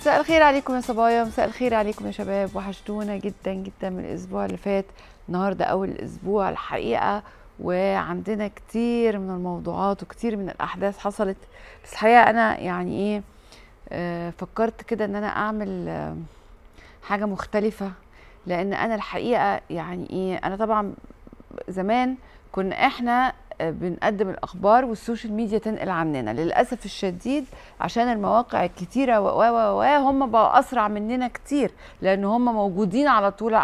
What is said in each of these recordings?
مساء الخير عليكم يا صبايا، مساء الخير عليكم يا شباب. وحشتونا جدا جدا من الاسبوع اللي فات. النهارده اول الاسبوع الحقيقه، وعندنا كتير من الموضوعات وكتير من الاحداث حصلت. بس الحقيقه انا يعني ايه، فكرت كده ان انا اعمل حاجه مختلفه، لان انا الحقيقه يعني ايه، انا طبعا زمان كنا احنا بنقدم الاخبار والسوشيال ميديا تنقل عننا. للاسف الشديد عشان المواقع الكتيره هم بقوا اسرع مننا كتير، لان هم موجودين على طول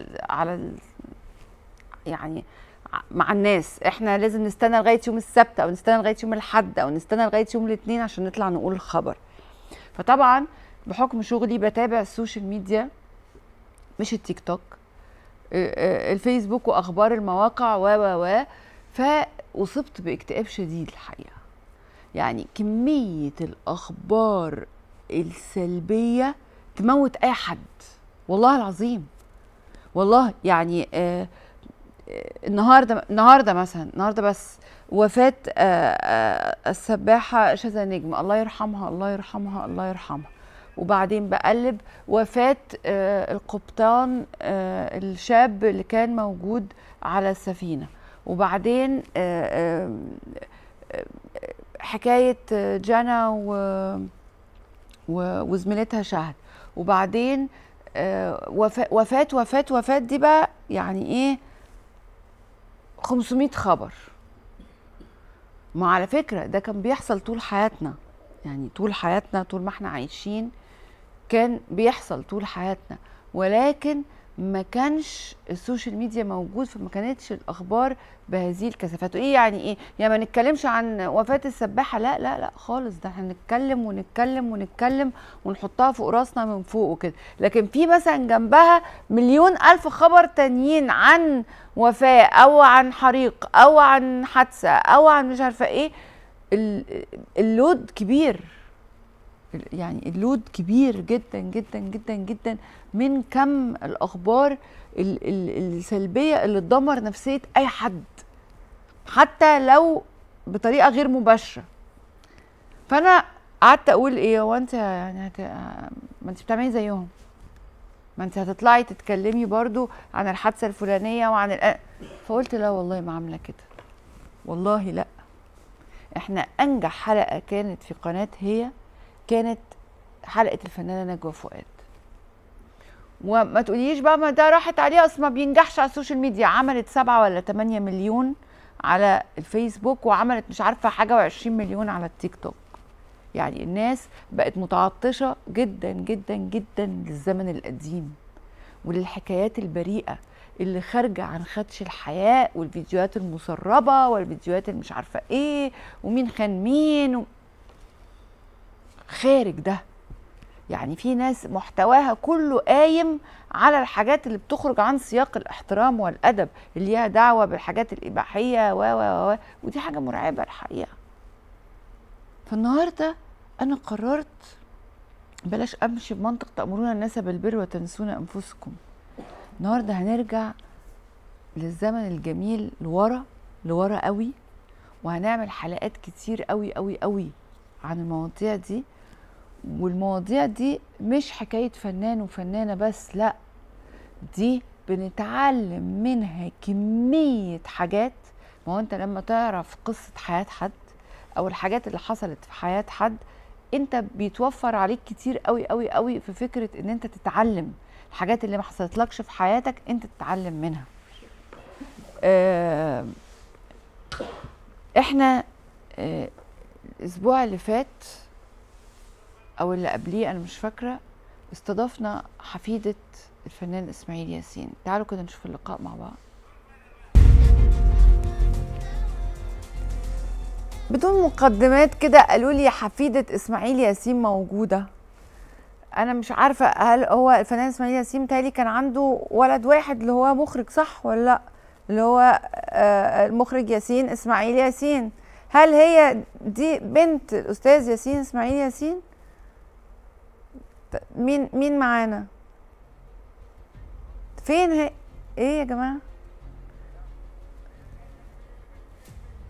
يعني مع الناس. احنا لازم نستنى لغايه يوم السبت، او نستنى لغايه يوم الاحد، او نستنى لغايه يوم الاثنين عشان نطلع نقول الخبر. فطبعا بحكم شغلي بتابع السوشيال ميديا، مش التيك توك، الفيسبوك واخبار المواقع فاصبت باكتئاب شديد الحقيقه. يعني كميه الاخبار السلبيه تموت اي حد، والله العظيم. والله يعني النهارده مثلا، النهارده بس وفاه السباحه شذى نجم، الله يرحمها الله يرحمها الله يرحمها. وبعدين بقلب وفاة القبطان الشاب اللي كان موجود على السفينة. وبعدين حكاية جانا وزميلتها شهد. وبعدين وفاة دي بقى يعني ايه، 500 خبر. ما على فكرة ده كان بيحصل طول حياتنا، يعني طول حياتنا، طول ما احنا عايشين كان بيحصل طول حياتنا، ولكن ما كانش السوشيال ميديا موجود، فما كانتش الاخبار بهذه الكثافات. ايه يعني ايه؟ يعني ما نتكلمش عن وفاة السباحة، لا لا لا خالص، ده احنا نتكلم ونتكلم ونتكلم ونحطها فوق راسنا من فوق وكده. لكن في مثلا جنبها مليون الف خبر تانيين عن وفاة او عن حريق او عن حادثة او عن مش عارفة ايه. اللود كبير، يعني اللود كبير جدا جدا جدا جدا من كم الاخبار السلبيه اللي تدمر نفسيه اي حد، حتى لو بطريقه غير مباشره. فانا قعدت اقول ايه، هو انت يعني ما انت بتعملي زيهم، ما انت هتطلعي تتكلمي برضو عن الحادثه الفلانيه وعن فقلت لا والله ما عامله كده، والله لا. احنا انجح حلقه كانت في قناه هي كانت حلقة الفنانة نجوى فؤاد. وما تقوليش بقى ما ده راحت عليها، اصل ما بينجحش على السوشيال ميديا. عملت 7 ولا 8 مليون على الفيسبوك، وعملت مش عارفة حاجة و20 مليون على التيك توك. يعني الناس بقت متعطشة جدا جدا جدا للزمن القديم وللحكايات البريئة اللي خارجة عن خدش الحياة، والفيديوهات المسربة والفيديوهات اللي مش عارفة ايه ومين خان مين خارج ده. يعني في ناس محتواها كله قايم على الحاجات اللي بتخرج عن سياق الاحترام والادب، اللي ليها دعوه بالحاجات الاباحيه ودي حاجه مرعبه الحقيقه. فالنهارده انا قررت بلاش امشي بمنطق تامرون الناس بالبر وتنسون انفسكم. النهارده هنرجع للزمن الجميل لورا قوي، وهنعمل حلقات كتير قوي قوي قوي عن المواضيع دي. والمواضيع دي مش حكاية فنان وفنانة بس، لا، دي بنتعلم منها كمية حاجات. ما هو انت لما تعرف قصة حياة حد او الحاجات اللي حصلت في حياة حد، انت بيتوفر عليك كتير قوي قوي قوي في فكرة ان انت تتعلم الحاجات اللي ما حصلتلكش في حياتك، انت تتعلم منها. احنا الاسبوع اللي فات او اللي قبليه انا مش فاكره، استضفنا حفيده الفنان اسماعيل ياسين. تعالوا كده نشوف اللقاء مع بعض بدون مقدمات كده. قالوا لي حفيده اسماعيل ياسين موجوده. انا مش عارفه هل هو الفنان اسماعيل ياسين متهيألي كان عنده ولد واحد اللي هو مخرج، صح ولا لا؟ اللي هو المخرج ياسين اسماعيل ياسين. هل هي دي بنت الاستاذ ياسين اسماعيل ياسين؟ مين معانا؟ فين هي؟ ايه يا جماعه؟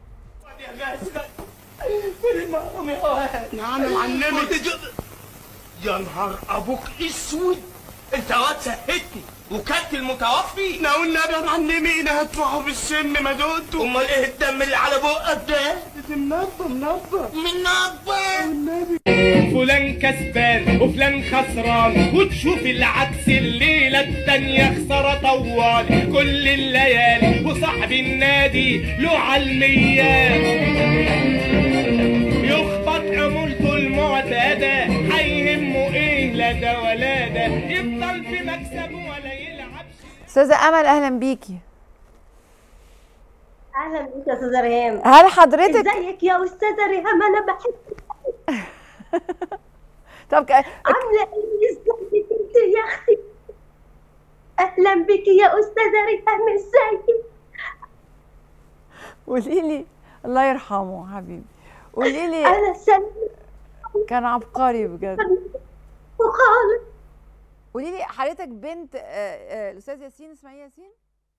فين المقام يا واد؟ يا عم معلمي يا نهار ابوك اسود، انت واد سهتني وكلت المتوفي. لو النبي يا معلمين هتروحوا بالسم ما دقتوا. امال ايه الدم اللي على بقك ده؟ منبه والنبي. فلان كسبان وفلان خسران، وتشوف العكس الليله التانيه خساره طوال كل الليالي، وصاحب النادي له عالميات يخبط عمولته المعتاده، هيهمه ايه لا ده ولا ده، يفضل في مكسبه ولا يلعبش. استاذه امل اهلا بيكي. اهلا بيك يا استاذه ريهام. هل حضرتك ازيك يا استاذه ريهام؟ انا بحبك. طب عامله ايه؟ ازيك انت يا اختي؟ اهلا بك يا استاذه ريهام، ازيك؟ قولي لي، الله يرحمه حبيبي، قولي لي. انا سلمى. كان عبقري بجد وخالص. قولي لي حضرتك بنت الاستاذ ياسين اسماعيل ياسين؟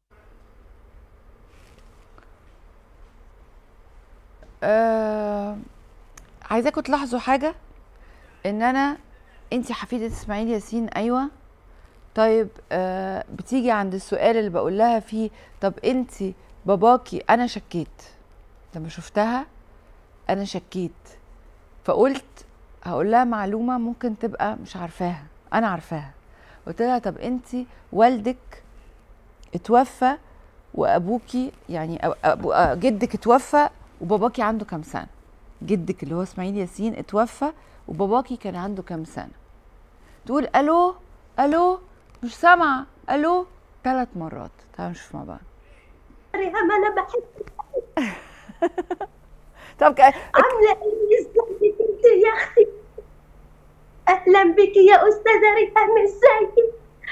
عايزاكم تلاحظوا حاجه، ان انت حفيده اسماعيل ياسين. ايوه. طيب بتيجي عند السؤال اللي بقول لها فيه طب انت باباكي، انا شكيت لما شفتها، انا شكيت فقلت هقول لها معلومه ممكن تبقى مش عارفاها، انا عارفاها. قلت لها طب انت والدك اتوفى وابوكي يعني جدك اتوفى وباباكي عنده كام سنه؟ جدك اللي هو اسماعيل ياسين اتوفى وباباكي كان عنده كام سنه؟ تقول الو الو مش سامعه، الو 3 مرات. تعالوا نشوف مع بعض. ريهام انا بحبك. طب عامله ايه؟ ازيك انت يا اختي؟ اهلا بك يا استاذه ريهام، ازيك؟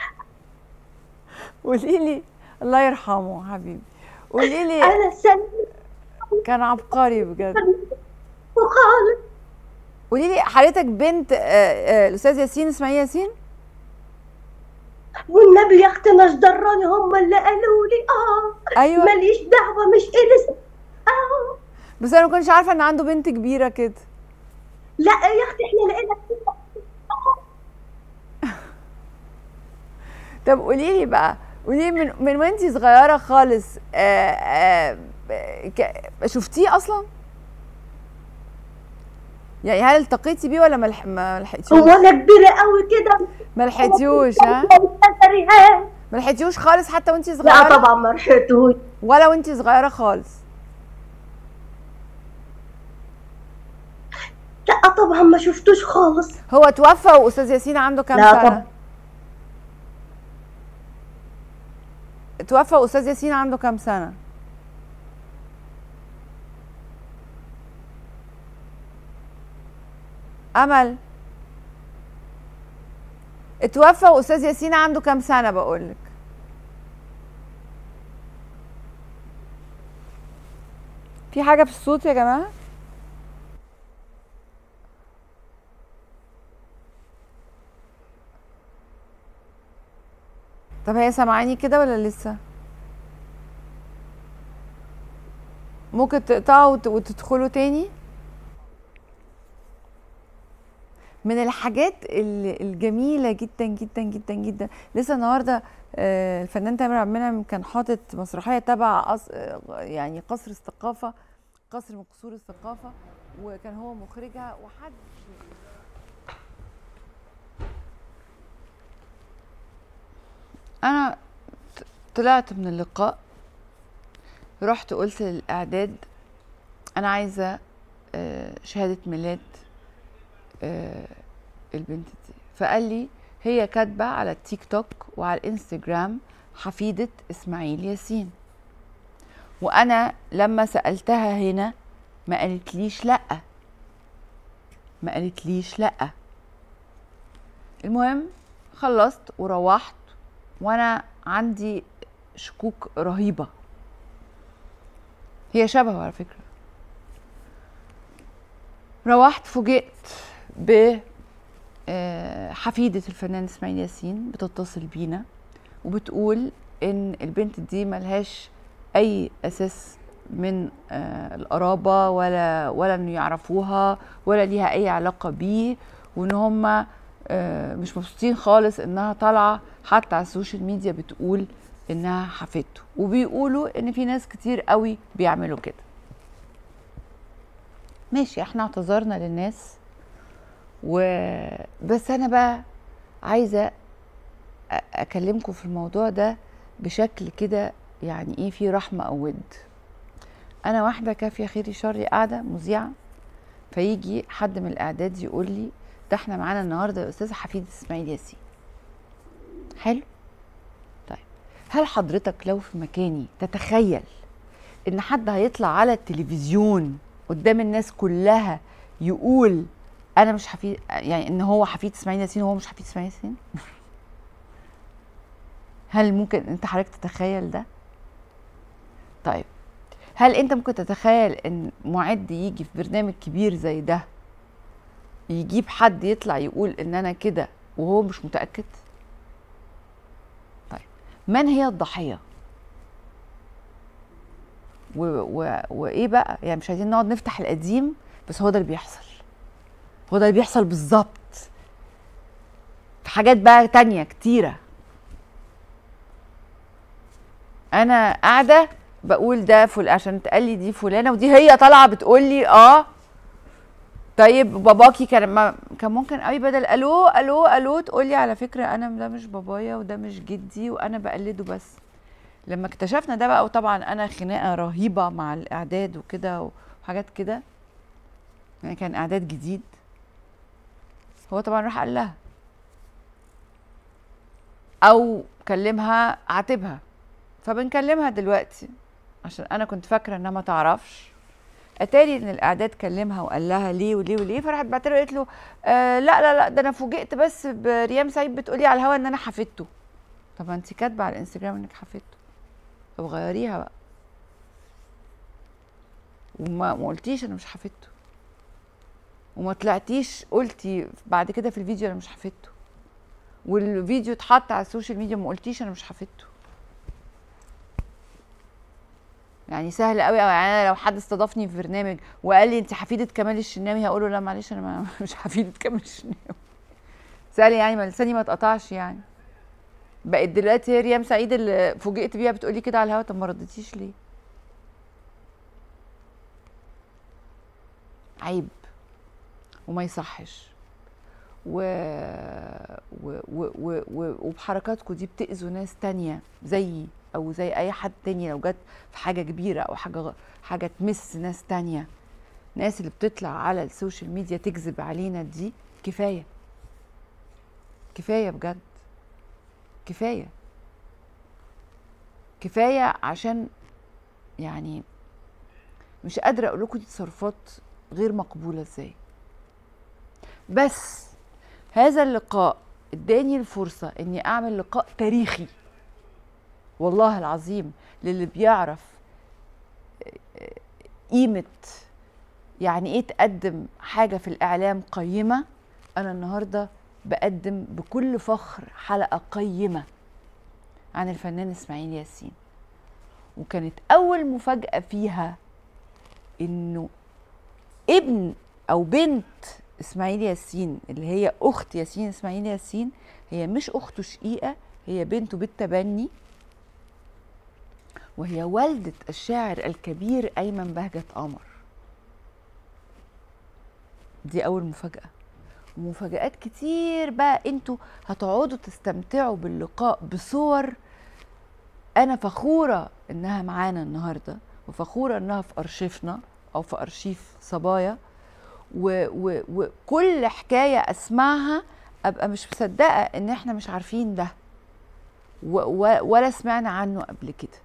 قولي لي، الله يرحمه حبيبي، قولي لي. انا سلمى. كان عبقري بجد وخالص. قولي لي حضرتك بنت الاستاذ ياسين اسماعيل ياسين؟ والنبي يا اختي انا اشدراني، هم اللي قالوا لي ايوه ماليش دعوه، مش ايه بس انا ما كنتش عارفه ان عنده بنت كبيره كده. لا يا اختي احنا لقينا. طب قولي لي بقى، قولي لي من وانتي صغيره خالص شفتيه اصلا؟ يعني هل التقيتي بيه ولا ما لحقتيوش؟ هو انا كبيره قوي كده؟ ما لحقتيوش؟ ها؟ ما لحقتيوش خالص حتى وانتي صغيره؟ لا طبعا ما لحقتوش. ولا وانتي صغيره خالص؟ لا طبعا ما شفتوش خالص. هو توفى واستاذ ياسين عنده كام لا سنه؟ طبعا. توفى واستاذ ياسين عنده كام سنه؟ امل، اتوفى واستاذ ياسين عنده كام سنه بقولك؟ في حاجه في الصوت يا جماعه؟ طب هي سامعاني كده ولا لسه؟ ممكن تقطعوا وتدخلوا تاني؟ من الحاجات الجميله جدا جدا جدا جدا، لسه النهارده الفنان تامر عبد المنعم كان حاطط مسرحيه تبع يعني قصر الثقافه، قصر من قصور الثقافه، وكان هو مخرجها. وحد انا طلعت من اللقاء، رحت قلت للاعداد انا عايزه شهاده ميلاد البنت دي، فقال لي هي كاتبه على التيك توك وعلى الانستجرام حفيده اسماعيل ياسين. وانا لما سالتها هنا ما قالتليش لا، ما قالتليش لا. المهم خلصت وروحت وانا عندي شكوك رهيبه. هي شبهه على فكره. روحت فوجئت ب حفيدة الفنان اسماعيل ياسين بتتصل بينا وبتقول ان البنت دي ملهاش اي اساس من القرابة ولا انه يعرفوها ولا ليها اي علاقة بيه، وان هما مش مبسوطين خالص انها طالعه حتى على السوشيال ميديا بتقول انها حفيدته، وبيقولوا ان في ناس كتير قوي بيعملوا كده. ماشي، احنا اعتذرنا للناس، بس انا بقى عايزه اكلمكم في الموضوع ده بشكل كده يعني ايه، في رحمه او ود. انا واحده كافيه خيري شري قاعده مذيعه، فيجي حد من الاعداد يقول لي ده احنا معانا النهارده يا استاذه حفيده اسماعيل ياسين. حلو. طيب هل حضرتك لو في مكاني تتخيل ان حد هيطلع على التلفزيون قدام الناس كلها يقول انا مش حفيد، يعني ان هو حفيد اسماعيل ياسين وهو مش حفيد اسماعيل ياسين؟ هل ممكن انت حضرتك تتخيل ده؟ طيب هل انت ممكن تتخيل ان معد يجي في برنامج كبير زي ده يجيب حد يطلع يقول ان انا كده وهو مش متأكد؟ طيب من هي الضحية؟ وايه بقى، يعني مش عايزين نقعد نفتح القديم، بس هو ده اللي بيحصل، هو ده اللي بيحصل بالظبط في حاجات بقى تانية كتيرة. انا قاعدة بقول ده عشان تقال لي دي فلانة، ودي هي طالعة بتقول لي طيب باباكي كان ممكن قوي بدل الو الو الو تقول لي على فكرة انا ده مش بابايا وده مش جدي وانا بقلده. بس لما اكتشفنا ده بقى، وطبعا انا خناقة رهيبة مع الاعداد وكده وحاجات كده، يعني كان اعداد جديد، هو طبعا راح قال لها او كلمها عاتبها. فبنكلمها دلوقتي عشان انا كنت فاكره انها ما تعرفش، اتاري ان الاعداد كلمها وقال لها ليه وليه وليه، فراحت بعت له قالت له لا لا لا ده انا فوجئت بس بريام سعيد بتقولي على الهوا ان انا حفيدته. طب انت كاتبه على الانستجرام انك حفيدته، طب غيريها بقى وما قلتيش انا مش حفيدته، وما طلعتيش قلتي بعد كده في الفيديو انا مش حفيدته، والفيديو اتحط على السوشيال ميديا ما قلتيش انا مش حفيدته. يعني سهل قوي قوي. يعني انا لو حد استضافني في برنامج وقال لي انت حفيده كمال الشناوي هقول له لا معلش انا مش حفيده كمال الشناوي. سهل يعني، ما لساني ما اتقطعش يعني. بقت دلوقتي هي ريام سعيد اللي فوجئت بيها بتقولي كده على الهوا، طب ما ردتيش ليه؟ عيب وما يصحش. وبحركاتكم دي بتأذوا ناس تانية زيي او زي اي حد تاني لو جت في حاجه كبيره او حاجه تمس ناس تانية. ناس اللي بتطلع على السوشيال ميديا تكذب علينا دي كفايه كفايه بجد، كفايه كفايه، عشان يعني مش قادره اقول لكم دي تصرفات غير مقبوله ازاي. بس هذا اللقاء اداني الفرصه اني اعمل لقاء تاريخي والله العظيم للي بيعرف قيمة يعني ايه تقدم حاجة في الإعلام قيمة. أنا النهاردة بقدم بكل فخر حلقة قيمة عن الفنان إسماعيل ياسين، وكانت أول مفاجأة فيها إنه ابن أو بنت إسماعيل ياسين اللي هي أخت ياسين إسماعيل ياسين، هي مش أخته شقيقة، هي بنته بالتبني، وهي والدة الشاعر الكبير أيمن بهجت قمر. دي أول مفاجأة، ومفاجآت كتير بقى انتوا هتقعدوا تستمتعوا باللقاء بصور. أنا فخورة إنها معانا النهاردة، وفخورة إنها في أرشيفنا أو في أرشيف صبايا، وكل حكاية أسمعها أبقى مش مصدقة إن إحنا مش عارفين ده ولا سمعنا عنه قبل كده.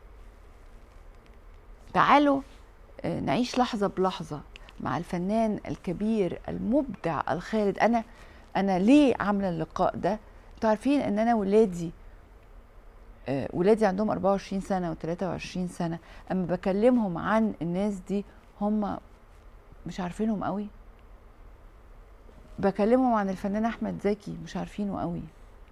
تعالوا نعيش لحظة بلحظة مع الفنان الكبير المبدع الخالد. أنا ليه عاملة اللقاء ده؟ انتوا عارفين إن أنا ولادي عندهم 24 سنة و23 سنة، أما بكلمهم عن الناس دي هم مش عارفينهم قوي. بكلمهم عن الفنان أحمد زكي مش عارفينه قوي.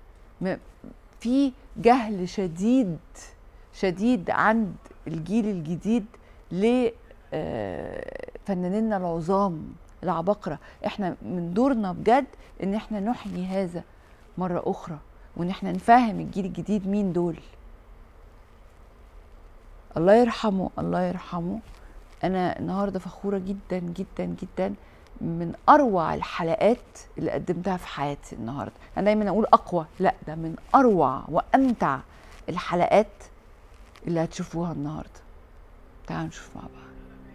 في جهل شديد شديد عند الجيل الجديد لفنانينا العظام العباقره. احنا من دورنا بجد ان احنا نحيي هذا مره اخرى، وان احنا نفهم الجيل الجديد مين دول. الله يرحمه الله يرحمه. انا النهارده فخوره جدا جدا جدا من اروع الحلقات اللي قدمتها في حياتي النهارده. انا دايما اقول اقوى، لا ده من اروع وامتع الحلقات اللي هتشوفوها النهارده. تعالوا نشوف مع بعض.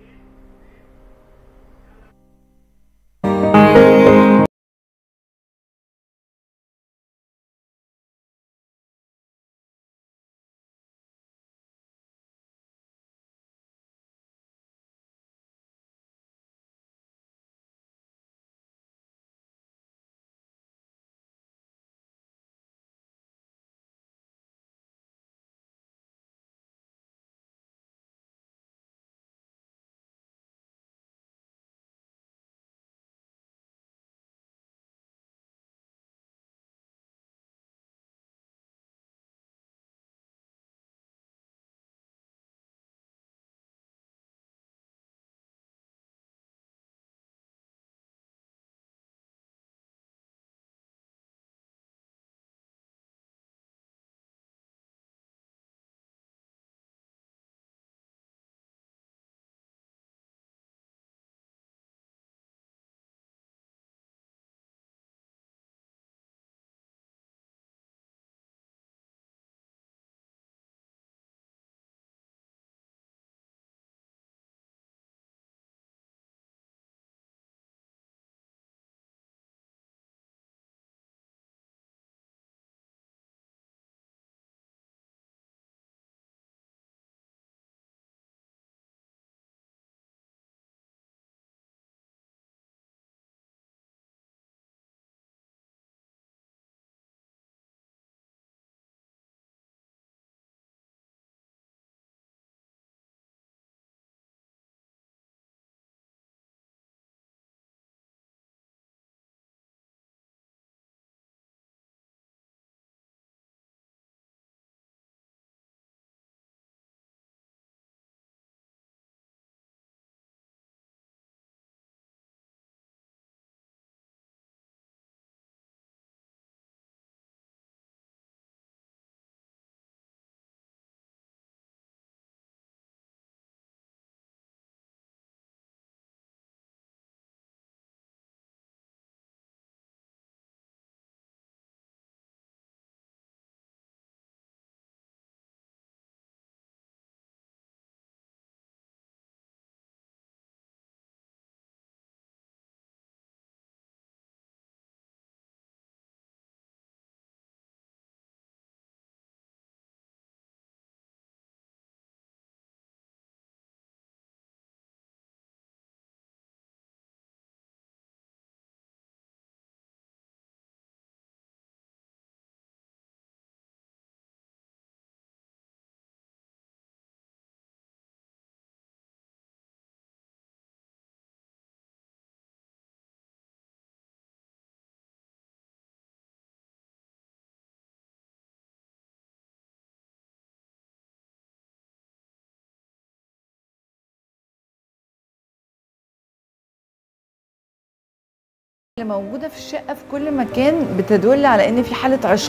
اللي موجودة في الشقة في كل مكان بتدل على ان في حالة عشق.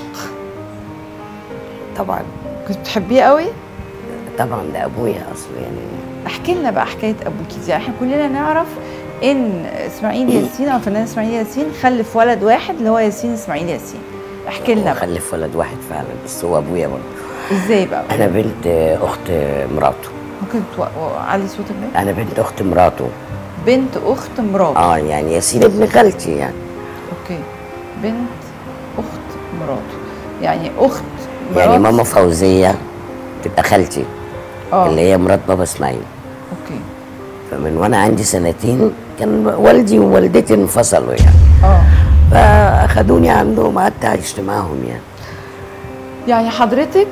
طبعا كنت بتحبيه قوي؟ طبعا ده ابويا اصلا يعني. احكي لنا بقى حكاية ابوكي دي. احنا كلنا نعرف ان اسماعيل ياسين او الفنان اسماعيل ياسين خلف ولد واحد اللي هو ياسين اسماعيل ياسين. احكي لنا بقى. خلف ولد واحد فعلا، بس هو ابويا برضه. ازاي بقى؟ انا بنت اخت مراته. ممكن تعلي صوتك بقى؟ انا بنت اخت مراته. بنت اخت مراته. يعني ياسين ابن خالتي يعني. اوكي، بنت اخت مراته، يعني اخت مرات يعني ماما فوزيه تبقى خالتي اللي هي مرات بابا اسماعيل. اوكي. فمن وانا عندي سنتين كان والدي ووالدتي انفصلوا يعني. فاخدوني عندهم، قعدت عشت معاهم يعني. يعني حضرتك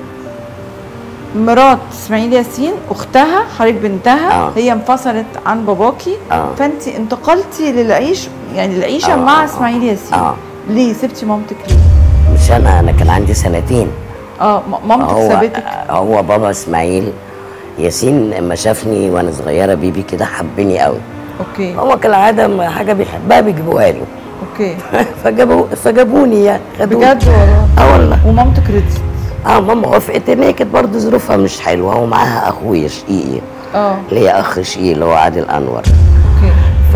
مرات اسماعيل ياسين، اختها حضرتك بنتها هي انفصلت عن باباكي، فانت انتقلتي للعيش يعني العيشه مع اسماعيل ياسين. ليه سبتي مامتك ليه؟ مش انا كان عندي سنتين. مامتك سابتك؟ هو بابا اسماعيل ياسين لما شافني وانا صغيره بيبي كده حبني قوي. اوكي. هو كالعاده حاجه بيحبها بيجيبوها له. اوكي. فجابوني يعني، خدوني. بجد والله؟ والله. ومامتك رضيت؟ ماما وافقت، ان هي كانت برضه ظروفها مش حلوه، ومعاها اخويا شقيقي. اللي هي اخ شقيقي اللي هو عادل انور. اوكي.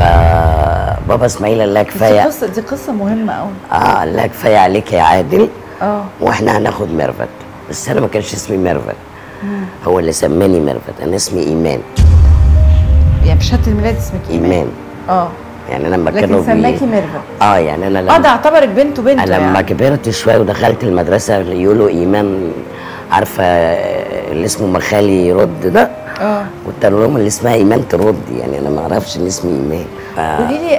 فبابا اسماعيل قال لها كفايه. دي قصه مهمه قوي. قال لها كفايه عليك يا عادل. واحنا هناخد ميرفت. بس انا ما كانش اسمي ميرفت، هو اللي سماني ميرفت. انا اسمي ايمان. يعني بشهاده الميلاد اسمك ايمان؟ يعني انا لما كانوا لكن سماكي ميرفت. يعني انا لما ده اعتبرك بنت وبنت. لما كبرت شويه ودخلت المدرسه يقولوا ايمان، عارفه اللي اسمه مخالي يرد ده؟ قلت لهم اللي اسمها ايمان ترد، يعني انا ما اعرفش ان اسمي ايمان. قولي لي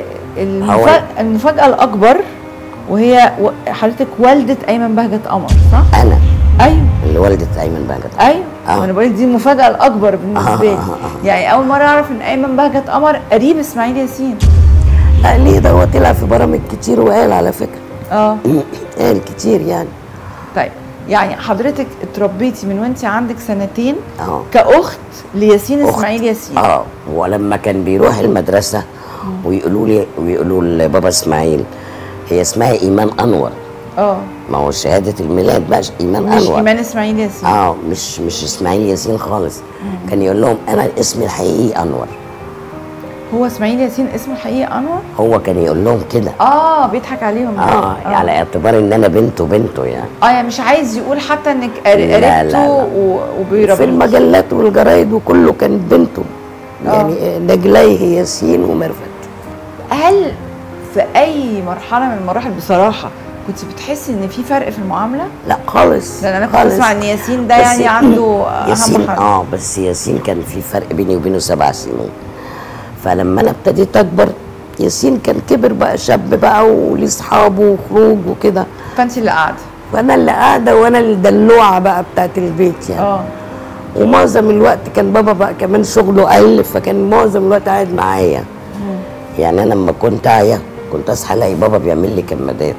المفاجاه الاكبر، وهي حضرتك والده ايمن بهجت قمر، صح؟ انا ايوه اللي والده ايمن بهجت. ايوه. انا بقول لك دي المفاجاه الاكبر بالنسبه لي. يعني اول مره اعرف ان ايمن بهجت قمر قريب اسماعيل ياسين. لا ليه، ده هو طلع في برامج كتير وقال على فكره. قال كتير يعني. طيب يعني حضرتك اتربيتي من وانت عندك سنتين كاخت لياسين اسماعيل ياسين. ولما كان بيروح المدرسه ويقولوا لبابا اسماعيل هي اسمها ايمان انور. ما هو شهاده الميلاد بقى ايمان انور، مش ايمان اسماعيل ياسين. مش اسماعيل ياسين خالص. كان يقول لهم انا اسمي الحقيقي انور. هو اسماعيل ياسين اسمه الحقيقي انور؟ هو كان يقول لهم كده. بيضحك عليهم. على اعتبار ان انا بنته يعني. يعني مش عايز يقول حتى انك قريبته وبيربيه في المجلات والجرايد وكله كانت بنته. يعني نجليه ياسين وميرفت. هل في اي مرحله من المراحل بصراحه كنت بتحسي ان في فرق في المعامله؟ لا خالص. لان انا كنت بسمع ان ياسين ده يعني عنده ياسين بس ياسين كان في فرق بيني وبينه 7 سنين. فلما انا ابتديت اكبر ياسين كان كبر بقى، شاب بقى وليه اصحابه وخروج وكده. فانت اللي قاعده؟ فانا اللي قاعده وانا الدلوعه بقى بتاعت البيت يعني. ومعظم الوقت كان بابا بقى كمان شغله قل، فكان معظم الوقت قاعد معايا. يعني انا لما كنت عاية كنت اصحى الاقي بابا بيعمل لي كمادات.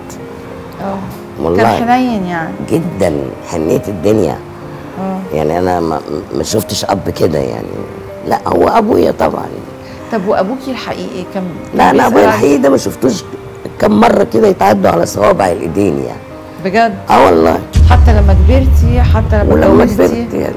والله كان حنين يعني جدا، حنيت الدنيا. يعني انا ما شفتش اب كده يعني. لا هو ابويا طبعا. طب وابوكي الحقيقي كان لا انا ابويا الحقيقي ده ما شفتوش كم مره كده يتعدوا على صوابع الايدين يعني. بجد؟ والله. حتى لما كبرتي، حتى لما اتجوزتي يعني.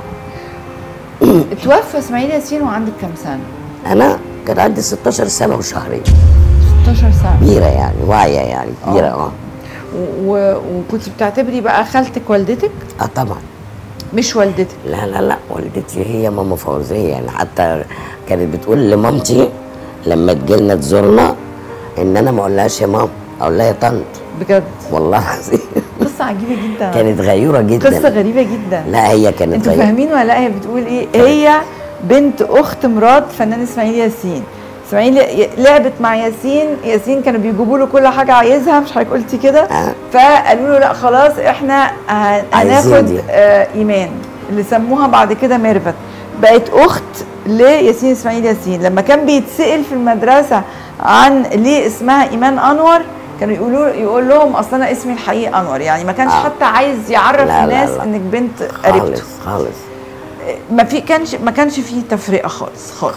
اتوفى اسماعيل ياسين وعندك كام سنه؟ انا كان عندي 16 سنه وشهرين. 16 سنه كبيره يعني، واعيه يعني، كبيره. وكنت بتعتبري بقى خالتك والدتك؟ طبعا. مش والدتك؟ لا والدتي هي ماما فوزيه يعني. حتى كانت بتقول لمامتي لما تجيلنا تزورنا ان انا ما اقولهاش يا ماما، اقول لها يا طنط. بجد؟ والله العظيم. قصه عجيبه جدا. كانت غيوره جدا. قصه غريبه جدا. لا هي كانت انتوا فاهمين ولا لا؟ هي بتقول ايه؟ هي بنت اخت مرات فنان اسماعيل ياسين. اسماعيل لعبت مع ياسين كانوا بيجيبوا له كل حاجه عايزها، مش حضرتك قلتي كده؟ فقالوا له لا خلاص احنا هناخد ايمان اللي سموها بعد كده ميرفت، بقت اخت لياسين اسماعيل ياسين. لما كان بيتسأل في المدرسه عن ليه اسمها ايمان انور كانوا يقول لهم اصل انا اسمي الحقيقي انور. يعني ما كانش حتى عايز يعرف الناس انك بنت قريبته خالص. ما كانش فيه تفرقه خالص.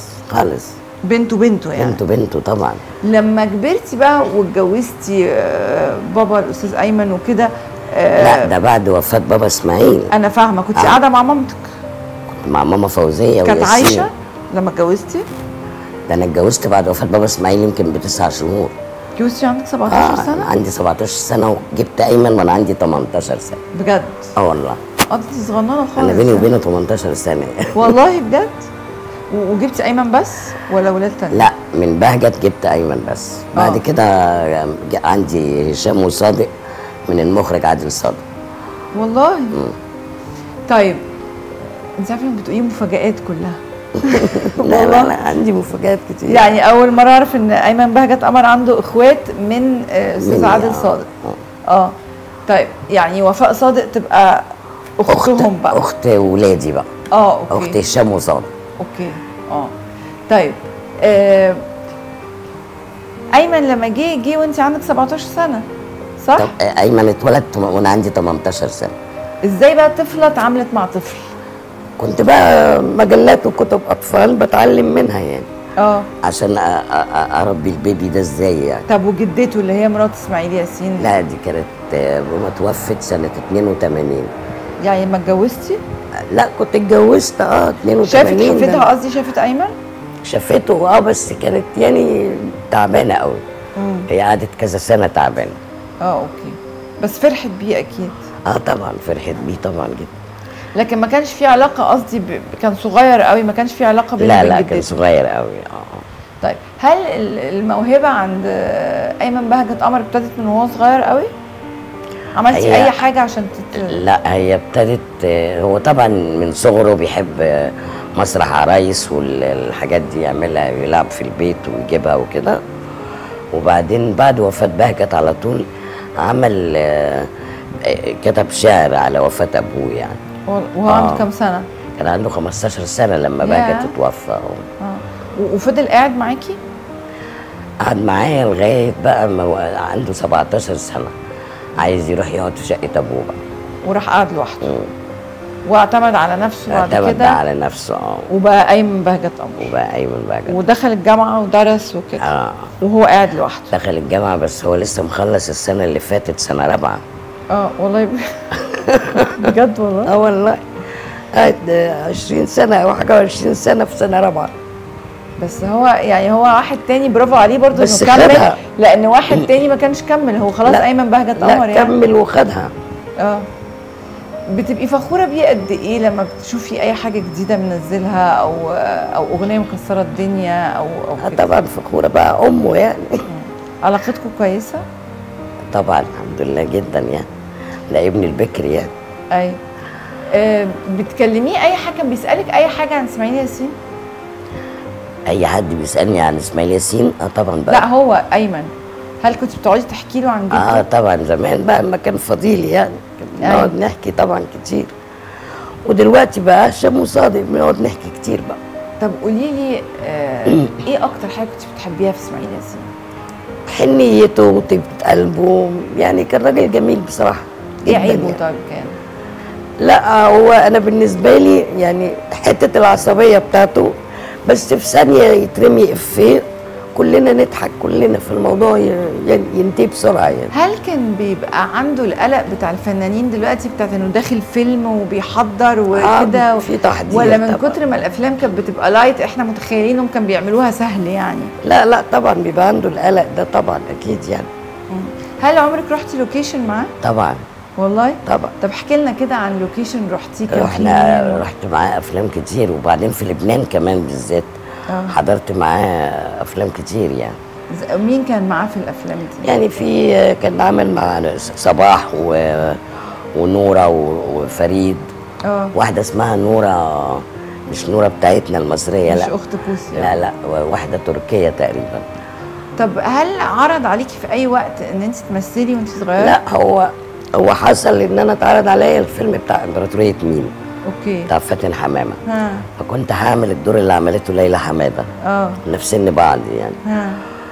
بنته يعني. بنته طبعا. لما كبرتي بقى واتجوزتي بابا الاستاذ ايمن وكده. لا ده بعد وفاه بابا اسماعيل. انا فاهمه. كنت قاعده مع مامتك؟ كنت مع ماما فوزيه كانت عايشه لما اتجوزتي؟ ده انا اتجوزت بعد وفاه بابا اسماعيل يمكن ب9 شهور. اتجوزتي عندك 17 سنه؟ عندي 17 سنه وجبت ايمن وانا عندي 18 سنه. بجد؟ والله. انت صغننه خالص. انا بيني وبينه 18 سنه. والله بجد؟ وجبتي ايمن بس ولا ولاد تاني؟ لا من بهجت جبت ايمن بس. بعد كده عندي هشام وصادق من المخرج عادل صادق. والله. طيب انت عارفه انك بتقولي مفاجآت كلها. لا عندي مفاجآت كتير. يعني اول مره اعرف ان ايمن بهجت قمر عنده اخوات من استاذ عادل صادق. طيب يعني وفاء صادق تبقى اختهم بقى؟ اخت ولادي بقى. اوكي. اخت هشام وصادق. اوكي. طيب ايمن لما جه وانت عندك 17 سنه صح؟ طب ايمن اتولد وانا عندي 18 سنه. ازاي بقى طفله اتعاملت مع طفل؟ كنت بقى مجلات وكتب اطفال بتعلم منها يعني. عشان اربي البيبي ده ازاي يعني. طب وجدته اللي هي مرات اسماعيل ياسين؟ لا دي كانت ماما توفت سنه 82. يعني ما اتجوزتي؟ لا كنت اتجوزت 82. شافت حفيدها، قصدي شافت ايمن؟ شافته بس كانت يعني تعبانه قوي. هي قعدت كذا سنه تعبانه. اوكي. بس فرحت بيه اكيد. طبعا فرحت بيه طبعا جدا. لكن ما كانش في علاقه، قصدي كان صغير قوي، ما كانش في علاقه بينه وبين لا جدته؟ كان صغير قوي. طيب هل الموهبه عند ايمن بهجت قمر ابتدت من وهو صغير قوي؟ عملتي اي حاجه عشان لا هي ابتدت، هو طبعا من صغره بيحب مسرح عرايس والحاجات دي يعملها، يلعب في البيت ويجيبها وكده. وبعدين بعد وفاه بهجت على طول عمل كتب شعر على وفاه ابوه يعني. وهو عنده كام سنه؟ كان عنده 15 سنه لما بهجت اتوفى. وفضل قاعد معاكي؟ قعد معايا لغايه بقى ما عنده 17 سنه، عايز يروح يقعد في شقه ابوه بقى، وراح قعد لوحده. واعتمد على نفسه بعد كده؟ اعتمد على نفسه. وبقى ايمن بهجت قمر. وبقى ايمن بهجت. ودخل الجامعه ودرس وكده. وهو قاعد لوحده. دخل الجامعه بس هو لسه مخلص السنه اللي فاتت سنه رابعه. والله بجد والله؟ والله قعد 20 سنه او حاجه 20 سنه في سنه رابعه. بس هو يعني هو واحد تاني برافو عليه برضه انه كمل، لان واحد تاني ما كانش كمل. هو خلاص ايمن بهجت قمر يعني. كمل وخدها. بتبقي فخوره بيه قد ايه لما بتشوفي اي حاجه جديده منزلها او اغنيه مكسره الدنيا او كده؟ طبعا فخوره بقى، امه يعني. علاقتكم كويسه؟ طبعا الحمد لله جدا يعني، ده ابن البكر يعني. ايوه. بتكلميه اي حاجه؟ كان بيسالك اي حاجه عن اسماعيل ياسين؟ اي حد بيسالني عن اسماعيل ياسين طبعا بقى. لا هو ايمن، هل كنت بتقعدي تحكي له عن جدته؟ طبعا زمان بقى ما كان فضيلي يعني، بنقعد نحكي طبعا كتير. ودلوقتي بقى هشام وصادق بنقعد نحكي كتير بقى. طب قولي لي ايه اكتر حاجه كنت بتحبيها في اسماعيل ياسين؟ حنيته وطيبه قلبه، يعني كان راجل جميل بصراحه. ايه عيبه يعني؟ طيب كان لا هو انا بالنسبه لي يعني حته العصبيه بتاعته، بس في ثانيه يترمي افيه كلنا نضحك كلنا في الموضوع ينتهي بسرعه يعني. هل كان بيبقى عنده القلق بتاع الفنانين دلوقتي بتاعت انه داخل فيلم وبيحضر وكده؟ في تحضير ولا من كتر ما الافلام كانت بتبقى لايت احنا متخيلين انهم كانوا بيعملوها سهل يعني؟ لا طبعا بيبقى عنده القلق ده طبعا اكيد يعني. هل عمرك رحتي لوكيشن معاه؟ طبعا. والله؟ طبعا. طب احكي لنا كده عن لوكيشن رحتيه. رحت معاه افلام كتير، وبعدين في لبنان كمان بالذات حضرت معاه افلام كتير يعني. مين كان معاه في الافلام دي؟ يعني في كان عامل مع صباح ونوره وفريد. واحده اسمها نوره، مش نوره بتاعتنا المصريه، لا مش اخت بوسي. لا واحده تركيه تقريبا. طب هل عرض عليكي في اي وقت ان انت تمثلي وانت صغيره؟ لا هو حصل ان انا اتعرض عليا الفيلم بتاع امبراطوريه ميم. اوكي. بتاع فاتن حمامه. فكنت هعمل الدور اللي عملته ليلى حماده. نفس سن بعض يعني.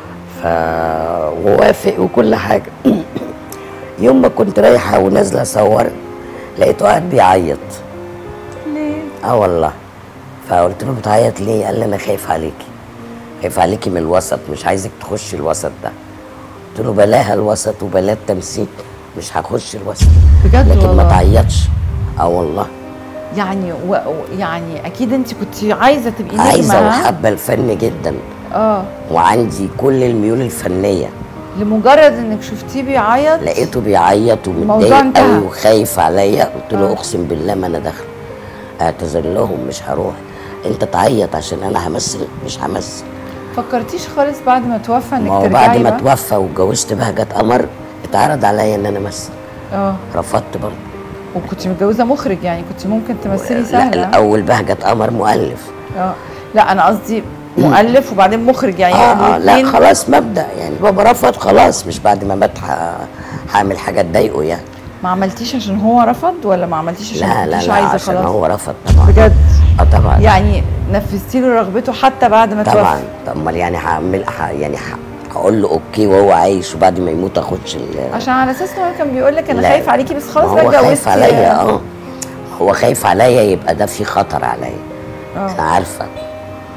ووافق وكل حاجه. يوم ما كنت رايحه ونازله اصور لقيته قاعد بيعيط. ليه؟ والله. فقلت له بتعيط ليه؟ قال لي انا خايف عليكي، خايف عليكي من الوسط، مش عايزك تخشي الوسط ده. قلت له بلاها الوسط وبلا التمثيل، مش هخش الوسط بجد لكن والله. ما تعيطش. والله يعني يعني اكيد انت كنت عايزه تبقي نجمه. عايزه وحابه الفن جدا. وعندي كل الميول الفنيه. لمجرد انك شفتيه بيعيط لقيته بيعيط ومتضايق قوي وخايف عليا، قلت له اقسم بالله ما انا داخله، اعتذر لهم مش هروح، انت تعيط عشان انا همثل، مش همثل. فكرتيش خالص بعد ما توفى انك ترجعي؟ ترجعي بعد ما توفى واتجوزت بهجت قمر اتعرض عليا ان انا امثل. رفضت برضه. وكنت متجوزه مخرج يعني كنت ممكن تمثلي سهله. لا الاول بهجت قمر مؤلف. لا انا قصدي مؤلف وبعدين مخرج يعني. لا خلاص مبدأ يعني، بابا رفض خلاص، مش بعد ما مات هعمل حاجه تضايقه يعني. ما عملتيش عشان هو رفض ولا ما عملتيش عشان مش عايزه خلاص؟ عشان هو رفض طبعا. بجد؟ طبعا. يعني نفذتي له رغبته حتى بعد ما توفى؟ طبعا. طب امال يعني هعمل يعني هقول له اوكي وهو عايش وبعد ما يموت اخدش عشان على اساس ان هو كان بيقول لك انا خايف عليكي بس خلاص بقى اتجوزتي. هو خايف عليا. هو خايف عليا يبقى ده في خطر عليا. انا عارفه.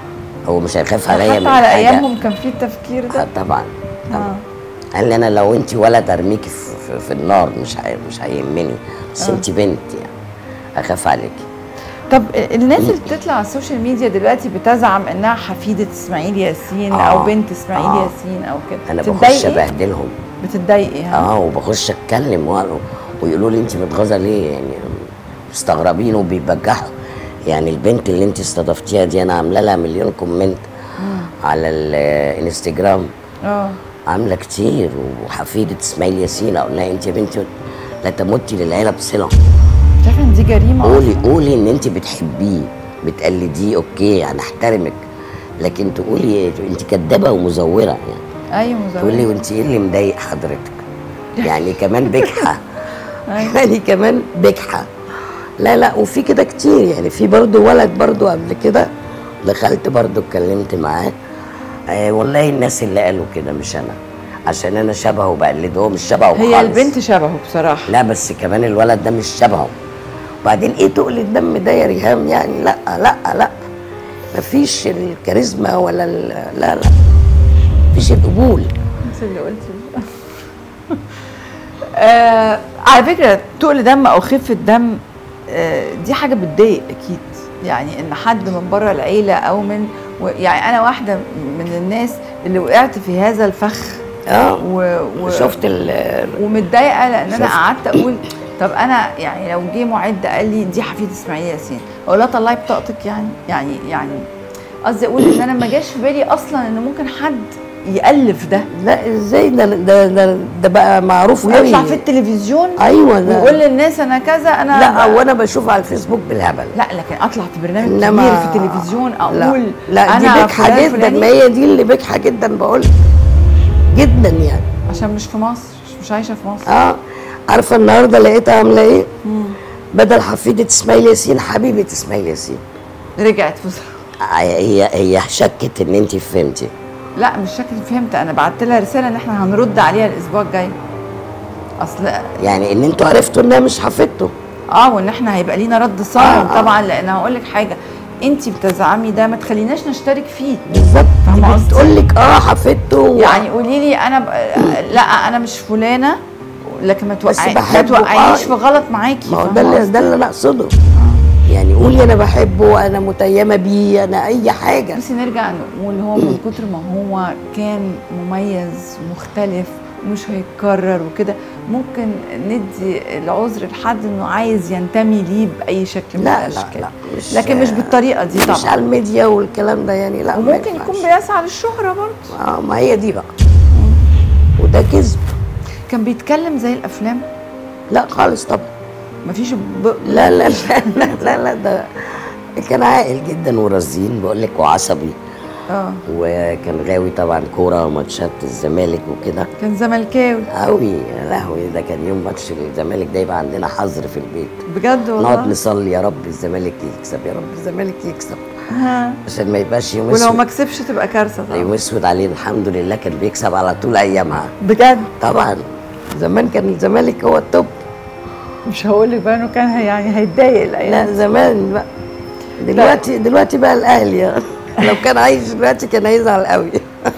هو مش هيخاف عليا حتى من على حاجة. ايامهم كان في التفكير ده. طبعا طبعا. قال لي انا لو انت ولد ارميكي في النار مش هيهمني، بس انت بنت يعني اخاف عليكي. طب الناس اللي بتطلع على السوشيال ميديا دلوقتي بتزعم انها حفيده اسماعيل ياسين او بنت اسماعيل ياسين او كده، انا بخش ابهدلهم. بتتضايقي؟ وبخش اتكلم ويقولوا لي انت متغاظه ليه، يعني مستغربين وبيبجحوا. يعني البنت اللي انت استضفتيها دي انا عامله لها مليون كومنت على الانستجرام، عامله كتير، وحفيده اسماعيل ياسين. اقول لها انت يا بنتي لا تمتي للعيله بصله. شايفه ان دي جريمه. قولي ان انت بتحبيه بتقلديه، اوكي هنحترمك، لكن تقولي انت كدابه ومزوره يعني. ايوه مزوره. تقولي وانت ايه اللي مضايق حضرتك؟ يعني كمان بجحه. يعني كمان بجحه. لا وفي كده كتير يعني. في برضه ولد برضه قبل كده دخلت برضه اتكلمت معاه، والله الناس اللي قالوا كده مش انا، عشان انا شبهه بقلده، هو مش شبهه خالص. هي البنت شبهه بصراحه. لا بس كمان الولد ده مش شبهه. وبعدين ايه تقل الدم ده يا ريهام يعني؟ لا مفيش الكاريزما ولا لا مفيش القبول. انت اللي قلتي. على فكره تقل دم او خفه دم دي حاجه بتضايق اكيد، يعني ان حد من بره العيله او من يعني انا واحده من الناس اللي وقعت في هذا الفخ. شفت ومتضايقه لان انا قعدت اقول طب انا يعني لو جه معد قال لي دي حفيده اسماعيل ياسين اقول لها طلعي بطاقتك يعني قصدي اقول ان انا ما جاش في بالي اصلا ان ممكن حد يألف ده. لا ازاي ده بقى معروف قوي، ويطلع في التلفزيون. ايوه ده ويقول للناس انا كذا انا لا وانا بشوف على الفيسبوك بالهبل. لا لكن اطلع في برنامج كبير في التلفزيون اقول لا دي بجحه جدا. ما هي دي اللي بجحه جدا بقول جدا يعني، عشان مش في مصر، مش عايشه في مصر. عارفه النهارده لقيتها عامله ايه؟ بدل حفيده اسماعيل ياسين حبيبه اسماعيل ياسين. رجعت هي شكت ان انت فهمتي. لا مش شكل فهمت، انا بعت لها رساله ان احنا هنرد عليها الاسبوع الجاي. اصل يعني ان انتوا عرفتوا انها مش حفيدته. وان احنا هيبقى لينا رد صارم طبعا، لان هقول لك حاجه، انت بتزعمي ده ما تخليناش نشترك فيه. بالظبط. بتقول لك حفيدته يعني قولي لي انا لا انا مش فلانه، لكن ما توقعينيش في غلط معاكي. ما هو ده اللي انا اقصده. يعني قولي انا بحبه، انا متيمه بيه، انا اي حاجه. بس نرجع نقول هو من كتر ما هو كان مميز مختلف ومش هيتكرر وكده، ممكن ندي العذر لحد انه عايز ينتمي ليه باي شكل من الاشكال. لكن مش بالطريقه دي طبعا، مش على الميديا والكلام ده يعني. لا وممكن يكون بيسعى للشهره برضه. ما هي دي بقى، وده كذب. كان بيتكلم زي الافلام؟ لا خالص طبعا. مفيش لا ده كان عاقل جدا ورزين بقول لك وعصبي. وكان غاوي طبعا كوره وماتشات الزمالك وكده. كان زملكاوي قوي يا لهوي. ده كان يوم ماتش الزمالك ده يبقى عندنا حظر في البيت بجد والله. نقعد نصلي يا رب الزمالك يكسب، يا رب الزمالك يكسب، عشان ما يبقاش يوم اسود. ولو ما كسبش تبقى كارثه طبعا. يوم اسود عليه. الحمد لله كان بيكسب على طول ايامها بجد. طبعا زمان كان الزمالك هو التوب. مش هقول لك بقى انه كان يعني هيتضايق الايام. لا زمان بقى. دلوقتي بقى الاهلي لو كان عايش دلوقتي كان هيزعل قوي.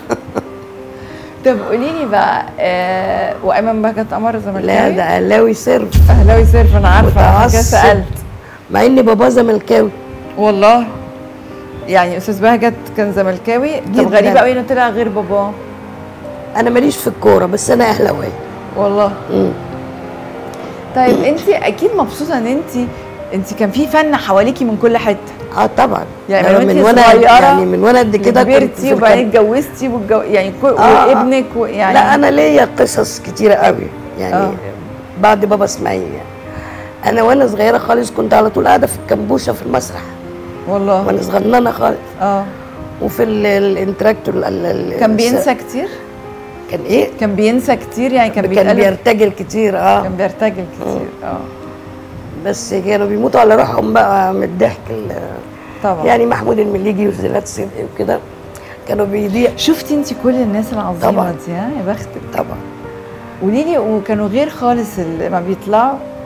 طب قولي لي بقى وايمن بهجت قمر زملكاوي؟ لا ده اهلاوي صرف. اهلاوي صرف انا عارفه عشان كده سالت. مع ان باباه زملكاوي والله. يعني استاذ بهجت كان زملكاوي. طب غريبه قوي انه طلع غير باباه. انا ماليش في الكوره بس انا اهلاوي والله. طيب انت اكيد مبسوطه ان انت كان في فن حواليكي من كل حته. طبعا. يعني من وانا يعني من وانا قد كده كبرتي وبعدين اتجوزتي يعني وابنك يعني. لا انا ليا قصص كتيره قوي يعني. بعد بابا اسماعيل يعني. انا وانا صغيره خالص كنت على طول قاعده في الكمبوشه في المسرح والله، وانا صغننه خالص. وفي الانتراكتور كان بينسى كتير. كان ايه؟ كان بينسى كتير يعني. كان بيرتجل كتير. كان بيرتجل كتير. بس كانوا بيموتوا على روحهم بقى من الضحك طبعا. يعني محمود المليجي وزينات صدقي وكده كانوا بيضيع. شفتي انت كل الناس العظيمه دي؟ يا بختك طبعا. قولي لي، وكانوا غير خالص اللي ما بيطلعوا؟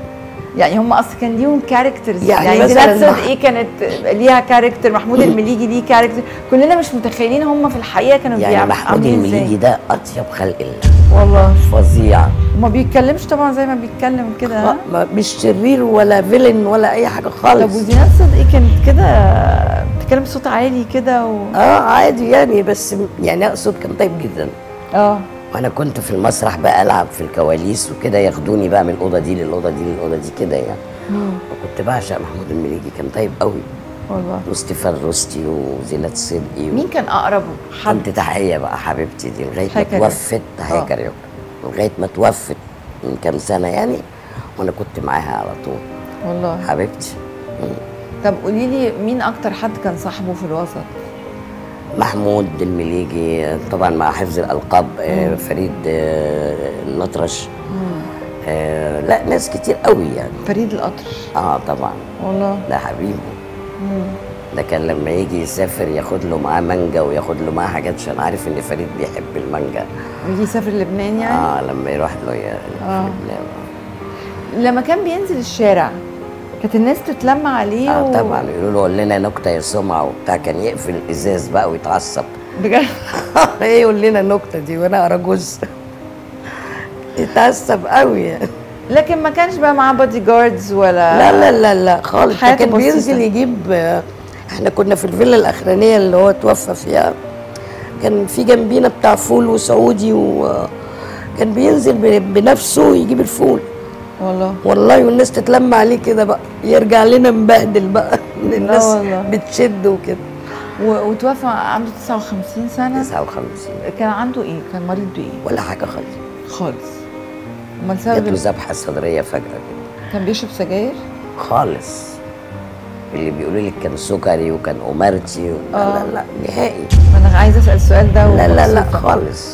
يعني هم اصلا كان ليهم كاركترز، يعني زينات مثلاً صدقي كانت ليها كاركتر، محمود المليجي ليه كاركتر، كلنا مش متخيلين هم في الحقيقه كانوا يعني محمود عاملين المليجي ازاي. ده اطيب خلق الله، والله فظيع. وما بيتكلمش طبعا زي ما بيتكلم كده. ها؟ مش شرير ولا فيلن ولا اي حاجه خالص. طب وزينات صدقي كانت كده بتتكلم بصوت عالي كده عادي يعني، بس يعني اقصد كان طيب جدا. وانا كنت في المسرح بقى العب في الكواليس وكده، ياخدوني بقى من الاوضه دي للاوضه دي للاوضه دي كده يعني. وكنت بعشق محمود المليجي، كان طيب قوي والله. وستيفان روستي وزينات صدقي مين كان اقرب حد؟ كنت تحيه بقى حبيبتي دي لغايه ما كاريوكا. توفت. تحيه كاريوكا لغايه ما توفت من كام سنه يعني، وانا كنت معاها على طول. والله حبيبتي. طب قولي لي مين اكتر حد كان صاحبه في الوسط؟ محمود المليجي طبعا مع حفظ الالقاب، فريد الأطرش، لا ناس كتير قوي يعني. فريد الأطرش طبعا والله ده حبيبه. ده كان لما يجي يسافر ياخد له معاه مانجا وياخد له معاه حاجات، عشان عارف ان فريد بيحب المانجا. يجي يسافر لبنان يعني؟ لما يروح له لبنان. لما كان بينزل الشارع كانت الناس تتلم عليه طبعا يقولوا له قول لنا نكته يا سمعه وبتاع، كان يقفل الازاز بقى ويتعصب بجد. ايه يقول لنا النكته دي وانا اراجوز يتعصب قوي يعني. لكن ما كانش بقى معاه بودي جاردز ولا لا لا لا لا خالص. كان بينزل يجيب، احنا كنا في الفيلا الاخرانيه اللي هو توفى فيها، كان في جنبينا بتاع فول وسعودي، وكان بينزل بنفسه يجيب الفول. والله والناس تتلم عليه كده بقى، يرجع لنا مبهدل بقى الناس بتشد وكده. وتوفى عنده 59 سنه. 59. كان عنده ايه؟ كان مريض بايه؟ ولا حاجه خالص خالص. امال سبب؟ جات له ذبحه صدريه فجاه كده. كان بيشرب سجاير؟ خالص. اللي بيقولوا لك كان سكري وكان امارتي لا لا لا نهائي. انا عايزه اسال السؤال ده. لا لا لا خالص.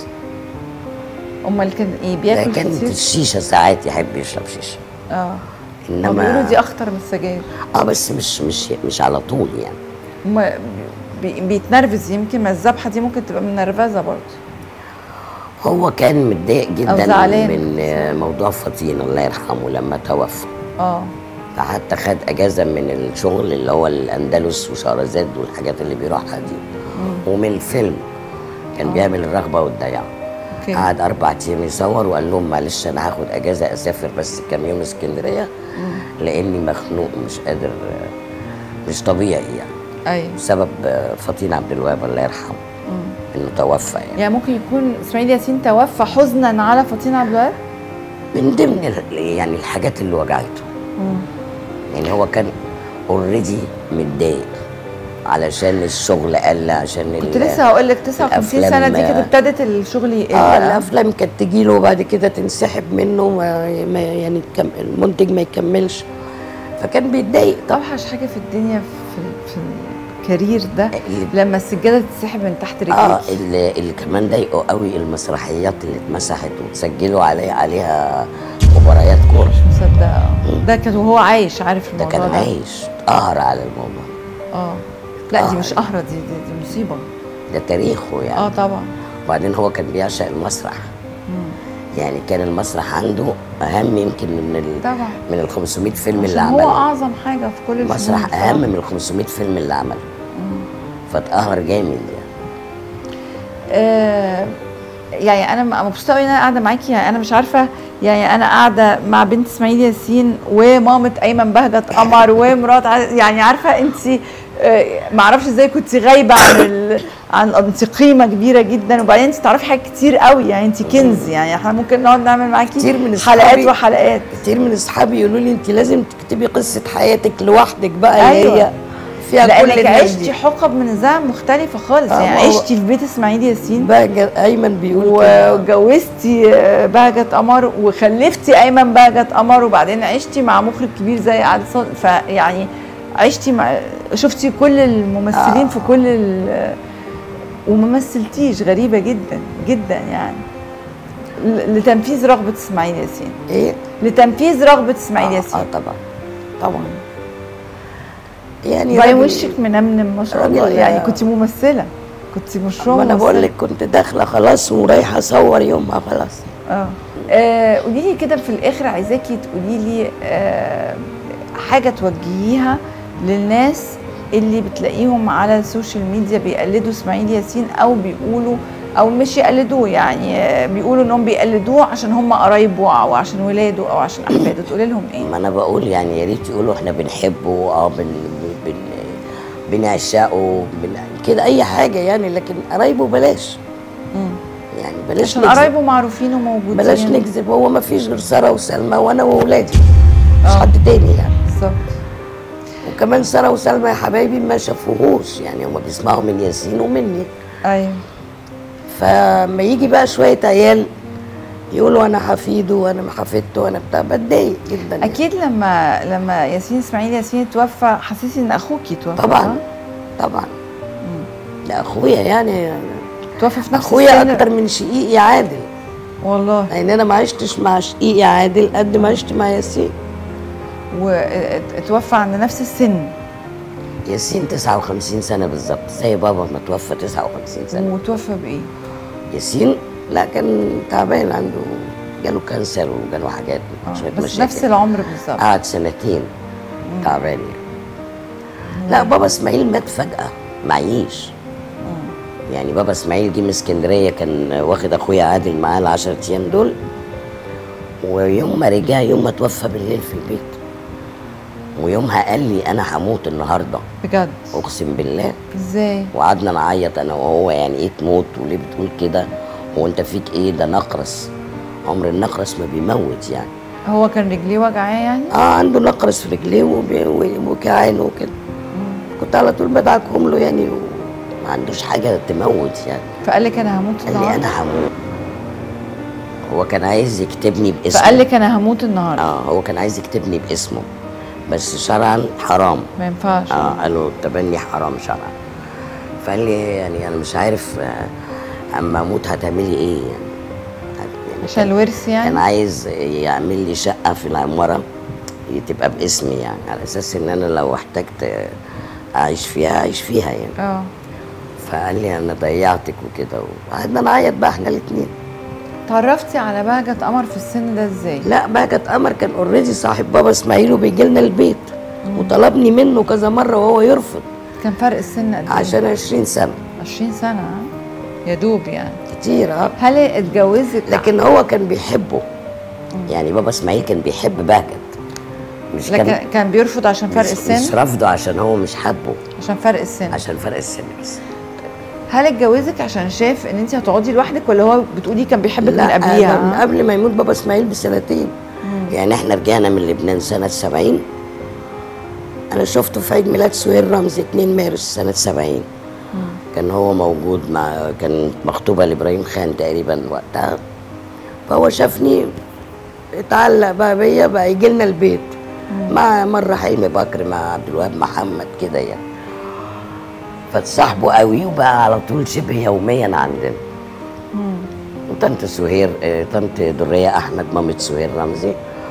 امال كان ايه؟ بياكل كتير؟ كانت الشيشه ساعات يحب يشرب شيشه. انما بيقولوا دي اخطر من السجاير. بس مش على طول يعني. بيتنرفز يمكن، ما الذبحه دي ممكن تبقى من نرفزه برضه. هو كان متضايق جدا زعلان من موضوع فطين الله يرحمه لما توفى. فحتى خد اجازه من الشغل اللي هو الاندلس وشهرزاد والحاجات اللي بيروحها دي، ومن الفيلم كان بيعمل الرغبه والضياع. قعد 4 ايام يصور وقال لهم معلش انا هاخد اجازه اسافر بس كام يوم اسكندريه لاني مخنوق مش قادر، مش طبيعي يعني. بسبب فطين عبد الوهاب الله يرحمه انه توفى يعني ممكن يكون اسماعيل ياسين توفى حزنا على فطين عبد الوهاب؟ من ضمن يعني الحاجات اللي وجعته. يعني هو كان اوريدي متضايق علشان الشغل قل، عشان كنت لسه هقول لك 59 سنه دي كانت ابتدت الشغل يقل. الافلام كانت تجي له وبعد كده تنسحب منه، يعني المنتج ما يكملش، فكان بيتضايق. اوحش حاجه في الدنيا في الكارير ده لما السجاده تتسحب من تحت رجليك. اللي كمان ضايقه قوي المسرحيات اللي اتمسحت وتسجلوا عليها مباريات كوره. مش مصدقه. ده كان وهو عايش عارف الموضوع ده. كان عايش قهر على الموضوع. لا دي مش قهرة، دي مصيبة. ده تاريخه يعني. طبعا. وبعدين هو كان بيعشق المسرح. يعني كان المسرح عنده اهم يمكن من ال 500 فيلم اللي عمله. هو اعظم حاجة في كل الفيلم. المسرح اهم من ال 500 فيلم اللي عمله. فاتقهر جامد يعني انا مبسوطه قوي ان انا قاعده معاكي. يعني انا مش عارفه، يعني انا قاعده مع بنت اسماعيل ياسين ومامه ايمن بهجت قمر ومرات يعني عارفه انت ما اعرفش ازاي كنت غايبه عن انت قيمه كبيره جدا، وبعدين انت تعرفي حاجات كتير قوي، يعني انت كنز. يعني احنا ممكن نقعد نعمل معاكي كتير من حلقات وحلقات. كتير من اصحابي يقولوا لي انت لازم تكتبي قصه حياتك لوحدك بقى. هي فيها لانك عشتي حقب من الزمن مختلفه خالص. يعني عشتي في بيت اسماعيل ياسين ايمن بيقول وجوزتي بهجت قمر وخلفتي ايمن بهجت قمر، وبعدين عشتي مع مخرج كبير زي عادل صادق. فيعني عشتي شفتي كل الممثلين في كل وما مثلتيش. غريبه جدا جدا يعني. لتنفيذ رغبه اسماعيل ياسين. ايه؟ لتنفيذ رغبه اسماعيل ياسين. طبعا يعني باين وشك منمنم ما شاء الله. يعني كنت ممثله، كنت مشروع. انا بقول لك كنت داخله خلاص ورايحه اصور يومها خلاص. قولي لي كده في الاخر، عايزاكي تقولي لي حاجه توجهيها للناس اللي بتلاقيهم على السوشيال ميديا بيقلدوا اسماعيل ياسين، او بيقولوا او مش يقلدوه، يعني بيقولوا انهم بيقلدوه عشان هم قرايبه او عشان ولاده او عشان احفاده، تقولي لهم ايه؟ ما انا بقول يعني يا ريت يقولوا احنا بنحبه، بنعشقه، كده اي حاجه يعني، لكن قرايبه بلاش. يعني بلاش عشان قرايبه معروفين وموجودين، بلاش نكذب. هو ما فيش غير ساره وسلمى وانا واولادي، مش حد تاني يعني. بالظبط. وكمان ساره وسلمى يا حبايبي ما شافوهوش، يعني هم بيسمعوا من ياسين ومني. ايوه. فما يجي بقى شويه عيال يقولوا انا حفيده وانا حفيدته وانا بتاع، بتضايق جدا. اكيد لما ياسين اسماعيل ياسين توفى حسيتي ان اخوكي توفى؟ طبعا طبعا. ده اخويا يعني، توفى في نفس اخويا اكتر من شقيقي عادل والله. لان انا ما عشتش مع شقيقي عادل قد ما عشت مع ياسين. وتوفى عند نفس السن. ياسين 59 سنه بالظبط، زي بابا ما توفى 59 سنه. وتوفى بايه؟ ياسين لا كان تعبان، عنده جاله كانسر وجاله حاجات شويه بس مشاكل. نفس العمر بالظبط. قعد سنتين تعبان يعني. لا بابا اسماعيل مات فجأة، معيش. يعني بابا اسماعيل جه من اسكندريه، كان واخد اخويا عادل معاه ال10 ايام دول، ويوم ما رجع، يوم ما توفى بالليل في البيت، ويومها قال لي انا هموت النهارده. بجد؟ اقسم بالله. ازاي؟ وقعدنا نعيط انا وهو، يعني ايه تموت وليه بتقول كده؟ هو انت فيك ايه؟ ده نقرس، عمر النقرس ما بيموت يعني. هو كان رجليه وجعاه يعني؟ عنده نقرس في رجليه وكعانه وكده. كنت على طول بدعكهم له يعني، ما عندوش حاجه تموت يعني. فقال لك انا هموت النهارده؟ قال لي انا هموت. هو كان عايز يكتبني باسمه. فقال لك انا هموت النهارده؟ هو كان عايز يكتبني باسمه، بس شرعا حرام، ما ينفعش. قالوا التبني حرام شرعا. فقال لي يعني انا مش عارف اما اموت هتعملي ايه يعني عشان الورث يعني. كان عايز يعمل لي شقه في العماره تبقى باسمي، يعني على اساس ان انا لو احتجت اعيش فيها يعني. فقال لي انا ضيعتك وكده، وقعدنا نعيط بقى احنا الاثنين. تعرفتي على بهجت قمر في السن ده ازاي؟ لا بهجت قمر كان اوريدي صاحب بابا اسماعيل وبيجي لنا البيت، وطلبني منه كذا مره وهو يرفض. كان فرق السن قد ايه؟ عشان 20 سنه. 20 سنه يا دوب يعني. كتير. هل اتجوزت؟ لكن هو كان بيحبه. يعني بابا اسماعيل كان بيحب بهجت، مش كان بيرفض عشان فرق السن؟ مش رفضه عشان هو مش حابه، عشان فرق السن. عشان فرق السن بس. هل اتجوزك عشان شاف ان انت هتقعدي لوحدك، ولا هو بتقولي كان بيحبك من قبليها؟ من قبل ما يموت بابا اسماعيل بسنتين. يعني احنا رجعنا من لبنان سنه 70. انا شفته في عيد ميلاد سهير رمزي 2 مارس سنه 70. كان هو موجود كان مخطوبه لابراهيم خان تقريبا وقتها. فهو شافني اتعلق بقى بيا، بقى يجي لنا البيت مع مره حلمي بكر، مع عبد الوهاب محمد كده يعني. فتصاحبوا قوي وبقى على طول شبه يوميا عندنا. وطنط سهير، طنط دريه احمد مامة سهير رمزي،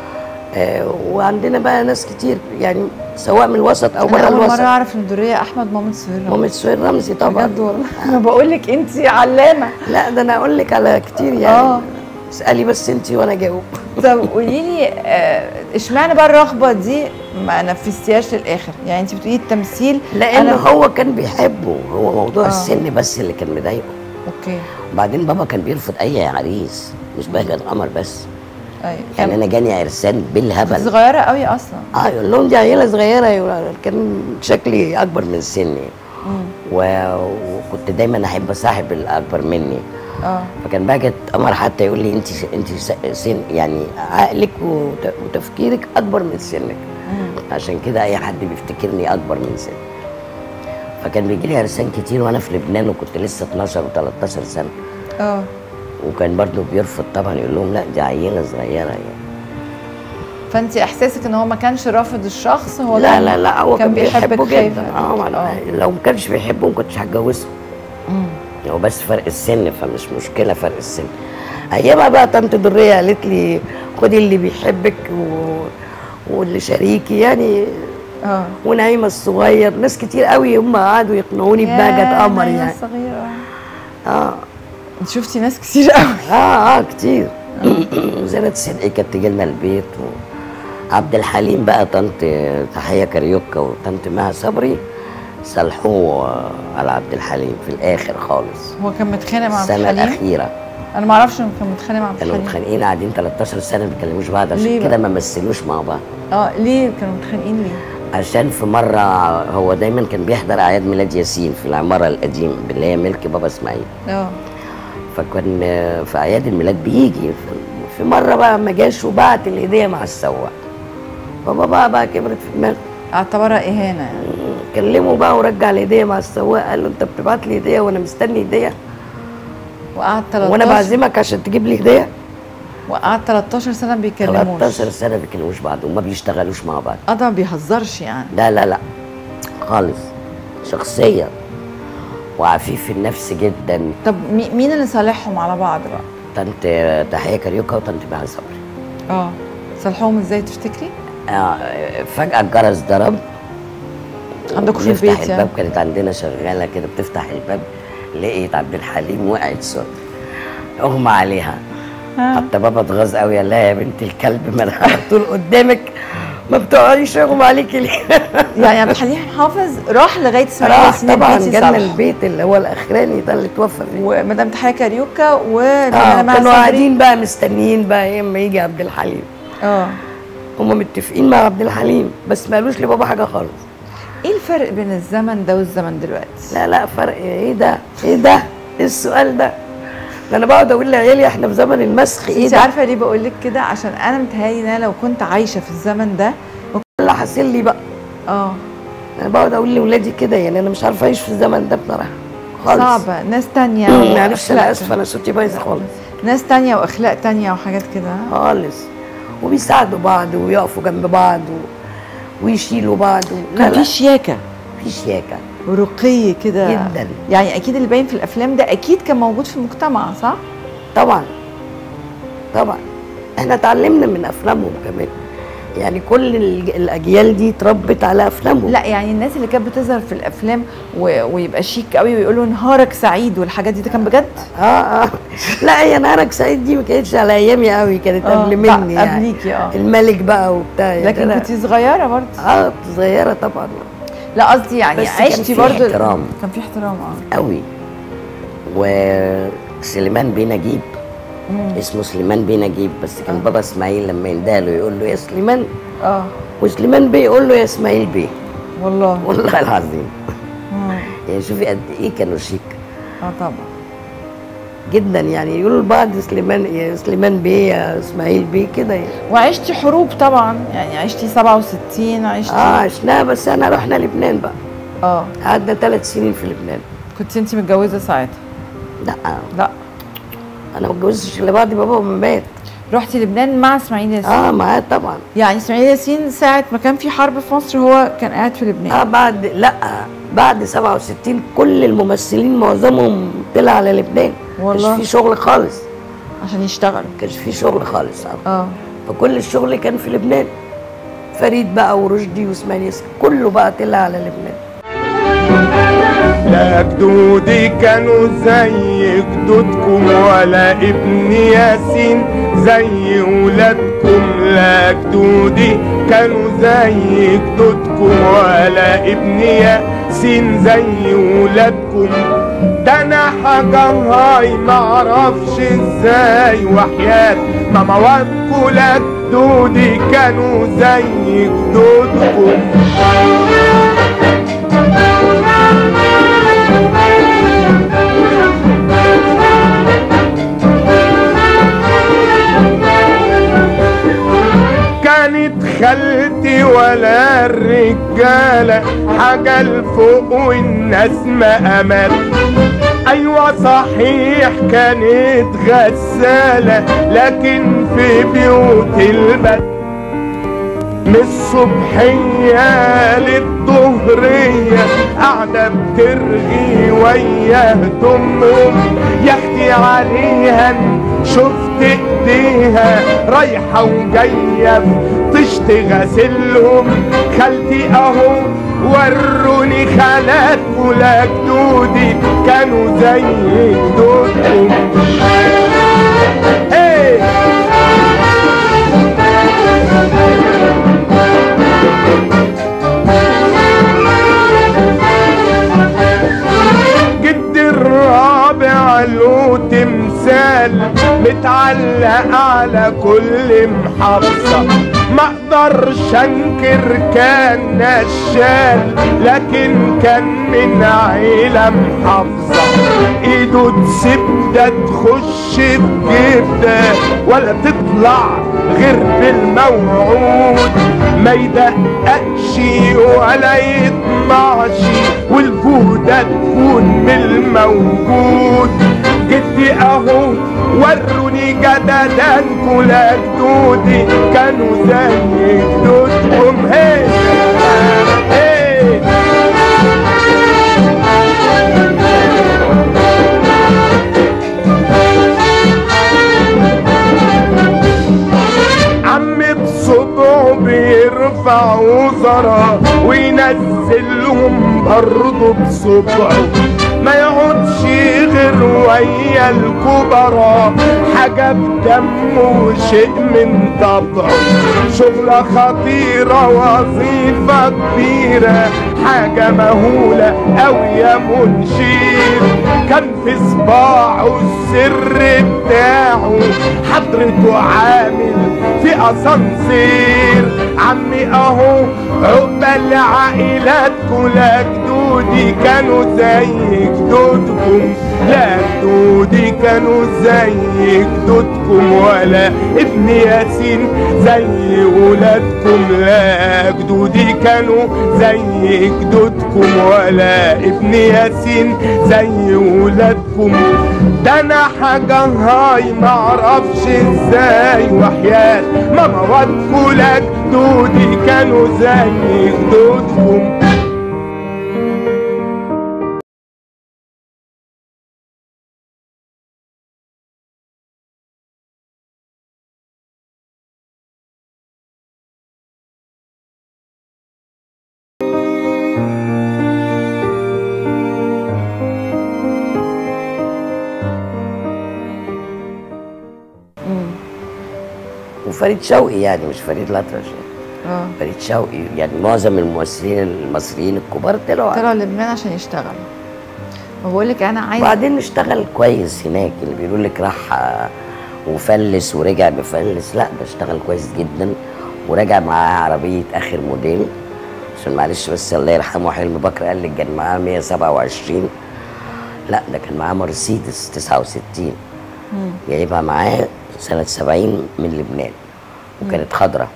وعندنا بقى ناس كتير يعني، سواء من الوسط او بره الوسط. اول مره اعرف ان دريه احمد مامة سهير رمزي. مامة سهير رمزي طبعا. بجد والله. انا بقول لك انت علامه. لا ده انا اقول لك على كتير يعني. اسالي بس انت وانا اجاوب. طب قولي لي اشمعنى بقى الرغبه دي ما نفذتيهاش للاخر؟ يعني انت بتقولي التمثيل لان هو كان بيحبه، هو موضوع السن بس اللي كان مضايقه. اوكي. وبعدين بابا كان بيرفض اي عريس، مش بهجت قمر بس. ايوه. يعني انا جاني عرسان بالهبل. صغيره قوي اصلا. يقول لهم دي عيله صغيره، كان شكلي اكبر من سني. وكنت دايما احب اصاحب الاكبر مني. فكان بهجت قمر حتى يقول لي انت سن يعني عقلك وتفكيرك اكبر من سنك. عشان كده اي حد بيفتكرني اكبر من سني. فكان بيجي لي عرسان كتير وانا في لبنان، وكنت لسه 12 و13 سنه. وكان برضه بيرفض طبعا، يقول لهم لا دي عيله صغيره يعني. فانت احساسك ان هو ما كانش رافض الشخص، هو لا هو كان بيحبه جدا. لو ما كانش بيحبه ما كنتش هتجوزه. هو بس فرق السن، فمش مشكله فرق السن. ايامها بقى طنط دريه قالت لي خدي اللي بيحبك واللي شريكي يعني. ونعيمه الصغير، ناس كتير قوي هم قعدوا يقنعوني ببهجت قمر يعني. الصغيره. انت شفتي ناس كتير قوي. كتير. زينة صدقي كانت تيجي لنا البيت، عبد الحليم بقى طنط تحية كاريوكا وطنط مها صبري صلحوه على عبد الحليم في الاخر خالص. هو كان متخانق مع عبد الحليم؟ السنة الأخيرة انا ما اعرفش انه كان متخانق مع عبد الحليم. كانوا متخانقين قاعدين 13 سنة ما بيكلموش بعض، عشان كده ما مثلوش مع بعض. ليه كانوا متخانقين ليه؟ عشان في مرة هو دايما كان بيحضر أعياد ميلاد ياسين في العمارة القديمة اللي هي ملك بابا إسماعيل. فكان في أعياد الميلاد بيجي. في مرة بقى ما جاش وبعت الهدية مع السواق. بابا بقى كبرت في دماغه، اعتبرها إهانة يعني. كلمه بقى ورجع الهدية مع السواق، قال له أنت بتبعت لي هدية وأنا مستني هدية؟ وقعد 13 وأنا بعزمك عشان تجيب لي هدية؟ وقعد 13 سنة ما بيكلموش. 13 سنة ما بيكلموش بعض وما بيشتغلوش مع بعض. ده ما بيهزرش يعني. لا خالص، شخصية وعفيف النفس جدا. طب مين اللي صالحهم على بعض بقى؟ طنط تحية كاريوكا وطنط مها صبري. صالحوهم ازاي تفتكري؟ فجأة الجرس ضرب عندكم في البيت يعني؟ الباب كانت عندنا شغالة كده بتفتح الباب، لقيت عبد الحليم وقعت صوت اغمى عليها. حتى بابا اتغاظ قوي، قال لها يا بنت الكلب ما انا على طول قدامك ما بتقعديش اغمى عليكي ليه؟ يعني عبد الحليم حافظ راح لغايه اسماعيل ياسين طبعا جالنا البيت اللي هو الاخراني ده اللي توفى فيه، ومدام تحية كاريوكا كانوا قاعدين بقى مستنيين بقى ايه اما يجي عبد الحليم. هم متفقين مع عبد الحليم بس ما قالوش لبابا حاجه خالص. ايه الفرق بين الزمن ده والزمن دلوقتي؟ لا فرق ايه ده؟ ايه السؤال ده؟ انا بقعد اقول لعيالي احنا في زمن المسخ. ايه انت ده؟ عارفه ليه بقول لك كده؟ عشان انا متهيألي ان انا لو كنت عايشه في الزمن ده اللي حاصل لي بقى. انا بقعد اقول لاولادي كده، يعني انا مش عارفه اعيش في الزمن ده بصراحه خالص. صعبه، ناس تانية معلش انا اسفه، انا صوتي بايظ خالص. ناس تانية واخلاق تانية وحاجات كده خالص، وبيساعدوا بعض ويقفوا جنب بعض ويشيلوا بعض كان في شياكه، ورقي كده جدا. يعني اكيد اللي باين في الافلام ده اكيد كان موجود في المجتمع، صح؟ طبعا احنا اتعلمنا من افلامهم كمان، يعني كل الاجيال دي اتربت على افلامهم. لا يعني الناس اللي كانت بتظهر في الافلام ويبقى شيك قوي ويقولوا نهارك سعيد والحاجات دي، ده كان بجد؟ لا هي نهارك سعيد دي ما كانتش على ايامي قوي، كانت قبل مني يعني. قبليكي الملك بقى وبتاع، لكن كنت صغيره برضه. صغيره طبعا. لا قصدي يعني عشتي برضه كان في احترام قوي. وسليمان بيه نجيب، اسمه سليمان بيه نجيب، بس كان بابا اسماعيل لما يندهله يقول له يا سليمان، وسليمان بيه يقول له يا اسماعيل بيه. والله العظيم. يعني شوفي قد ايه كانوا شيك. طبعا جدا، يعني يقولوا لبعض يا سليمان بيه يا اسماعيل بيه كده يعني. وعشتي حروب طبعا، يعني عشتي 67 عشتي؟ عشناها، بس انا رحنا لبنان بقى. قعدنا 3 سنين في لبنان. كنت انت متجوزه ساعتها؟ لا انا ما اتجوزتش الا بعد بابا ما مات. رحتي لبنان مع اسماعيل ياسين؟ معاه طبعا. يعني اسماعيل ياسين ساعه ما كان في حرب في مصر هو كان قاعد في لبنان؟ بعد 67 كل الممثلين معظمهم طلع على لبنان. والله مش في شغل خالص عشان يشتغلوا، كانش في شغل خالص. فكل الشغل كان في لبنان. فريد بقى ورشدي واسماعيل ياسين كله بقى طلع على لبنان. لا جدودي كانوا زي جدودكم ولا ابن ياسين زي ولادكم. لا جدودي كانوا زي جدودكم ولا ابن ياسين زي ولادكم. ده انا حاجة هاي معرفش ازاي، وحياة ماما وابكوا لا جدودي كانوا زي جدودكم. كانت خالتي ولا الرجالة حاجة لفوق والناس ما أمل. أيوة صحيح كانت غسالة، لكن في بيوت البلد من الصبحية للظهرية قاعدة بترغي ويا هدومهم. يحكي عليها شفت ايديها رايحة وجاية طشت غسلهم. خالتي اهو وروني خالات ولا جدودي كانوا زي جدودهم. متعلق على كل محافظة، ما اقدرش انكر كان نشال، لكن كان من عيلة محافظة. ايده تسبده تخش في جبده ولا تطلع غير بالموعود، ما يدققش ولا يطمعش والجودة تكون بالموجود. جدي اهو وروني جددا كل جدودي كانوا زي جدودهم. هي بصبعه بيرفع وزراء وينزلهم برضه بصبعه، ما يقعدش غير ويا الكبراء، حاجة بدمه وشيء من طبعه. شغلة خطيرة وظيفة كبيرة، حاجة مهولة أوي يا منشير. كان في صباعه السر بتاعه، حضرته عامل في اسانسير. عمي اهو عقبال عائلات كل جدودي كانوا زي جدودكم، لا جدودي كانوا زي جدودكم، ولا ابن ياسين زي ولادكم، لا جدودي كانوا زي جدودكم، ولا ابن ياسين زي ولادكم. ده انا حاجة هاي معرفش ازاي، وحياة ماما ودكوا لجدودي كانوا زي جدودكم. وفريد شوقي يعني مش فريد الأطرش، فريد شوقي يعني معظم الممثلين المصريين الكبار طلعوا لبنان عشان يشتغلوا. بقول لك انا عايز وبعدين نشتغل كويس هناك. اللي بيقولوا لك راح وفلس ورجع بفلس، لا ده اشتغل كويس جدا ورجع معاه عربيه اخر موديل. عشان معلش بس الله يرحمه حلمي بكر قال لك كان معاه 127، لا ده كان معاه مرسيدس 69 جايبها معاه سنة 70 من لبنان، وكانت خضرة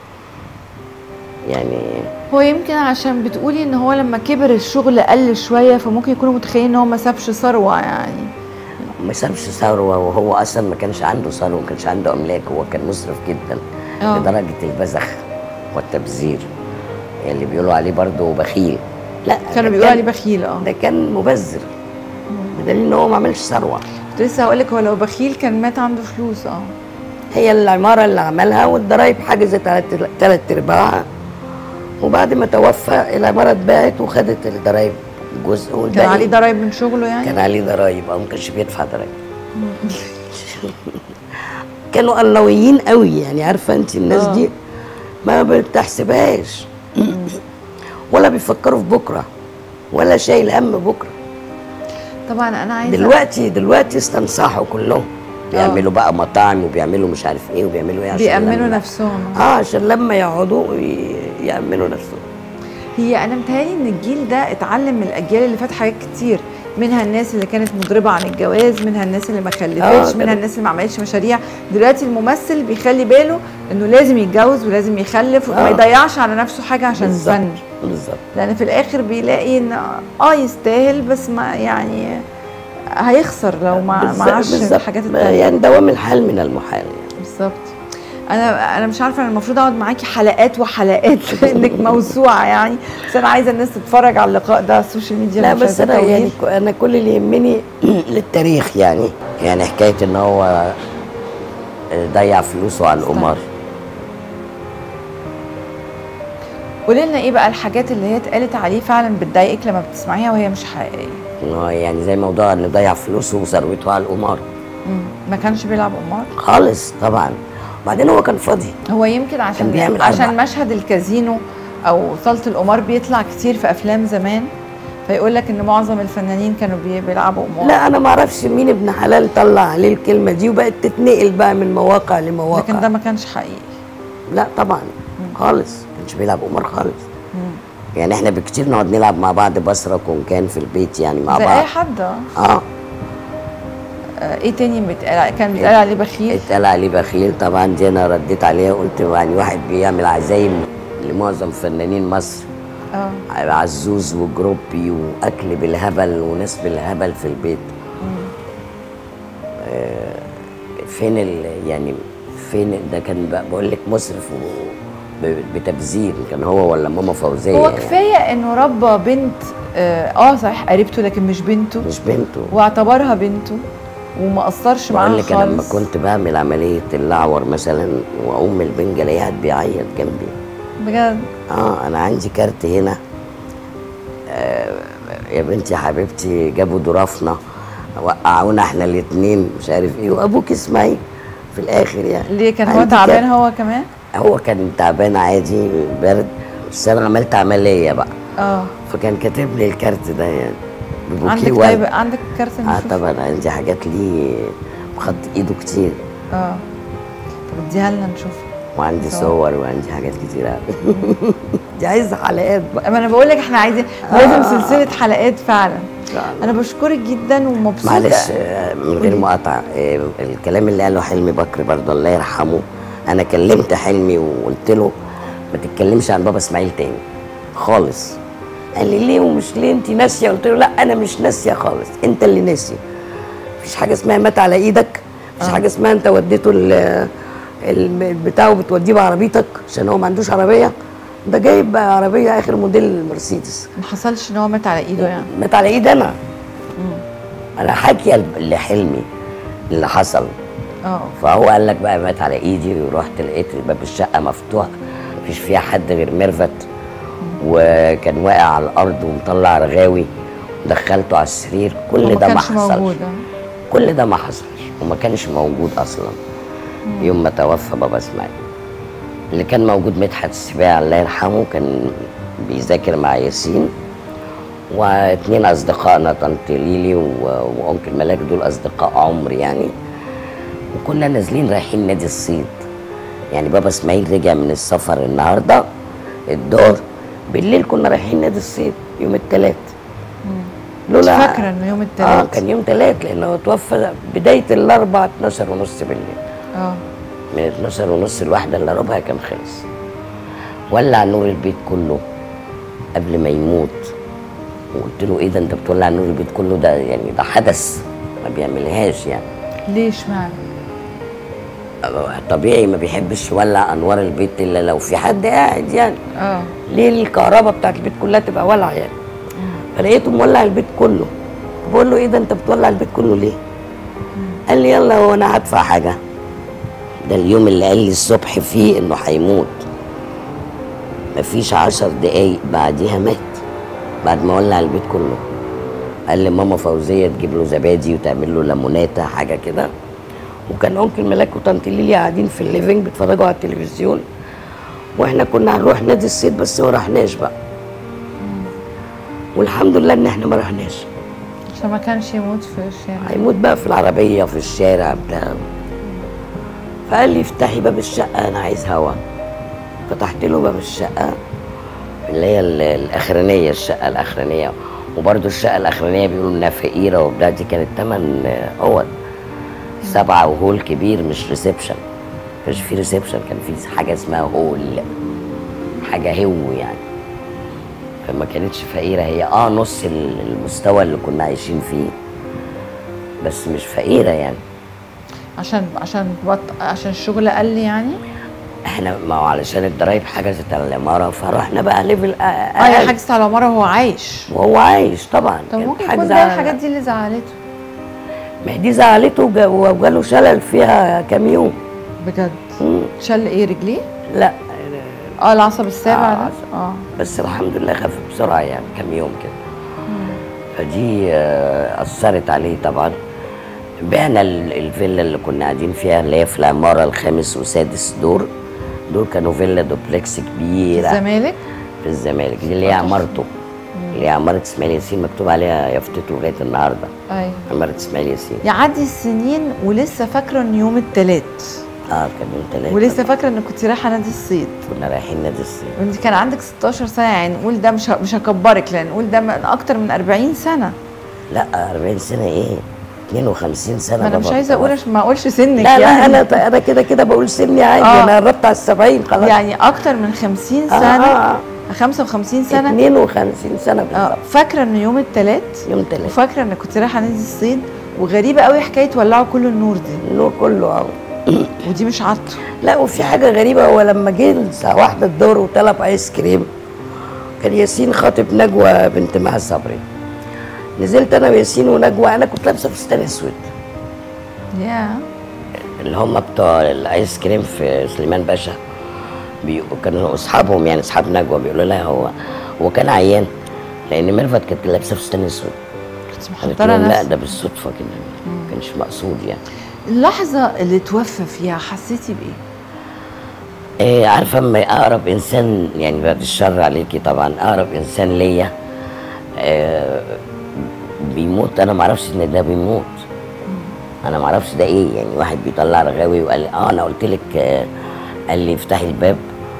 يعني. هو يمكن عشان بتقولي ان هو لما كبر الشغل قل شوية، فممكن يكونوا متخيلين ان هو ما سابش ثروة يعني. ما سابش ثروة، وهو اصلا ما كانش عنده ثروة، ما كانش عنده املاك، هو كان مسرف جدا لدرجة البذخ والتبذير اللي بيقولوا عليه برضه بخيل. لا كانوا بيقولوا عليه بخيل. ده كان مبذر، بدليل ان هو ما عملش ثروة. كنت لسه هقول لك هو لو بخيل كان مات عنده فلوس. هي العمارة اللي عملها والضرايب حجزت على 3/4، وبعد ما توفى العمارة اتباعت وخدت الضرايب جزء، والباقي كان عليه ضرايب من شغله يعني؟ كان عليه ضرايب ما كانش بيدفع ضرايب. كانوا قلويين قوي يعني، عارفة انت الناس دي ما بتحسبهاش ولا بيفكروا في بكرة ولا شايل هم بكرة. طبعا انا عايزه دلوقتي استنصحوا كلهم، بيعملوا بقى مطاعم وبيعملوا مش عارف ايه وبيعملوا ايه عشان بيأمنوا نفسهم. عشان لما يقعدوا يأمنوا نفسهم. هي انا متهيألي ان الجيل ده اتعلم من الاجيال اللي فات حاجات كتير، منها الناس اللي كانت مضربه عن الجواز، منها الناس اللي ما خلفتش، منها الناس اللي ما عملتش مشاريع. دلوقتي الممثل بيخلي باله انه لازم يتجوز ولازم يخلف وما يضيعش على نفسه حاجه عشان الفن. بالظبط. لان في الاخر بيلاقي ان يستاهل، بس ما يعني هيخسر لو ما عاش الحاجات التانية. يعني دوام الحال من المحال يعني. بالظبط. انا مش عارفه، انا المفروض اقعد معاكي حلقات وحلقات انك موسوعه يعني، بس انا عايزه الناس تتفرج على اللقاء ده على السوشيال ميديا. لا بس انا يعني انا كل اللي يهمني للتاريخ يعني حكايه ان هو ضيع فلوسه على القمار. قولي لنا ايه بقى الحاجات اللي هي اتقالت عليه فعلا بتضايقك لما بتسمعيها وهي مش حقيقيه؟ يعني زي موضوع انه ضيع فلوسه وثروته على القمار. ما كانش بيلعب قمار خالص طبعا، وبعدين هو كان فاضي. هو يمكن عشان مشهد الكازينو او صاله القمار بيطلع كتير في افلام زمان، فيقول لك ان معظم الفنانين كانوا بيلعبوا قمار. لا انا ما اعرفش مين ابن حلال طلع عليه الكلمه دي وبقت تتنقل بقى من مواقع لمواقع. لكن ده ما كانش حقيقي. لا طبعا خالص ما كانش بيلعب قمار خالص. يعني احنا بكتير نقعد نلعب مع بعض بسرة كان في البيت يعني مع زي بعض اي حد. ايه تاني كان بيتقال عليه بخيل؟ اتقال عليه بخيل طبعا. دي انا رديت عليها وقلت يعني واحد بيعمل عزايم لمعظم فنانين مصر، عزوز وجروبي واكل بالهبل وناس بالهبل في البيت. فين يعني فين ده؟ كان بقول لك مسرف بتبذير. كان هو ولا ماما فوزيه؟ هو كفايه يعني انه ربى بنت صحيح قريبته لكن مش بنته، مش بنته، واعتبرها بنته وما قصرش معاها خالص. بقول لك لما كنت بعمل عمليه اللعور مثلا واقوم البنج الاقيها بيعيط جنبي بجد. انا عندي كارت هنا. يا بنتي يا حبيبتي جابوا ضرافنا وقعونا احنا الاثنين مش عارف ايه، وابوك اسمعي في الاخر يعني. ليه كان هو تعبان هو كمان؟ هو كان تعبان عادي برد، بس انا عملت عمليه بقى. فكان كاتب لي الكارت ده يعني. عندك كارت نشوف؟ طبعا عندي حاجات ليه بخط ايده كتير. طب اديها لنا نشوف. وعندي صور وعندي حاجات كتير قوي. دي عايزه حلقات بقى. ما انا بقول لك احنا عايزين لازم سلسله حلقات فعلا. انا بشكرك جدا ومبسوطه. معلش من غير مقاطعه، الكلام اللي قاله حلمي بكر برضه الله يرحمه، انا كلمت حلمي وقلت له ما تتكلمش عن بابا اسماعيل تاني خالص. قال لي ليه ومش ليه انت ناسيه؟ قلت له لا انا مش ناسيه خالص، انت اللي ناسي. مفيش حاجه اسمها مات على ايدك، مفيش حاجه اسمها انت وديته بتاعه بتوديه بعربيتك عشان هو ما عندوش عربيه. ده جايب عربيه اخر موديل مرسيدس. ما حصلش ان هو مات على ايده يعني؟ مات على ايد انا. انا حاكيه لحلمي اللي حصل. فهو قال لك بقى مات على ايدي، ورحت لقيت باب الشقه مفتوح مفيش فيها حد غير ميرفت، وكان واقع على الارض ومطلع رغاوي، دخلته على السرير. كل ده ما حصلش. كل ده ما حصلش وما كانش موجود اصلا يوم ما توفى بابا اسماعيل. اللي كان موجود مدحت السباعي الله يرحمه، كان بيذاكر مع ياسين، واتنين اصدقائنا طنط ليلي وانكل ملاك، دول اصدقاء عمر يعني. وكنا نازلين رايحين نادي الصيد. يعني بابا اسماعيل رجع من السفر النهارده الدور، بالليل كنا رايحين نادي الصيد يوم الثلاث. لولا فاكره انه يوم الثلاث. كان يوم ثلاث لانه توفى بدايه الاربع 12:30 بالليل. من 12:30 لواحدة الا ربع كان خلص. ولع نور البيت كله قبل ما يموت. وقلت له ايه ده انت بتولع نور البيت كله؟ ده يعني ده حدث ما بيعملهاش يعني. ليش معنى؟ طبيعي ما بيحبش يولع انوار البيت الا لو في حد قاعد يعني. ليه الكهرباء بتاعت البيت كلها تبقى ولعه يعني؟ فلقيته مولع البيت كله. بقول له ايه ده انت بتولع البيت كله ليه؟ قال لي يلا هو انا هدفع حاجه. ده اليوم اللي قال لي الصبح فيه انه هيموت. مفيش 10 دقايق بعديها مات، بعد ما ولع البيت كله. قال لي ماما فوزيه تجيب له زبادي وتعمل له ليموناته حاجه كده. وكان انكل ملاك وطنط ليلي قاعدين في الليفنج بيتفرجوا على التلفزيون، واحنا كنا هنروح نادي الصيد بس ما رحناش بقى. والحمد لله ان احنا ما رحناش عشان ما كانش يموت في الشارع. هيموت بقى في العربيه في الشارع بتاع. فقال لي افتحي باب الشقه انا عايز هوا. فتحت له باب الشقه اللي هي الاخرانيه، الشقه الاخرانيه. وبرده الشقه الاخرانيه بيقولوا انها فقيره وبتاع. دي كانت 8 اوض 7 وهول كبير مش ريسبشن. مكانش في ريسبشن، كان في حاجه اسمها هول، حاجه هو يعني. فما كانتش فقيره هي نص المستوى اللي كنا عايشين فيه، بس مش فقيره يعني. عشان الشغل قل يعني. احنا ما هو علشان الضرايب حجزت على العماره فرحنا بقى ليفل هي حجزت على العماره وهو عايش. وهو عايش طبعا. طب ممكن يكون ده الحاجات دي اللي زعلته. ما دي زعلته وجاله شلل فيها كام يوم. بجد؟ شل ايه رجليه؟ لا العصب السابع ده؟ بس الحمد لله خف بسرعه يعني كام يوم كده. فدي اثرت عليه طبعا. بعنا الفيلا اللي كنا قاعدين فيها اللي هي في العماره الخامس وسادس دور. دول كانوا فيلا دوبلكس كبيره في الزمالك؟ في الزمالك دي اللي هي عمارته. اللي هي عماره اسماعيل ياسين، مكتوب عليها يافطته لغايه النهارده. ايوه عماره اسماعيل ياسين. يعدي السنين ولسه فاكره ان يوم الثلاث كان يوم 3 ولسه فاكره انك كنت رايحه نادي الصيد. كنا رايحين نادي الصيد وانت كان عندك 16 سنه، يعني نقول ده مش هكبرك، لان نقول ده من اكتر من 40 سنه. لا 40 سنه ايه، 52 سنه. ما انا مش عايزه اقول عشان ما اقولش سنك. لا يعني انا كده بقول سني عادي. انا قربت على 70 خلاص. يعني اكتر من 50 سنه. 55 سنه 52 سنه بالظبط. فاكره ان يوم الثلاث يوم 3 وفاكره انك كنت رايحه نادي الصيد. وغريبه قوي حكايه ولعوا كل النور دي. النور كله ودي مش عطر. لا وفي حاجه غريبه، هو لما جه الساعه 1 الظهر وطلب ايس كريم، كان ياسين خاطب نجوى بنت مها صبري. نزلت انا وياسين ونجوى، انا كنت لابسه فستان اسود. اللي هم بتوع الايس كريم في سليمان باشا كانوا اصحابهم، يعني اصحاب نجوى، بيقولوا لها هو كان عيان، لان ميرفت كانت لابسه فستان اسود. كنت محضره لا ده بالصدفه كده، ما كانش مقصود يعني. اللحظه اللي توفى فيها حسيتي بايه؟ عارفه اما اقرب انسان، يعني بعد الشر عليكي طبعا، اقرب انسان ليا بيموت، انا ما اعرفش ان ده بيموت. انا ما اعرفش ده ايه، يعني واحد بيطلع رغاوي وقال لي انا قلت لك، قال لي افتحي الباب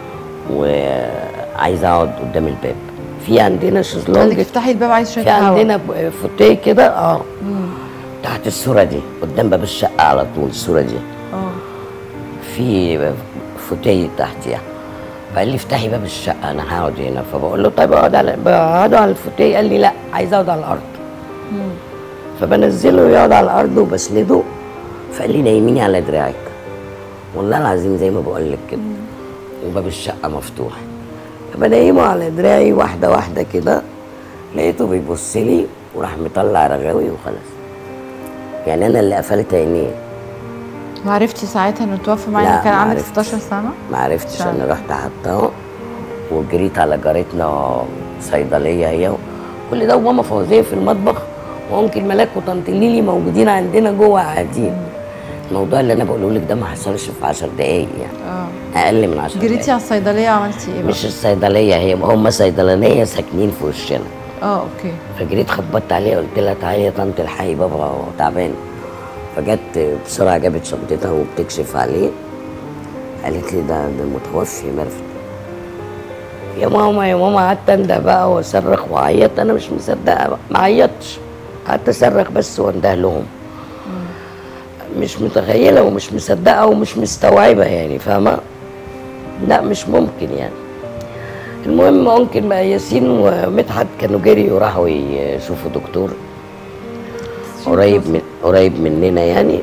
وعايز اقعد قدام الباب. في عندنا شезлونج، قال لك افتحي الباب عايز شويه في هوا. عندنا فوتيه كده تحت الصوره دي قدام باب الشقه على طول، الصوره دي في فوتيه تحتيها. فقال لي افتحي باب الشقه انا هقعد هنا. فبقول له طيب اقعد على الفوتيه. قال لي لا عايز اقعد على الارض. فبنزله يقعد على الارض وبسنده. فقال لي نايميني على دراعك، والله العظيم زي ما بقول لك كده، وباب الشقه مفتوح. فبنيمه على دراعي واحده واحده كده، لقيته بيبص لي وراح مطلع رغاوي وخلاص. يعني انا اللي قفلت عينيه. ما عرفتي ساعتها انه توفى مع انه كان عندك 16 سنه؟ ما عرفتش. انا رحت حطاه وجريت على جارتنا صيدليه هي، كل ده وماما فوزيه في المطبخ، وممكن ملاك وطنط ليلي موجودين عندنا جوه قاعدين. الموضوع اللي انا بقوله لك ده ما حصلش في 10 دقايق يعني. اقل من 10 دقايق. جريتي على الصيدليه وعملتي ايه بقى؟ مش الصيدليه، هم صيدلانيه ساكنين في وشنا. اوكي. فجريت خبطت عليها قلت لها تعالي يا طنط الحقي بابا تعبان. فجت بسرعه جابت شنطتها وبتكشف عليه. قالت لي ده متوفي ميرفت. يا ماما قعدت انده بقى واصرخ واعيط. انا مش مصدقه بقى، ما عيطتش، قعدت اصرخ بس وانده لهم. مش متخيله ومش مصدقه ومش مستوعبه يعني، فاهمه؟ لا مش ممكن يعني. المهم ممكن بقى ياسين ومدحت كانوا جري وراحوا يشوفوا دكتور قريب مننا يعني.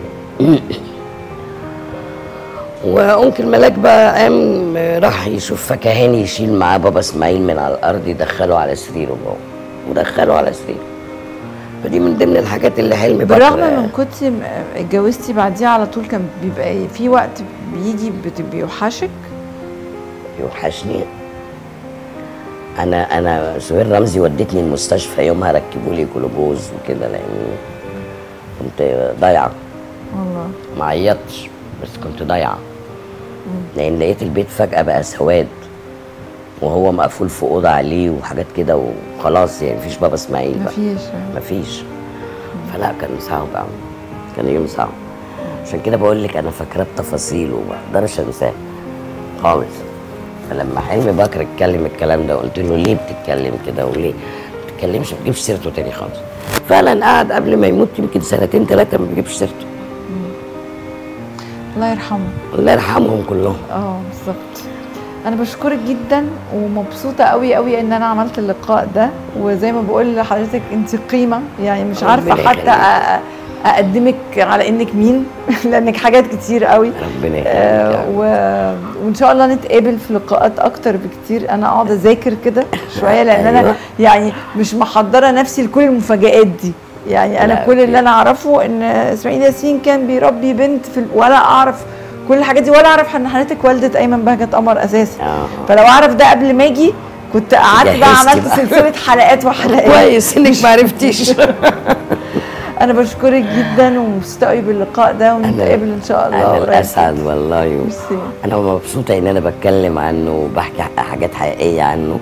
وانكل ملاك بقى قام راح يشوف فكهاني يشيل معاه بابا اسماعيل من على الارض يدخله على سريره جوه، ودخله على سريره. فدي من ضمن الحاجات اللي حلمي بقى. بالرغم من كنت اتجوزتي بعديها على طول، كان بيبقى في وقت بيجي بيوحشك؟ يوحشني. انا سهير رمزي ودتني المستشفى يومها، ركبوا لي جلوكوز وكده، لان كنت ضايعه والله. ما عيطتش بس كنت ضايعه، لان لقيت البيت فجاه بقى سواد، وهو مقفول في اوضه عليه وحاجات كده وخلاص، يعني مفيش بابا اسماعيل بقى، مفيش. فلا كان صعب قوي، كان يوم صعب. عشان كده بقول لك انا فاكره بتفاصيله وما اقدرش انساه خالص. فلما حلمي بكر اتكلم الكلام ده قلت له ليه بتتكلم كده وليه ما بتتكلمش، ما تجيبش سيرته تاني خالص. فعلا قعد قبل ما يموت يمكن 2 3 ما بيجيبش سيرته. الله يرحمه. الله يرحمهم كلهم. بالظبط. انا بشكرك جدا ومبسوطه قوي قوي ان انا عملت اللقاء ده، وزي ما بقول لحضرتك انت قيمه، يعني مش عارفه حتى اقدمك على انك مين لانك حاجات كتير قوي. ربنا يخليك. وان شاء الله نتقابل في لقاءات اكتر بكتير. انا اقعد اذاكر كده شويه لان انا يعني مش محضره نفسي لكل المفاجآت دي. يعني انا كل اللي انا اعرفه ان اسماعيل ياسين كان بيربي بنت ولا اعرف كل الحاجات دي، ولا اعرف ان حضرتك والده ايمن بهجت قمر اساسا. فلو اعرف ده قبل ما اجي كنت قعدت بقى عملت سلسله حلقات وحلقات. كويس انك ما عرفتيش. انا بشكرك جدا ومبسوطه قوي باللقاء ده، ونتقابل ان شاء الله. انا اسعد والله. انا مبسوطه ان انا بتكلم عنه وبحكي حاجات حقيقيه عنه،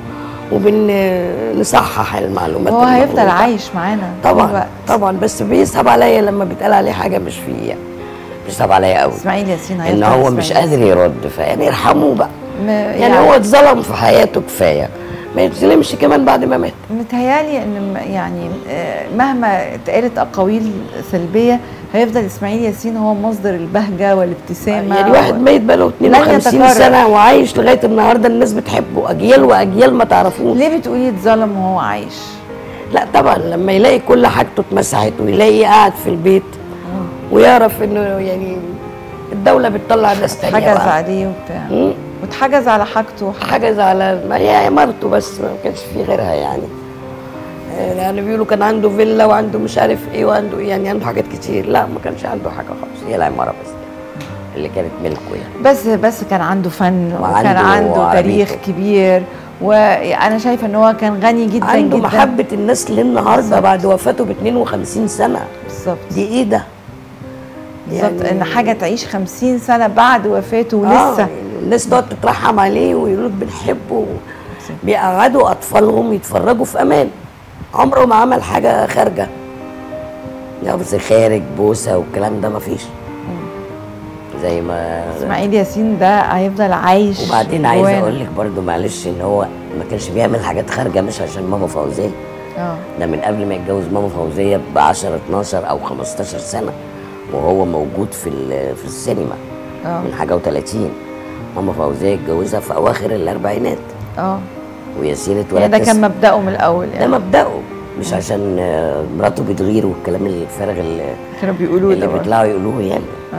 وبنصحح المعلومات. هو هيفضل المغلوطة. عايش معانا طول طبعا الوقت. طبعا، بس بيصعب عليا لما بيتقال عليه حاجه مش فيه، يعني بيصعب عليا قوي اسماعيل ياسين ان هيفضل هو مش إسماعيل قادر يرد، فيعني ارحموه بقى. ياسين. يعني هو اتظلم في حياته كفايه، ما يتظلمش كمان بعد ما مات. متهيالي ان يعني مهما اتقالت اقاويل سلبيه هيفضل اسماعيل ياسين هو مصدر البهجه والابتسامه. يعني واحد ميت بقاله 52 يتكرر. سنه وعايش لغايه النهارده، الناس بتحبه، اجيال واجيال ما تعرفوش. ليه بتقولي اتظلم وهو عايش؟ لا طبعا، لما يلاقي كل حاجته اتمسحت ويلاقي قاعد في البيت ويعرف انه يعني الدوله بتطلع ناس تانية اتحجز بقى. عليه وبتاع، واتحجز على حاجته حجز على ما هي عمارته بس، ما كانش في غيرها يعني. يعني بيقولوا كان عنده فيلا وعنده مش عارف ايه وعنده يعني عنده حاجات كتير. لا، ما كانش عنده حاجه خالص، هي العماره بس اللي كانت ملكه يعني. بس كان عنده فن وكان وعنده عنده تاريخ عربيته. كبير، وانا شايفه ان هو كان غني جدا عنده جدا. محبه الناس للنهارده بالظبط. بعد وفاته ب 52 سنه. بالظبط دي ايه ده؟ بالظبط، يعني ان حاجه تعيش 50 سنه بعد وفاته ولسه الناس تقعد تترحم عليه ويقولوا لك بنحبه. بيقعدوا اطفالهم يتفرجوا في امان، عمره ما عمل حاجه خارجه، لفظ خارج بوسه والكلام ده مفيش. زي ما اسماعيل ياسين ده هيفضل عايش. وبعدين عايز جوانا. اقول لك برضو معلش ان هو ما كانش بيعمل حاجات خارجه مش عشان ماما فوزيه. ده من قبل ما يتجوز ماما فوزيه ب 10 12 او 15 سنه وهو موجود في السينما. من حاجه و30. ماما فوزيه اتجوزها في اواخر الاربعينات. وياسين اتولد يعني ده كان مبدأه من الاول يعني. ده مبدأه، مش عشان مراته بتغيره والكلام الفارغ اللي كانوا بيقولوه اللي بيطلعوا يقولوه يعني.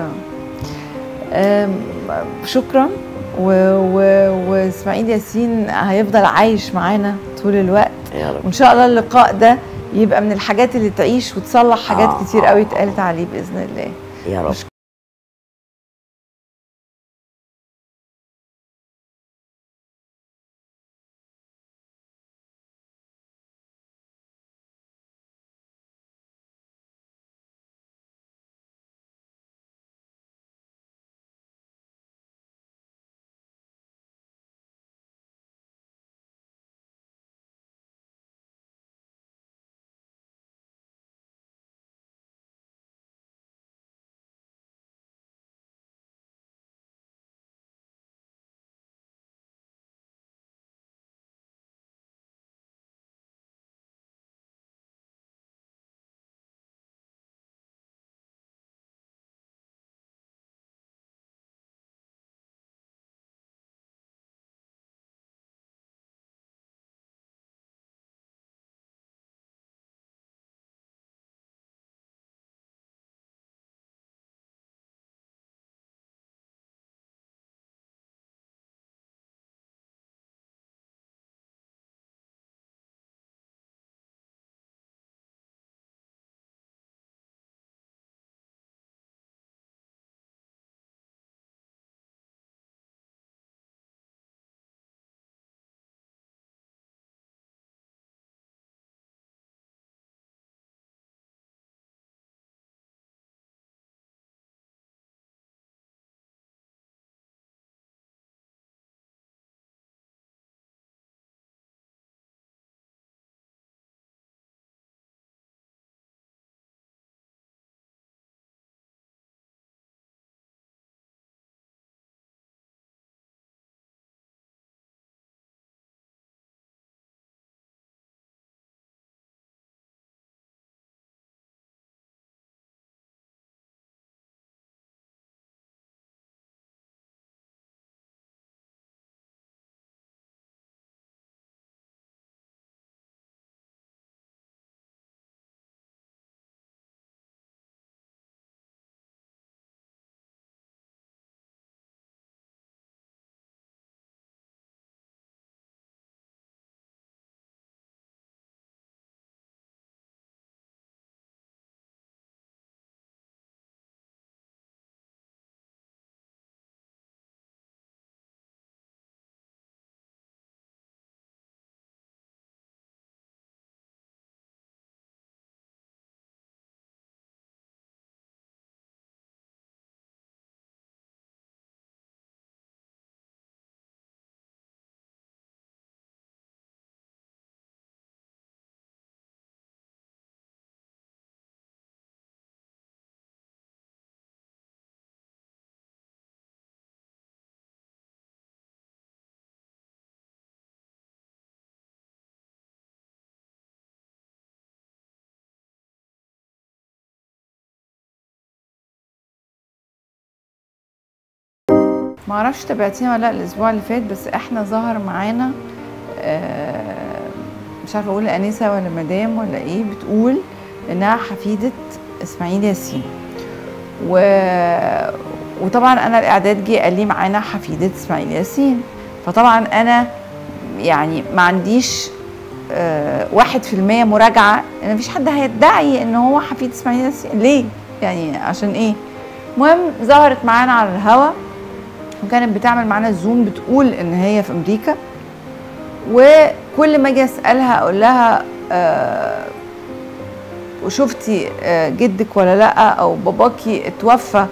شكرا. واسماعيل ياسين هيفضل عايش معانا طول الوقت يا رب. وان شاء الله اللقاء ده يبقى من الحاجات اللي تعيش وتصلح حاجات كتير قوي اتقالت عليه باذن الله. يا رب. ما اعرفش تابعتينا ولا لا الاسبوع اللي فات، بس احنا ظهر معانا مش عارفه اقول انسه ولا مدام ولا ايه، بتقول انها حفيده اسماعيل ياسين. وطبعا انا الاعداد جه قال لي معانا حفيده اسماعيل ياسين، فطبعا انا يعني ما عنديش 1% مراجعه، ان مفيش حد هيدعي ان هو حفيد اسماعيل ياسين. ليه يعني؟ عشان ايه؟ المهم ظهرت معانا على الهوا وكانت بتعمل معانا زوم، بتقول ان هي في امريكا، وكل ما اجي اسالها اقول لها وشفتي جدك ولا لا، او باباكي اتوفى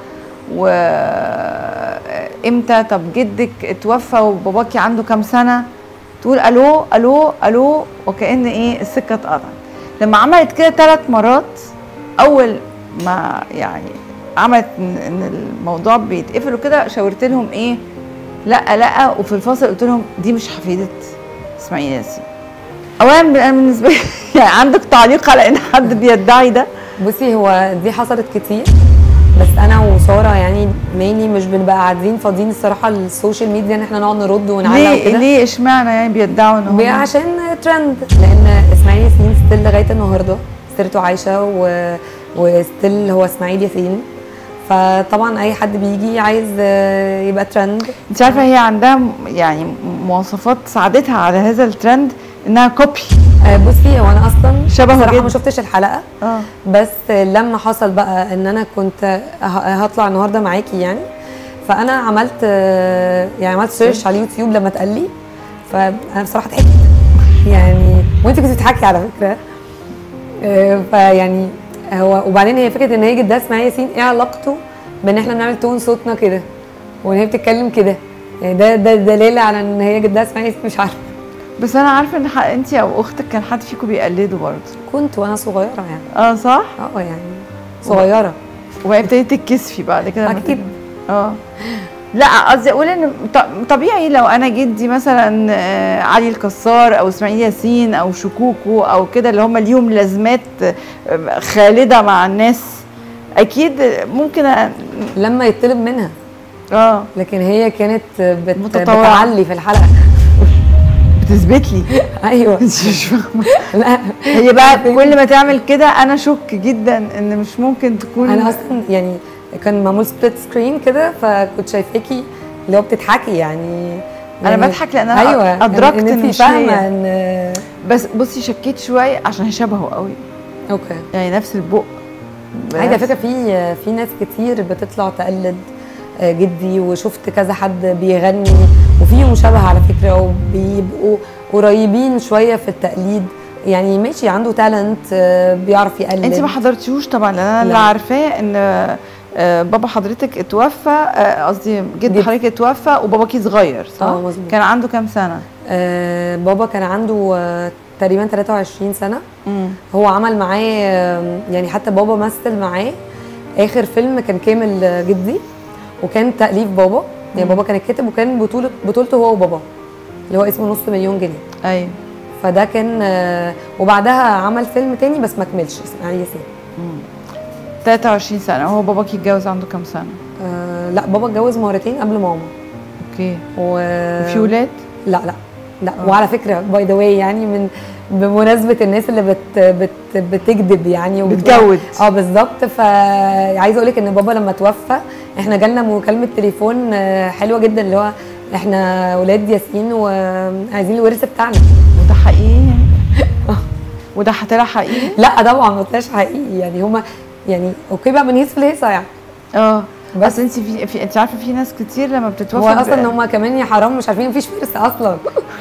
وامتى؟ طب جدك اتوفى وباباكي عنده كام سنه؟ تقول الو الو الو، وكأن ايه السكه اتقطعت. لما عملت كده 3 مرات، اول ما يعني عملت ان الموضوع بيتقفل وكده، شاورت لهم ايه لا لا، وفي الفاصل قلت لهم دي مش حفيده اسماعيل ياسين. اولا انا بالنسبه لي يعني عندك تعليق على ان حد بيدعي ده؟ بصي، هو دي حصلت كتير، بس انا وساره يعني ميني مش بنبقى قاعدين فاضيين الصراحه السوشيال ميديا ان احنا نقعد نرد ونعلق وكده. ليه اشمعنى يعني بيدعوا ان هم؟ عشان ترند، لان اسماعيل ياسين ستيل لغايه النهارده سيرته عايشه وستيل هو اسماعيل ياسين، فطبعا اي حد بيجي عايز يبقى ترند. انت عارفه هي عندها يعني مواصفات ساعدتها على هذا الترند، انها كوبي. بصي، هو انا اصلا شبهه بصراحه جدا. ما شفتش الحلقه بس لما حصل بقى ان انا كنت هطلع النهارده معاكي يعني، فانا عملت سيرش على اليوتيوب لما اتقال لي، فانا بصراحه ضحكت يعني، وانت كنت بتضحكي على فكره. فيعني هو وبعدين هي فكره ان هي جدها اسماعيل ياسين، ايه علاقته بان احنا بنعمل تون صوتنا كده وان هي بتتكلم كده؟ يعني ده دليل على ان هي جدها اسماعيل ياسين. مش عارفه، بس انا عارفه ان انت او اختك كان حد فيكم بيقلده برضه. كنت وانا صغيره يعني. صح؟ يعني صغيره، وبقى ابتديتي تتكسفي بعد كده؟ اكيد. لا قصدي اقول ان طبيعي لو انا جدي مثلا علي الكسار او اسماعيل ياسين او شكوكو او كده، اللي هم ليهم لازمات خالده مع الناس، اكيد ممكن لما يطلب منها. لكن هي كانت بتعلي في الحلقه بتثبت لي. ايوه مش فاهمه. لا هي بقى كل ما تعمل كده انا شك جدا ان مش ممكن تكون. انا اصلا يعني كان معمول سبليت سكرين كده، فكنت شايفاكي اللي هو بتضحكي يعني انا بضحك لان انا ادركت ان مش فاهمه بس بصي شكيت شويه عشان شبهه قوي. اوكي، يعني نفس البق. على فكره في ناس كتير بتطلع تقلد جدي، وشفت كذا حد بيغني وفيهم شبه على فكره، وبيبقوا قريبين شويه في التقليد يعني. ماشي، عنده تالنت بيعرف يقلد. انت ما حضرتيهوش طبعا، لان انا اللي عارفاه ان بابا حضرتك اتوفى، قصدي جد حضرتك اتوفى وباباكي صغير صح؟ مظبوط. كان عنده كام سنه؟ بابا كان عنده تقريبا 23 سنه. هو عمل معاه يعني، حتى بابا مثل معاه اخر فيلم كان كامل جدي، وكان تأليف بابا يعني. بابا كان الكاتب، وكان بطولته هو وبابا اللي هو اسمه نص مليون جنيه. ايوه، فده كان وبعدها عمل فيلم تاني بس ما كملش، اسماعيل ياسين. 23 سنه. هو باباكي اتجوز عنده كام سنه؟ لا، بابا اتجوز مرتين قبل ماما. اوكي. وفي ولاد؟ لا. وعلى فكره باي ذا واي يعني، بمناسبه الناس اللي بتكذب يعني بتجود. بالظبط. فعايزه اقول لك ان بابا لما توفى احنا جالنا مكالمه تليفون حلوه جدا، اللي هو احنا ولاد ياسين وعايزين الورث بتاعنا. وده حقيقي؟ وده طلع حقيقي؟ لا طبعا ما طلعش حقيقي يعني. هما يعني اوكي بقى بنهيس في الهيصه يعني. بس انت انت عارفه في ناس كتير لما بتتوفى هو اصلا هما كمان يا حرام مش عارفين مفيش ورث اصلا.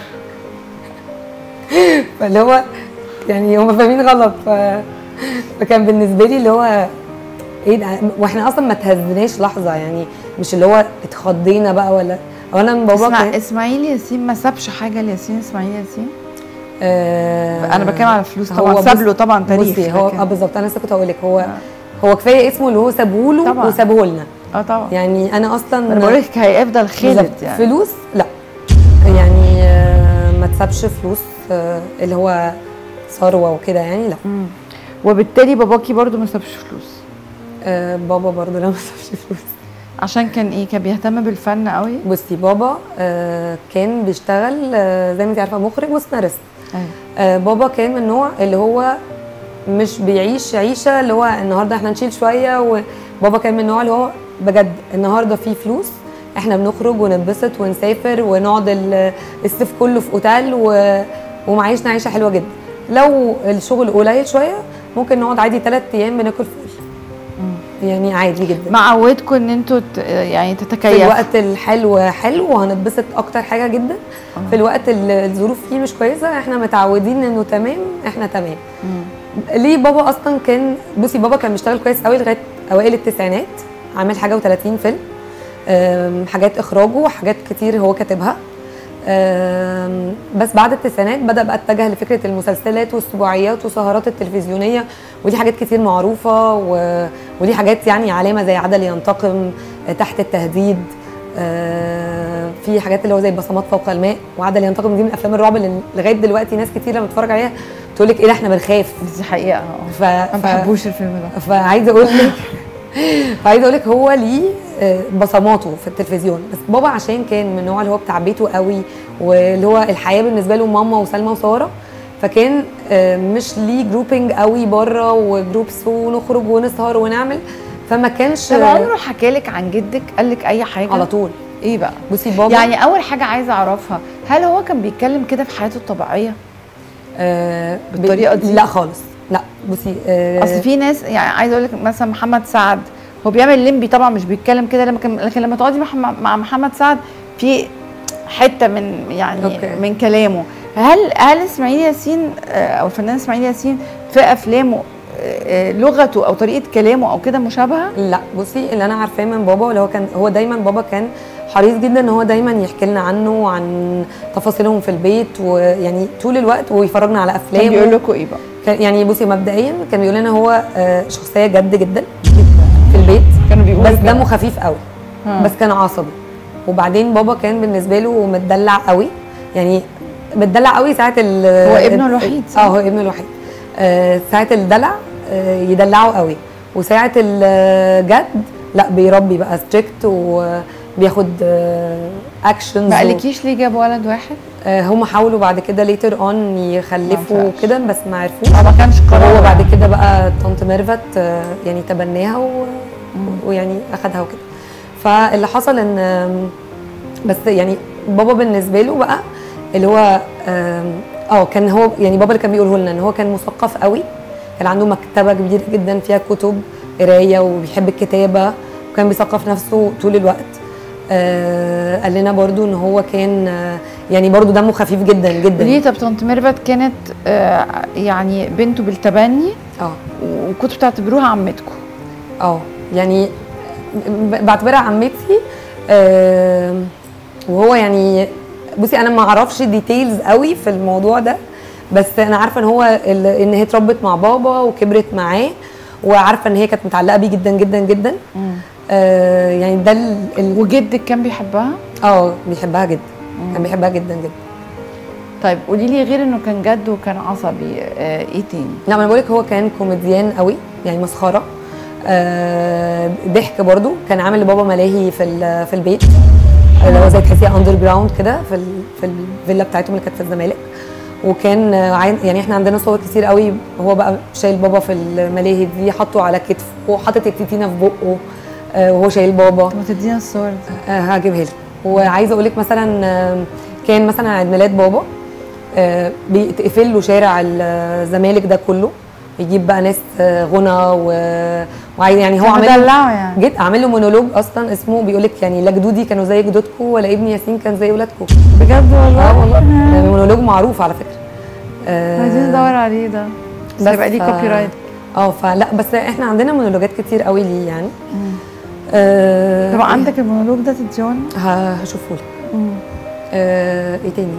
فاللي هو يعني هما فاهمين غلط. فكان بالنسبه لي اللي هو ايه ده، واحنا اصلا ما تهزناش لحظه يعني، مش اللي هو اتخضينا بقى ولا. اولا بابا اسماعيل ياسين ما سابش حاجه لياسين اسماعيل ياسين. انا بتكلم على فلوس طبعا، ساب له طبعا تاريخ. بصي هو بالظبط، انا لسه كنت هقول لك هو كفايه اسمه اللي هو سابه له وسابه لنا. طبعا يعني انا اصلا انا بقول لك هيفضل خالد يعني. فلوس لا يعني ما تسابش فلوس اللي هو ثروه وكده يعني، لا. وبالتالي باباكي برضو ما سابش فلوس. بابا برضو لا ما سابش فلوس. عشان كان ايه؟ كان بيهتم بالفن قوي؟ بصي بابا كان بيشتغل زي ما انت عارفه مخرج وسيناريست. بابا كان من النوع اللي هو مش بيعيش عيشه اللي هو النهارده احنا نشيل شويه، وبابا كان من النوع اللي هو بجد النهارده في فلوس احنا بنخرج وننبسط ونسافر ونقعد الصيف كله في اوتيل ومعيشنا عيشه حلوه جدا. لو الشغل قليل شويه ممكن نقعد عادي 3 ايام بناكل فول. يعني عادي جدا. معودكم ان انتوا يعني تتكيفوا في الوقت الحلو حلو وهنتبسط اكتر حاجه جدا. في الوقت اللي الظروف فيه مش كويسه احنا متعودين انه تمام احنا تمام. ليه بابا اصلا كان بصي بابا كان بيشتغل كويس قوي لغايه اوائل التسعينات، عامل حاجه و30 فيلم، حاجات اخراجه وحاجات كتير هو كاتبها. بس بعد التسعينات بدا بقى اتجه لفكره المسلسلات والسبوعيات والسهرات التلفزيونيه، ودي حاجات كتير معروفه ودي حاجات يعني علامه زي عدل ينتقم، تحت التهديد، في حاجات اللي هو زي بصمات فوق الماء وعدل ينتقم. دي من افلام الرعب اللي لغايه دلوقتي ناس كتير لما تتفرج عليها تقول لك ايه ده احنا بنخاف. دي حقيقه. ما بحبوش الفيلم ده. فعايزه اقول لك هو ليه بصماته في التلفزيون. بس بابا عشان كان من النوع اللي هو بتاع بيته قوي، واللي هو الحياه بالنسبه له ماما وسلمى وساره، فكان مش ليه جروبنج قوي بره وجروبس ونخرج ونسهر ونعمل، فما كانش. طب عمره حكى لك عن جدك؟ قال لك اي حاجه؟ على طول. ايه بقى؟ بصي بابا يعني اول حاجه عايزه اعرفها، هل هو كان بيتكلم كده في حياته الطبيعيه بالطريقه دي؟ لا خالص. لا بصي اصل في ناس يعني عايزه اقول لك مثلا محمد سعد هو بيعمل ليمبي طبعا مش بيتكلم كده، لكن لما تقعدي مع محمد سعد في حته من يعني أوكي. من كلامه. هل اسماعيل ياسين او الفنان اسماعيل ياسين في افلامه لغته او طريقه كلامه او كده مشابهه؟ لا بصي اللي انا عارفاه من بابا اللي هو دايما بابا كان حريص جدا ان هو دايما يحكي لنا عنه وعن تفاصيلهم في البيت، ويعني طول الوقت ويفرجنا على افلام. كان بيقول لكم ايه بقى؟ يعني بصي مبدئيا كان بيقول لنا هو شخصيه جد جدا في البيت، كانوا بيقولوا بس دمه خفيف قوي. بس كان عصبي. وبعدين بابا كان بالنسبه له متدلع قوي، يعني متدلع قوي ساعه هو ابنه الوحيد. هو ابنه الوحيد. ساعه الدلع يدلعه قوي، وساعه الجد لا بيربي بقى ستريكت وبياخد اكشنز. ما قالكيش ليه جاب ولد واحد؟ هم حاولوا بعد كده ليتر اون يخلفوا كده بس ما عرفوش. ما كانش قرار. هو بعد كده بقى طنط ميرفت يعني تبناها ويعني اخدها وكده. فاللي حصل ان بس يعني بابا بالنسبه له بقى اللي هو كان هو يعني بابا اللي كان بيقوله لنا ان هو كان مثقف قوي، كان عنده مكتبه كبيره جدا فيها كتب قرايه وبيحب الكتابه وكان بيثقف نفسه طول الوقت. قال لنا برضو ان هو كان يعني برضو دمه خفيف جدا جدا. ليه؟ طب طنط ميرفت كانت يعني بنته بالتبني وكنتوا بتعتبروها عمتكم؟ يعني بعتبرها عمتي. وهو يعني بصي انا ما اعرفش ديتيلز قوي في الموضوع ده، بس انا عارفه ان هو ان هي اتربت مع بابا وكبرت معاه، وعارفه ان هي كانت متعلقه بيه جدا جدا جدا. يعني ده وجدك كان بيحبها؟ بيحبها جدا. كان بيحبها جدا جدا. طيب قولي لي، غير انه كان جد وكان عصبي ايه تاني؟ لا ما انا بقولك هو كان كوميديان قوي، يعني مسخره. ضحك برضو. كان عامل لبابا ملاهي في البيت اللي هو زي تحسيها اندر جراوند كده في الفيلا بتاعتهم اللي كانت في الزمالك. وكان يعني احنا عندنا صور كتير قوي هو بقى شايل بابا في الملاهي دي، حاطه على كتفه وحاطط التيتينه في بقه وهو شايل بابا. ما تدينا الصور دي. هجيبها لك. وعايزه اقول لك مثلا كان مثلا عيد ميلاد بابا بيتقفل له شارع الزمالك ده كله، يجيب بقى ناس غنى وعايز يعني هو عامل له مونولوج اصلا اسمه بيقول لك يعني لا جدودي كانوا زي جدودكم ولا ابني ياسين كان زي ولادكم. بجد والله؟ والله يعني مونولوج معروف على فكره. عايزين ندور عليه ده بس يبقى ليه كوبي رايت. فلا بس احنا عندنا مونولوجات كتير قوي ليه يعني. طب عندك المونولوج ده تديهولنا؟ هشوفه لك. ايه تاني؟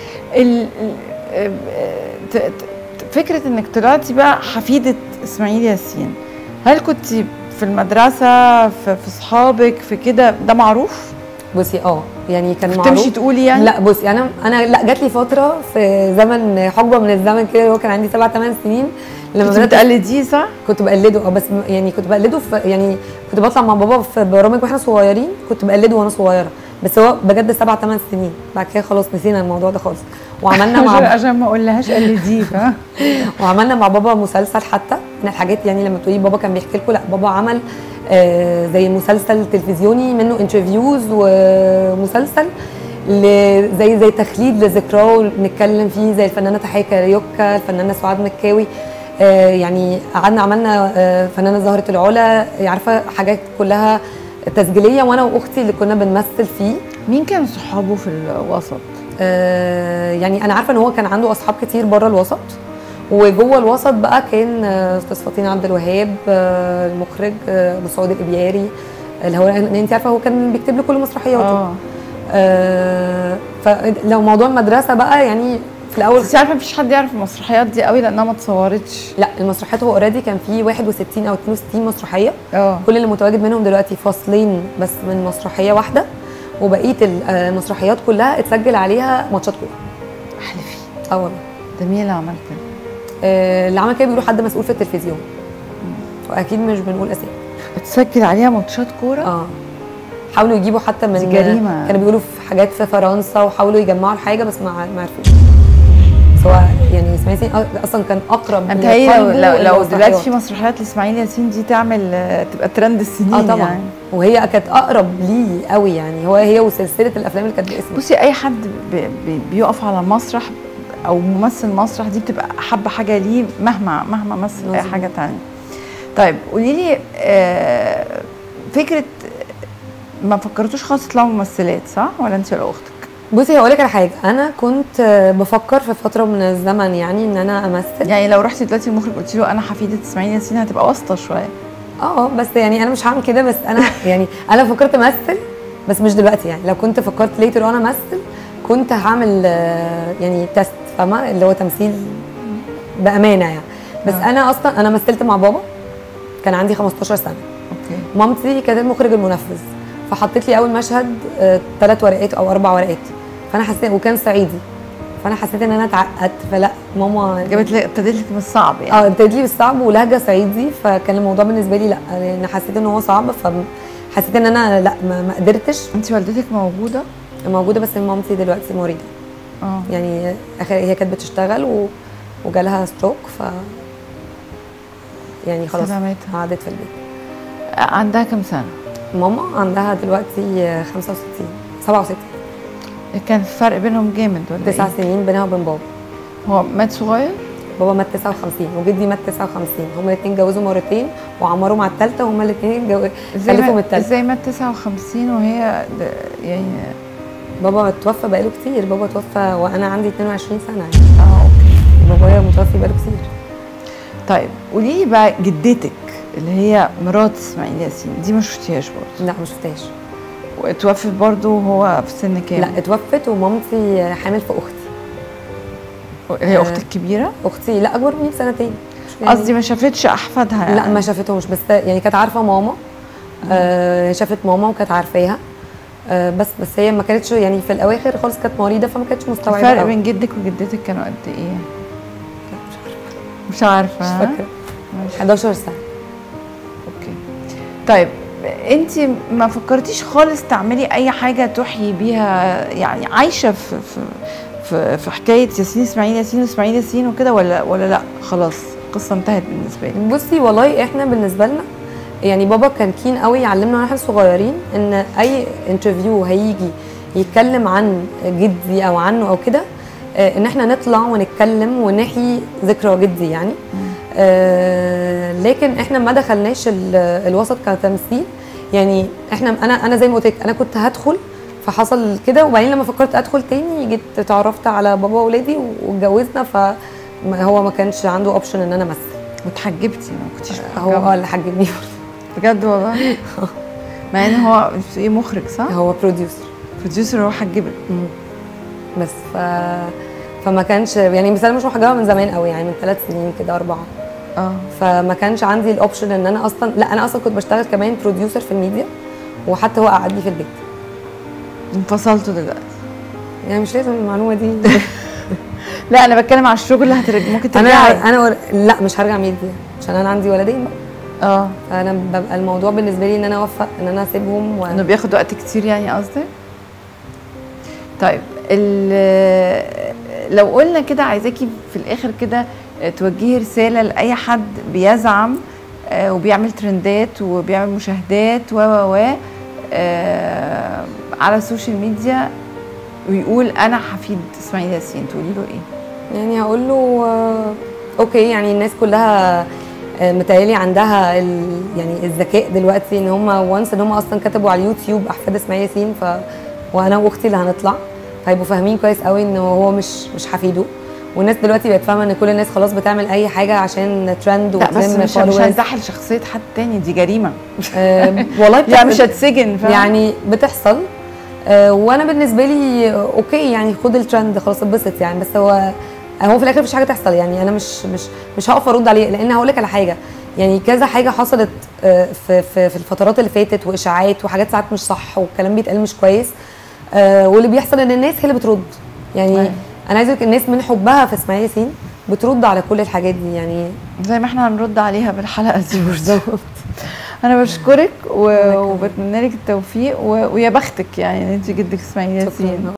فكره انك طلعتي بقى حفيده اسماعيل ياسين، هل كنت في المدرسه في اصحابك في كده ده معروف؟ بصي يعني كان معروف. تمشي تقولي يعني؟ لا بصي انا لا جات لي فتره في زمن حقبه من الزمن كده اللي هو كان عندي 7-8 سنين لما كنت بدات بتقلديه صح؟ كنت بقلده بس يعني كنت بقلده في يعني كنت بطلع مع بابا في برامج واحنا صغيرين، كنت بقلده وانا صغيره، بس هو بجد 7 8 سنين بعد كده خلاص نسينا الموضوع ده خالص. وعملنا مع عشان ما اقولهاش قلديه فاهم. وعملنا مع بابا مسلسل حتى من الحاجات، يعني لما تقولي بابا كان بيحكي لكم، لا بابا عمل زي مسلسل تلفزيوني منه انترفيوز، ومسلسل زي تخليد لذكراه بنتكلم فيه، زي الفنانه تحيه كاريوكا، الفنانه سعاد مكاوي، يعني قعدنا عملنا فنانه زهره العلا، عارفه حاجات كلها تسجيليه، وانا واختي اللي كنا بنمثل فيه. مين كانوا صحابه في الوسط؟ يعني انا عارفه ان هو كان عنده اصحاب كتير بره الوسط، وجوه الوسط بقى كان استاذ فاطين عبد الوهاب المخرج، ابو سعود الابياري، اللي هو انت عارفه هو كان بيكتب له كل مسرحياته. فلو موضوع المدرسه بقى يعني في الاول، بس عارفه مفيش حد يعرف المسرحيات دي قوي لانها ما اتصورتش. لا المسرحيات هو اوريدي كان في 61 او 62 مسرحيه. كل اللي متواجد منهم دلوقتي فصلين بس من مسرحيه واحده، وبقيه المسرحيات كلها اتسجل عليها ماتشات كوره. احلفي. والله. ده مين اللي عمل كده؟ اللي عمل كده بيقولوا حد مسؤول في التلفزيون، واكيد مش بنقول اسامي. اتسجل عليها ماتشات كوره؟ حاولوا يجيبوا حتى من جريمه. كانوا بيقولوا في حاجات في فرنسا، وحاولوا يجمعوا الحاجه بس ما عرفوش. سواء يعني اسماعيل ياسين اصلا كان اقرب. لو دلوقتي في مسرحيات لاسماعيل ياسين دي تبقى ترند السنين. طبعا يعني. وهي كانت اقرب ليه قوي، يعني هي وسلسله الافلام اللي كانت باسمه. بصي اي حد بيقف على المسرح او ممثل مسرح دي بتبقى احب حاجه ليه مهما مثل اي حاجه ثانيه. طيب قولي لي فكره ما فكرتوش خالص تطلعوا ممثلات صح ولا انت ولا اختك؟ بصي هقول لك على حاجه، انا كنت بفكر في فتره من الزمن يعني ان انا امثل. يعني لو رحتي دلوقتي المخرج قلت له انا حفيده اسماعيل ياسين هتبقى واسطه شويه. بس يعني انا مش هعمل كده، بس انا يعني انا فكرت امثل بس مش دلوقتي. يعني لو كنت فكرت ليتر وانا امثل كنت هعمل يعني تيست، فاهمه اللي هو تمثيل بامانه يعني. بس انا اصلا انا مثلت مع بابا كان عندي 15 سنه. اوكي. مامتي كانت المخرج المنفذ، فحطيت لي اول مشهد 3 ورقات او 4 ورقات، فانا حسيت وكان صعيدي، فانا حسيت ان انا اتعقدت، فلا ماما ابتدت لك بالصعب يعني. ابتدت لي بالصعب ولهجه صعيدي، فكان الموضوع بالنسبه لي لا، يعني حسيت ان هو صعب، فحسيت ان انا لا ما قدرتش. انت والدتك موجوده بس مامتي دلوقتي مريضه. يعني هي كانت بتشتغل وجالها ستروك، ف يعني خلاص قعدت في البيت. عندها كام سنه؟ ماما عندها دلوقتي 67. كان الفرق بينهم جامد ولا 9 سنين بينها وبين بابا. هو مات صغير؟ بابا مات 59 وجدي مات 59. هما الاثنين اتجوزوا مرتين وعمروا مع الثالثه، وهما الاثنين خلفوا من الثالثه. ازاي مات 59 وهي يعني بابا توفى بقاله كتير. بابا توفى وانا عندي 22 سنه يعني. اوكي. بابايا متوفي بقاله كتير. طيب قولي لي بقى جدتك اللي هي مرات اسماعيل ياسين دي ما شفتيهاش برضه؟ لا ما شفتهاش. واتوفت برضه وهو في سن كام؟ لا اتوفت ومامتي حامل في اختي. هي اختك كبيره؟ اختي لا اكبر مني ب2 سنين. قصدي ما شافتش احفادها يعني. لا ما شافتهمش، بس يعني كانت عارفه ماما. شافت ماما وكانت عارفاها. بس هي ما كانتش يعني في الاواخر خالص كانت مريضه، فما كانتش مستوعبه. الفرق بين جدك وجدتك كانوا قد ايه؟ لا مش عارفه. مش فاكره. 11 سنه. اوكي. طيب انت ما فكرتيش خالص تعملي اي حاجه تحيي بيها، يعني عايشه في حكايه اسماعيل ياسين واسماعيل ياسين وكده، ولا لا خلاص القصه انتهت بالنسبه لك؟ بصي والله احنا بالنسبه لنا يعني بابا كان كين قوي يعلمنا واحنا صغيرين ان اي انترفيو هيجي يتكلم عن جدي او عنه او كده، ان احنا نطلع ونتكلم ونحيي ذكرى جدي يعني. لكن احنا ما دخلناش الوسط كتمثيل. يعني انا زي ما قلت لك انا كنت هدخل فحصل كده، وبعدين لما فكرت ادخل تاني جيت اتعرفت على بابا واولادي واتجوزنا، فهو ما كانش عنده اوبشن ان انا امثل. واتحجبتي ما كنتيش هو اللي حجبني بجد والله. مع ان هو ايه مخرج صح؟ هو بروديوسر هو حجبك. بس فما كانش يعني مثلا مش محجبه من زمان قوي، يعني من 3 سنين كده 4. فما كانش عندي الاوبشن ان انا اصلا، لا انا اصلا كنت بشتغل كمان بروديوسر في الميديا، وحتى هو قعدني في البيت. انفصلتوا دلوقتي؟ يعني مش لازم المعلومه دي. لا انا بتكلم على الشغل، ممكن ترجعي؟ انا لا مش هرجع ميديا عشان انا عندي ولدين بقى. فانا ببقى الموضوع بالنسبه لي ان انا اوفق ان انا اسيبهم انه بياخد وقت كتير يعني قصدك. طيب لو قلنا كده، عايزاكي في الاخر كده توجهي رساله لاي حد بيزعم وبيعمل ترندات وبيعمل مشاهدات على السوشيال ميديا ويقول انا هفيد اسماعيل ياسين، تقولي له ايه؟ يعني هقول له اوكي، يعني الناس كلها متهيألي عندها يعني الذكاء دلوقتي ان هم وانس ان هم اصلا كتبوا على اليوتيوب احفاد اسماعيل ياسين، وانا واختي اللي هنطلع هيبقوا فاهمين كويس قوي ان هو مش حفيده. والناس دلوقتي بقت فاهمه ان كل الناس خلاص بتعمل اي حاجه عشان ترند وتلم فولورز. لا بس مش هنزحل شخصيه حد تاني، دي جريمه. والله يعني مش هتسجن يعني بتحصل. وانا بالنسبه لي اوكي، يعني خد الترند خلاص اتبسط يعني. بس هو في الاخر مفيش حاجه تحصل يعني. انا مش هقف ارد عليه، لان هقول لك على حاجه، يعني كذا حاجه حصلت في الفترات اللي فاتت، واشاعات وحاجات ساعات مش صح والكلام بيتقال مش كويس. واللي بيحصل ان الناس هي اللي بترد يعني. انا عايزه اقول الناس من حبها في اسماعيل ياسين بترد على كل الحاجات دي، يعني زي ما احنا هنرد عليها بالحلقه دي بالظبط. انا بشكرك وبتمنى لك التوفيق ويا بختك يعني ان انت جدك اسماعيل ياسين.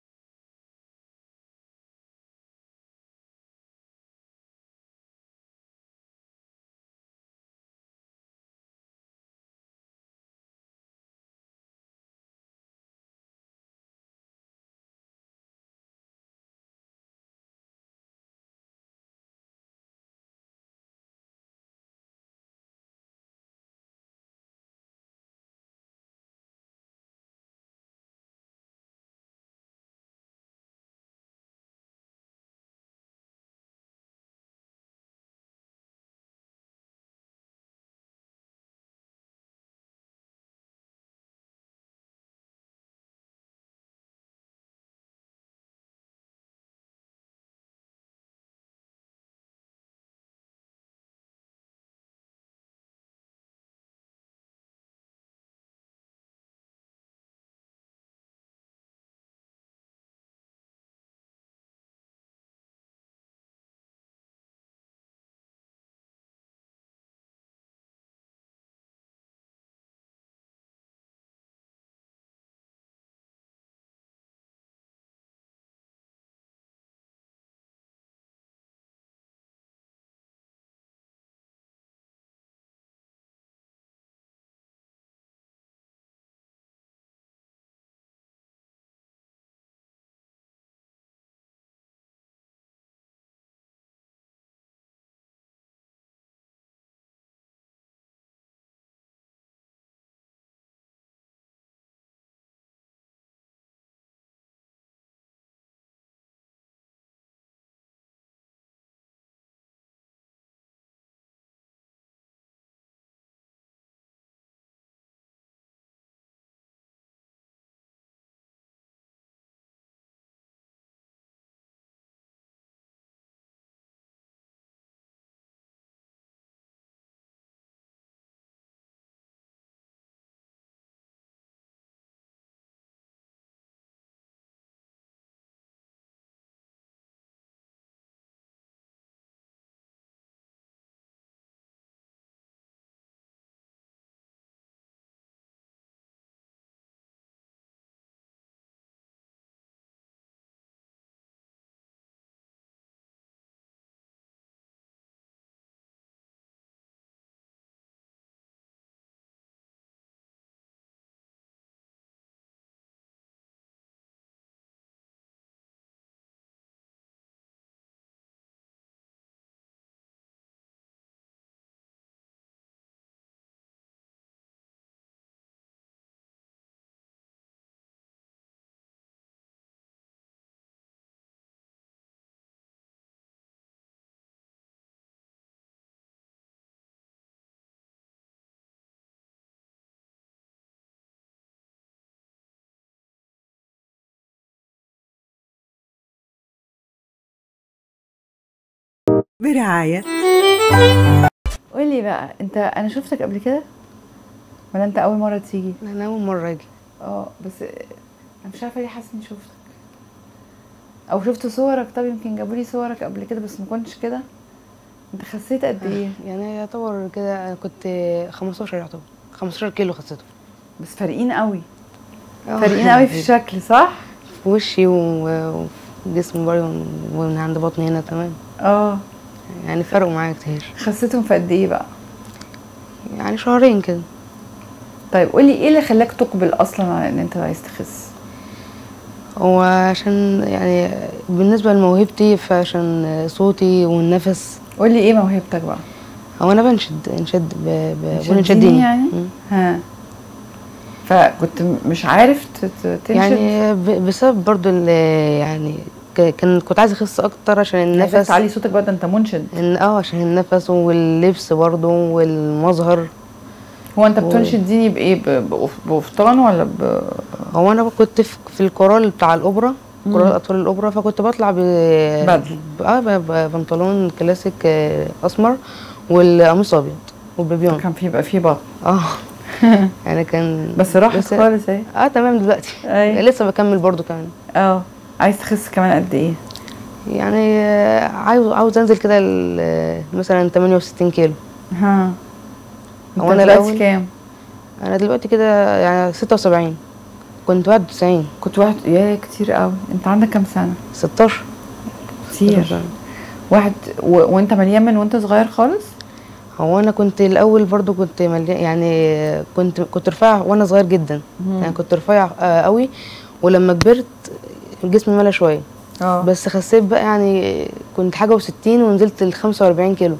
برعاية. قولي بقى انت، انا شفتك قبل كده ولا انت اول مره تيجي؟ انا اول مره اجي. بس انا مش عارفه ليه حاسه اني شفتك. او شفت صورك؟ طب يمكن جابوا لي صورك قبل كده بس ما كنتش كده. انت خسيت قد ايه؟ يعني يعتبر كده انا كنت 15، يعتبر 15 كيلو خسيته. بس فارقين قوي، فارقين قوي في الشكل صح؟ في وشي وجسمي برضه ومن عند بطني هنا تمام. يعني فرقوا معايا كتير. خسيتهم في قد ايه بقى؟ يعني شهرين كده. طيب قولي ايه اللي خلاك تقبل اصلا على ان انت عايز تخس؟ هو عشان يعني بالنسبه لموهبتي، فعشان صوتي والنفس. قولي ايه موهبتك بقى؟ هو انا انشد بنشديني يعني؟ ها، فكنت مش عارف تنشد يعني بسبب برضو يعني كنت عايزه اخس اكتر عشان النفس. تعلي صوتك بقى، ده انت منشد. عشان النفس واللبس برضو والمظهر. هو انت بتنشديني بايه؟ بقفطان ولا هو انا كنت في الكورال بتاع الاوبرا، كورال اطفال الاوبرا، فكنت بطلع بدل بنطلون كلاسيك اسمر والقميص ابيض وبيبيون. كان بيبقى فيه بطن. يعني كان بس راحت خالص اهي. تمام دلوقتي. لسه بكمل برضو كمان. عايز تخس كمان قد ايه؟ يعني عاوز انزل كده مثلا 68 كيلو. انت دلوقتي كام؟ انا دلوقتي كده يعني 76. كنت 91. كنت يا كتير قوي. انت عندك كام سنه؟ 16. كتير. وانت مليان من وانت صغير خالص؟ هو انا كنت الاول برضو كنت مليان، يعني كنت رفيع وانا صغير جدا. يعني كنت رفيع قوي، ولما كبرت جسمي ملا شويه. بس خسيت بقى، يعني كنت حاجه و60 ونزلت ل 45 كيلو.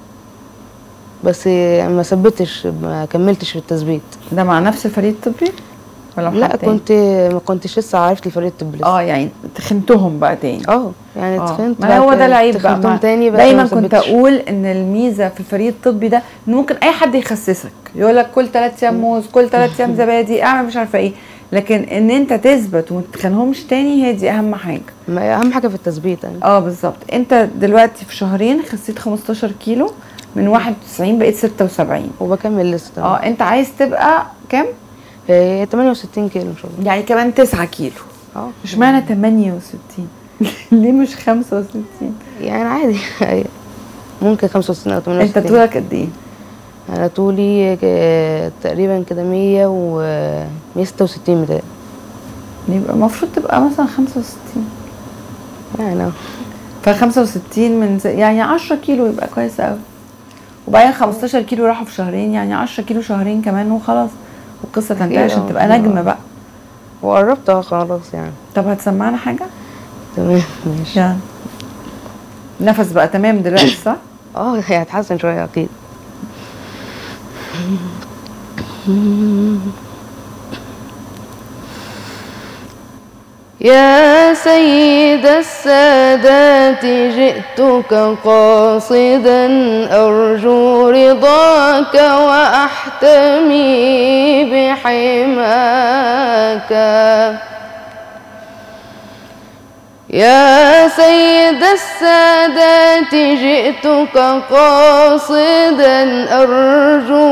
بس ما ثبتش، ما كملتش في التثبيت. ده مع نفس الفريق الطبي ولا لا، ما كنتش لسه عرفت الفريق الطبي لسه. يعني تخنتهم بقى تاني. يعني تخنت. ما هو ده العيب بقى. تاني دايما كنت اقول ان الميزه في الفريق الطبي ده ان ممكن اي حد يخسسك، يقول لك كل 3 ايام موز، كل 3 ايام زبادي، اعمل مش عارفه ايه، لكن ان انت تثبت وما تخنهمش تاني هي دي اهم حاجه. ما اهم حاجه في التثبيت يعني. بالظبط. انت دلوقتي في شهرين خسيت 15 كيلو من 91 بقيت 76 وبكمل لسه. انت عايز تبقى كام؟ 68 كيلو ان شاء الله. يعني كمان 9 كيلو. اشمعنى 68؟ ليه مش 65؟ يعني عادي. ممكن 65 او 68. انت طولك قد ايه؟ انا طولي تقريبا كده 100 و 166 متر. يبقى المفروض تبقى مثلا 65 يعني. ف 65 من يعني 10 كيلو يبقى كويس قوي. وبعدين 15 كيلو راحوا في شهرين، يعني 10 كيلو شهرين كمان وخلاص والقصه تنتهي عشان تبقى نجمه بقى. وقربت خلاص يعني. طب هتسمعنا حاجه؟ تمام ماشي. يعني نفس بقى تمام دلوقتي صح؟ هي هتحسن شويه اكيد. يا سيد السادات جئتك قاصدا أرجو رضاك وأحتمي بحماك. يا سيد السادات جئتك قاصدا أرجو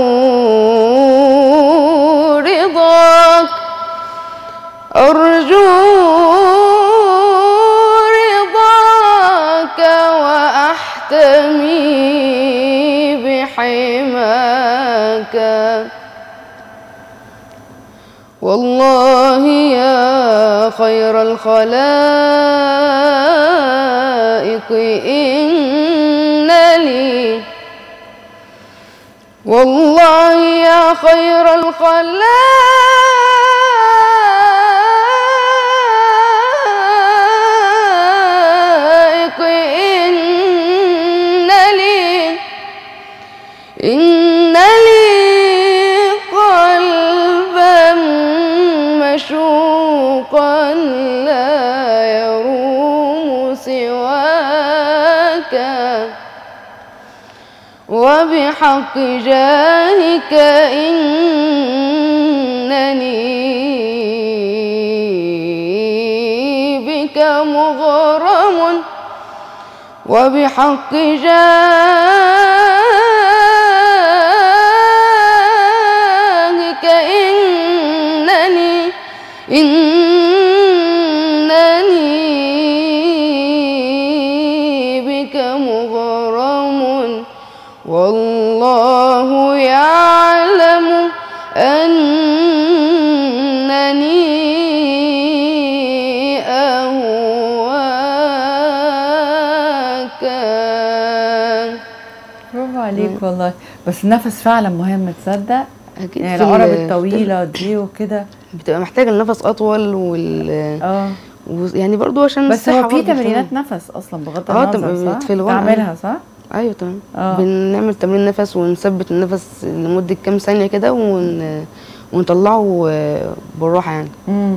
رضاك وأحتمي بحماك. والله يا خير الخلائق إن لي، والله يا خير الخلائق إن لي قلبا مشوقا لا يروم سواك. وبحق جاهك إنني بك مغرم. وبحق جاهك إنني عليك والله. بس النفس فعلا مهم، تصدق؟ اكيد يعني العرب الطويله دي وكده بتبقى محتاجه النفس اطول يعني برضو عشان بس هو في برضو تمرينات نفس اصلا بغض النظر صح؟ في الغنى تعملها صح؟ ايوه تمام. بنعمل تمرين نفس ونثبت النفس لمده كام ثانيه كده ونطلعه بالراحه يعني.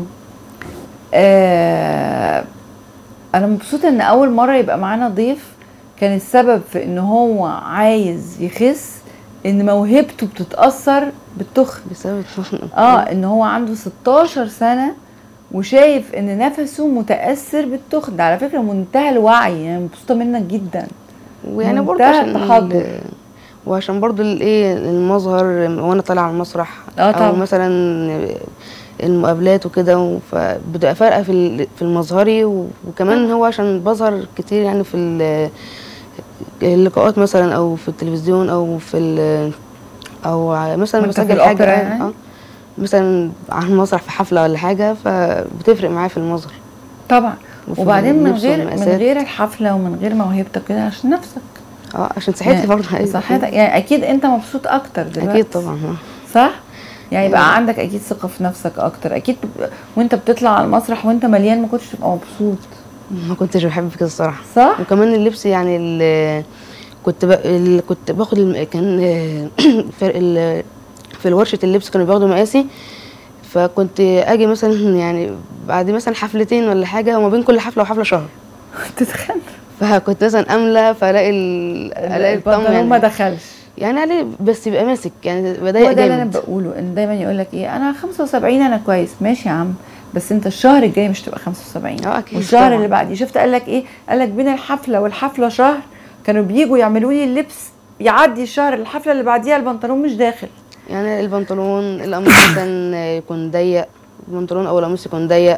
انا مبسوطه ان اول مره يبقى معانا ضيف كان السبب في ان هو عايز يخس ان موهبته بتتاثر بالتخن بسبب التخن. ان هو عنده 16 سنه وشايف ان نفسه متاثر بالتخن. ده على فكره منتهى الوعي، يعني مبسوطه منك جدا. ويعني برضه عشان وعشان برضه المظهر وانا طالعه على المسرح او مثلا المقابلات وكده، فبتبقى فارقه في المظهري، وكمان هو عشان بظهر كتير يعني في اللقاءات مثلا او في التلفزيون او او مثلا بسجل حاجه يعني. مثلا على المسرح في حفله ولا حاجه، فبتفرق معايا في المظهر طبعا. وبعدين من غير الحفله ومن غير موهبتك كده عشان نفسك عشان صحتي برضه. صحتك يعني اكيد انت مبسوط اكتر دلوقتي. اكيد طبعا صح. يعني يبقى عندك اكيد ثقه في نفسك اكتر اكيد. وانت بتطلع على المسرح وانت مليان ما كنتش تبقى مبسوط. ما كنتش بحب كده الصراحه. صح. وكمان اللبس يعني كنت باخد كان في ورشه اللبس كانوا بياخدوا مقاسي، فكنت اجي مثلا يعني بعد مثلا حفلتين ولا حاجه، وما بين كل حفله وحفله شهر تتخن. فكنت مثلا املى فالاقي البنطلون يعني ما دخلش يعني عليه، بس يبقى ماسك يعني بضايق جامد. ده اللي انا بقوله، ان دايما يقول لك انا 75 انا كويس. ماشي يا عم، بس انت الشهر الجاي مش تبقى 75. اكيد. والشهر طبعا اللي بعديه شفت قال لك ايه؟ قال لك بين الحفله والحفله شهر كانوا بييجوا يعملوا لي اللبس، يعدي الشهر الحفله اللي بعديها البنطلون مش داخل. يعني البنطلون القميص مثلا يكون ضيق، البنطلون او القميص يكون ضيق،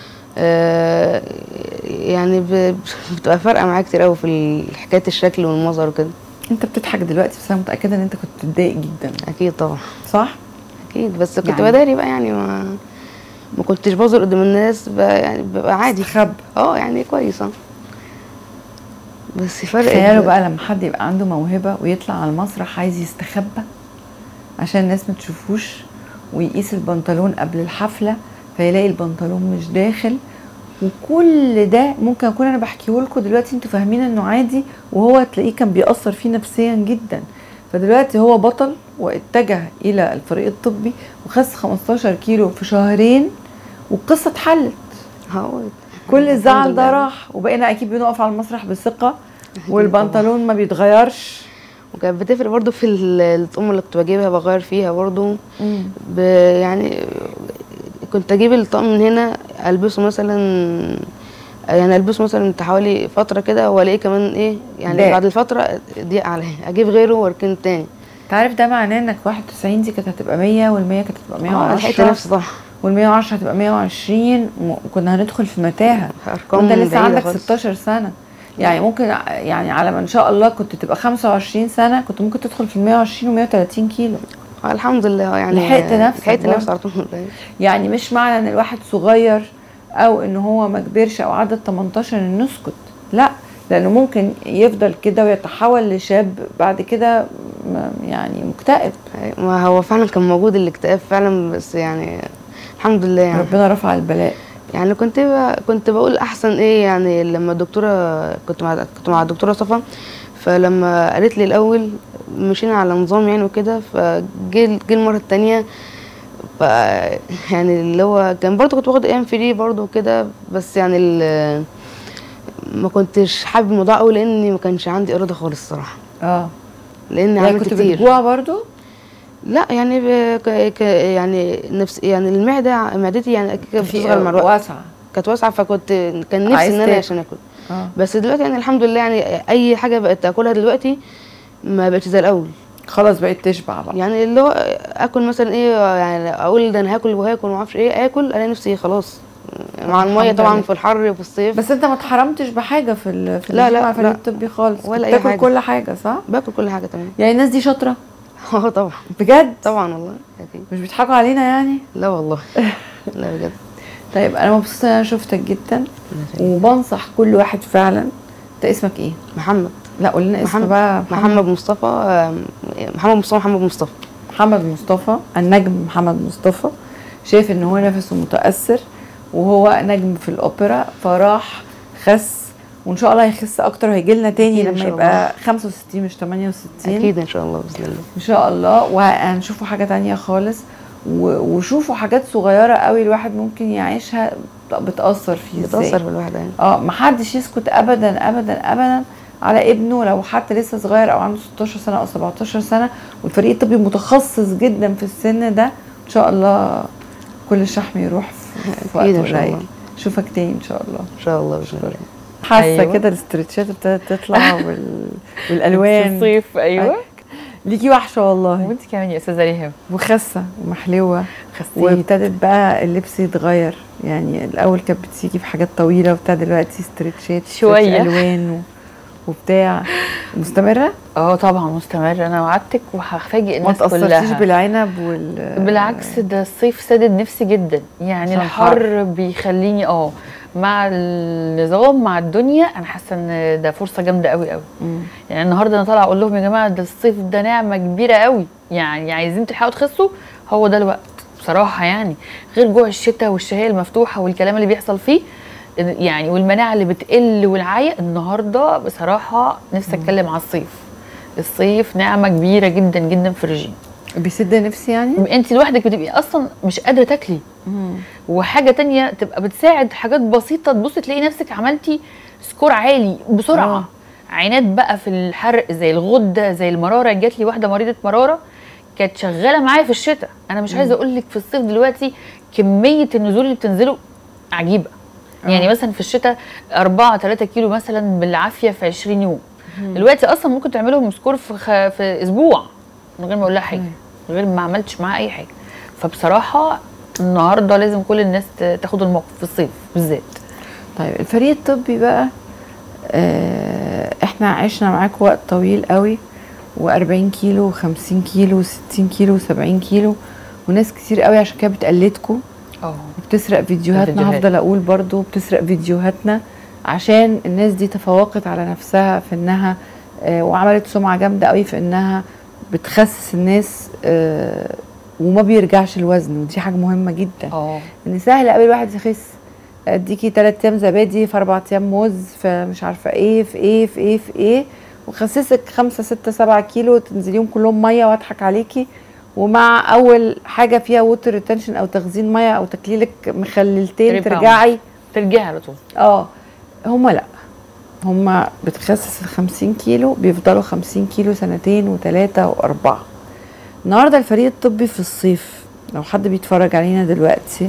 يعني بتبقى فارقه معايا كتير قوي في حكايه الشكل والمظهر وكده. انت بتضحك دلوقتي بس انا متاكده ان انت كنت متضايق جدا. اكيد طبعا. صح. اكيد، بس كنت يعني بداري بقى يعني ما كنتش بظهر قدام الناس يعني ببقى عادي خب يعني كويس. بس فرق. تخيلوا بقى لما حد يبقى عنده موهبه ويطلع على المسرح عايز يستخبى عشان الناس ما تشوفوش، ويقيس البنطلون قبل الحفله فيلاقي البنطلون مش داخل. وكل ده ممكن اكون انا بحكيه لكم دلوقتي انتوا فاهمين انه عادي، وهو تلاقيه كان بيأثر فيه نفسيا جدا. فدلوقتي هو بطل واتجه الى الفريق الطبي وخس 15 كيلو في شهرين، والقصه اتحلت. كل الزعل ده راح، وبقينا اكيد بنقف على المسرح بثقه، والبنطلون ما بيتغيرش. وكانت بتفرق برضو في الطقم اللي كنت بجيبها بغير فيها برضو. يعني كنت اجيب الطقم من هنا البسه مثلا، يعني البسه مثلا حوالي فتره كده والاقيه كمان يعني بعد الفتره ضيق عليا، اجيب غيره واركن تاني. انت عارف ده معناه انك 91 دي كانت هتبقى 100، وال100 كانت هتبقى 110. لحقت نفسي طبعا. وال110 هتبقى 120، وكنا هندخل في متاهه. ارقام وانت لسه عندك خالص. 16 سنه يعني ممكن يعني على ما ان شاء الله كنت تبقى 25 سنه كنت ممكن تدخل في 120 و130 كيلو. الحمد لله يعني لحقت نفسي على طول. يعني مش معنى ان الواحد صغير او ان هو ما كبرش او عدى 18 ان نسكت، لا، لانه ممكن يفضل كده ويتحول لشاب بعد كده يعني مكتئب. ما هو فعلا كان موجود الاكتئاب فعلا، بس يعني الحمد لله يعني ربنا رفع البلاء. يعني كنت بقول احسن يعني لما الدكتوره كنت مع الدكتوره صفا، فلما قالت لي الاول مشينا على نظام يعني وكده، فجي المره الثانيه يعني اللي هو كان برضه كنت باخد ايام فري برضه كده، بس يعني ما كنتش حابب الموضوع قوي لاني ما كانش عندي اراده خالص الصراحه. لان عملت كنت كتير. بتجوع برضه؟ لا يعني يعني معدتي يعني كانت بتصغر مع الوقت. كانت واسعه، كان نفسي ان انا عشان اكل. بس دلوقتي يعني الحمد لله يعني اي حاجه بقيت اكلها دلوقتي ما بقتش زي الاول. خلاص بقيت تشبع بقى. يعني اللي هو اكل مثلا يعني اقول ده انا هاكل وهاكل وما اعرفش اكل الاقي نفسي خلاص مع الميه طبعا في الحر وفي الصيف. بس انت ما اتحرمتش بحاجه في لا الفريق الطبي خالص ولا اي حاجه. كل حاجه صح؟ باكل كل حاجه تمام. يعني الناس دي شاطره؟ طبعا بجد؟ طبعا والله اكيد. مش بيضحكوا علينا يعني؟ لا والله لا بجد. طيب انا مبسوطه ان انا شفتك جدا، وبنصح كل واحد فعلا. انت اسمك ايه؟ محمد. لا قول لنا اسمه بقى. محمد مصطفى. محمد مصطفى، النجم محمد مصطفى شايف ان هو نفسه متأثر وهو نجم في الأوبرا، فراح خس، وان شاء الله هيخس اكتر وهيجي لنا تاني لما يبقى 65 مش 68. اكيد ان شاء الله باذن الله. ان شاء الله. وهنشوفوا حاجه تانية خالص، وشوفوا حاجات صغيره قوي الواحد ممكن يعيشها بتاثر فيه ازاي. بتاثر في الواحد يعني. محدش يسكت ابدا ابدا ابدا على ابنه لو حتى لسه صغير او عنده 16 سنه او 17 سنه، والفريق الطبي متخصص جدا في السن ده. ان شاء الله كل الشحم يروح في وقت قليل. اشوفك تاني ان شاء الله. ان شاء الله باذن الله. حاسه كده الاسترتشات ابتدت تطلع والالوان الصيف. ايوه ليكي وحشه والله. وانت كمان يا استاذه ريهام. وخاسه ومحلوه، خسيت. وابتدت بقى اللبس يتغير. يعني الاول كانت بتيجي في حاجات طويله وبتاع، دلوقتي استرتشات شويه الوان وبتاع. مستمره؟ طبعا مستمره. انا وعدتك وهفاجئ الناس كلها. ما تاثرتيش بالعنب بالعكس، ده الصيف سادد نفسي جدا. يعني الحر بيخليني مع النظام مع الدنيا. انا حاسه ان ده فرصه جامده قوي قوي. يعني النهارده انا طالعه اقول لهم يا جماعه ده الصيف ده نعمه كبيره قوي، يعني عايزين تلحقوا تخسوا، هو ده الوقت بصراحه. يعني غير جوع الشتاء والشهيه المفتوحه والكلام اللي بيحصل فيه يعني، والمناعه اللي بتقل والعيا. النهارده بصراحه نفسي اتكلم على الصيف. الصيف نعمه كبيره جدا جدا في الرجيم. بيسد نفسي يعني. انت لوحدك بتبقي اصلا مش قادره تاكلي. وحاجه تانية تبقى بتساعد حاجات بسيطه، تبصي تلاقي نفسك عملتي سكور عالي بسرعه. عينات بقى في الحرق زي الغده زي المراره. جات لي واحده مريضه مراره كانت شغاله معايا في الشتاء. انا مش عايزه اقول لك في الصيف دلوقتي كميه النزول اللي بتنزله عجيبه. يعني مثلا في الشتاء 4-3 كيلو مثلا بالعافيه في 20 يوم. دلوقتي اصلا ممكن تعملهم سكور في اسبوع من غير ما اقول لها حاجه، من غير ما عملتش معاها اي حاجه. فبصراحه النهارده لازم كل الناس تاخد الموقف في الصيف بالذات. طيب الفريق الطبي بقى، احنا عشنا معاك وقت طويل قوي، و40 كيلو و50 كيلو و60 كيلو و70 كيلو، وناس كتير قوي عشان كده بتقلدكم وبتسرق فيديوهاتنا. هفضل اقول برضو بتسرق فيديوهاتنا عشان الناس دي تفوقت على نفسها في انها وعملت سمعه جامده قوي في انها بتخسس الناس وما بيرجعش الوزن. ودي حاجه مهمه جدا. ان سهل قوي الواحد يخس. اديكي 3 ايام زبادي، في 4 ايام موز، في مش عارفه ايه في ايه في ايه في ايه، وخسسك 5 6 7 كيلو، تنزليهم كلهم ميه واضحك عليكي. ومع اول حاجه فيها ووتر ريتنشن او تخزين ميه او تكليلك مخللتين ترجعي على طول. هما لا، هما بتخسس ال 50 كيلو بيفضلوا 50 كيلو 2 و3 و4. النهارده الفريق الطبي في الصيف لو حد بيتفرج علينا دلوقتي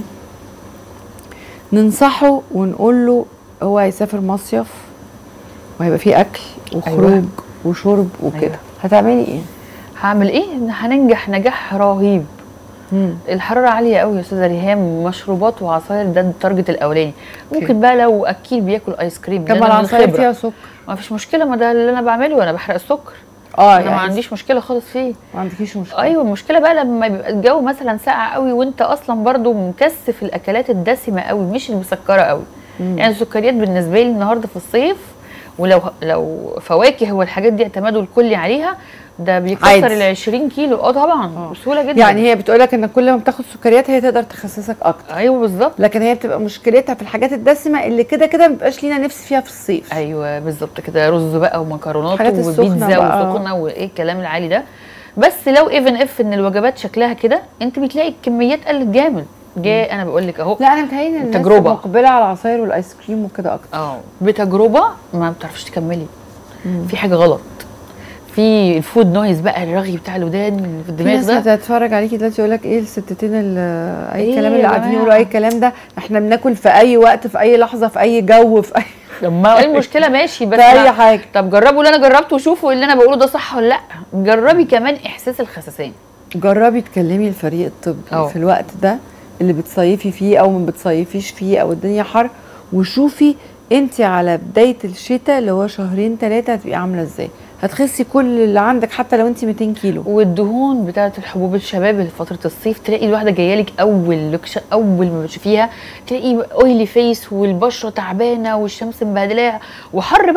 ننصحه ونقول له هو هيسافر مصيف وهيبقى فيه اكل وخروج وشرب وكده، هتعملي ايه؟ هعمل ايه؟ هننجح نجاح رهيب. الحراره عاليه قوي يا استاذه ريهام، مشروبات وعصاير ده التارجت الاولاني. ممكن بقى لو اكيل بياكل ايس كريم. طب العصاير فيها سكر؟ ما فيش مشكله، ما ده اللي انا بعمله، انا بحرق السكر. انا يعني ما عنديش مشكله خالص فيه. ما عندكيش مشكله؟ ايوه. المشكله بقى لما يبقى الجو مثلا ساقع قوي وانت اصلا برضو مكثف الاكلات الدسمه قوي مش المسكره قوي. يعني السكريات بالنسبه لي النهارده في الصيف، ولو فواكه والحاجات دي اعتمادوا الكلي عليها، ده بيكسر ال 20 كيلو. طبعا بسهوله جدا. يعني هي بتقولك ان كل ما بتاخد سكريات هي تقدر تخسسك اكتر. ايوه بالظبط. لكن هي بتبقى مشكلتها في الحاجات الدسمه اللي كده كده ما بيبقاش لينا نفس فيها في الصيف. ايوه بالظبط كده، رز بقى ومكرونات وبيتزا وسخنه وايه الكلام العالي ده. بس لو ايفن ان الوجبات شكلها كده، انت بتلاقي الكميات قلت جامد. انا بقول لك اهو. لا انا متهيألي ان الناس مقبله على العصاير والايس كريم وكده اكتر. بتجربه ما بتعرفش تكملي. في حاجه غلط في الفود نويز بقى، الرغي بتاع الودان في الدماغ ده. في ناس هتتفرج عليكي دلوقتي يقول لك ايه الستتين اي كلام اللي قاعدين يقولوا اي كلام ده، احنا بناكل في اي وقت في اي لحظه في اي جو في اي طب ما ايه المشكله؟ ماشي بس في اي حاجه. طب جربوا اللي انا جربته وشوفوا اللي انا بقوله ده صح ولا لا. جربي كمان احساس الخسسان. جربي تكلمي الفريق الطبي في الوقت ده اللي بتصيفي فيه او ما بتصيفيش فيه او الدنيا حر، وشوفي انت على بدايه الشتاء اللي هو 2 3 هتبقي عامله ازاي. هتخسي كل اللي عندك حتى لو انت 200 كيلو. والدهون بتاعه الحبوب الشباب لفتره الصيف، تلاقي الواحده جايه لك اول لكشه اول ما بتشوفيها تلاقي اويلي فيس والبشره تعبانه والشمس مبهدلاها وحر بقى.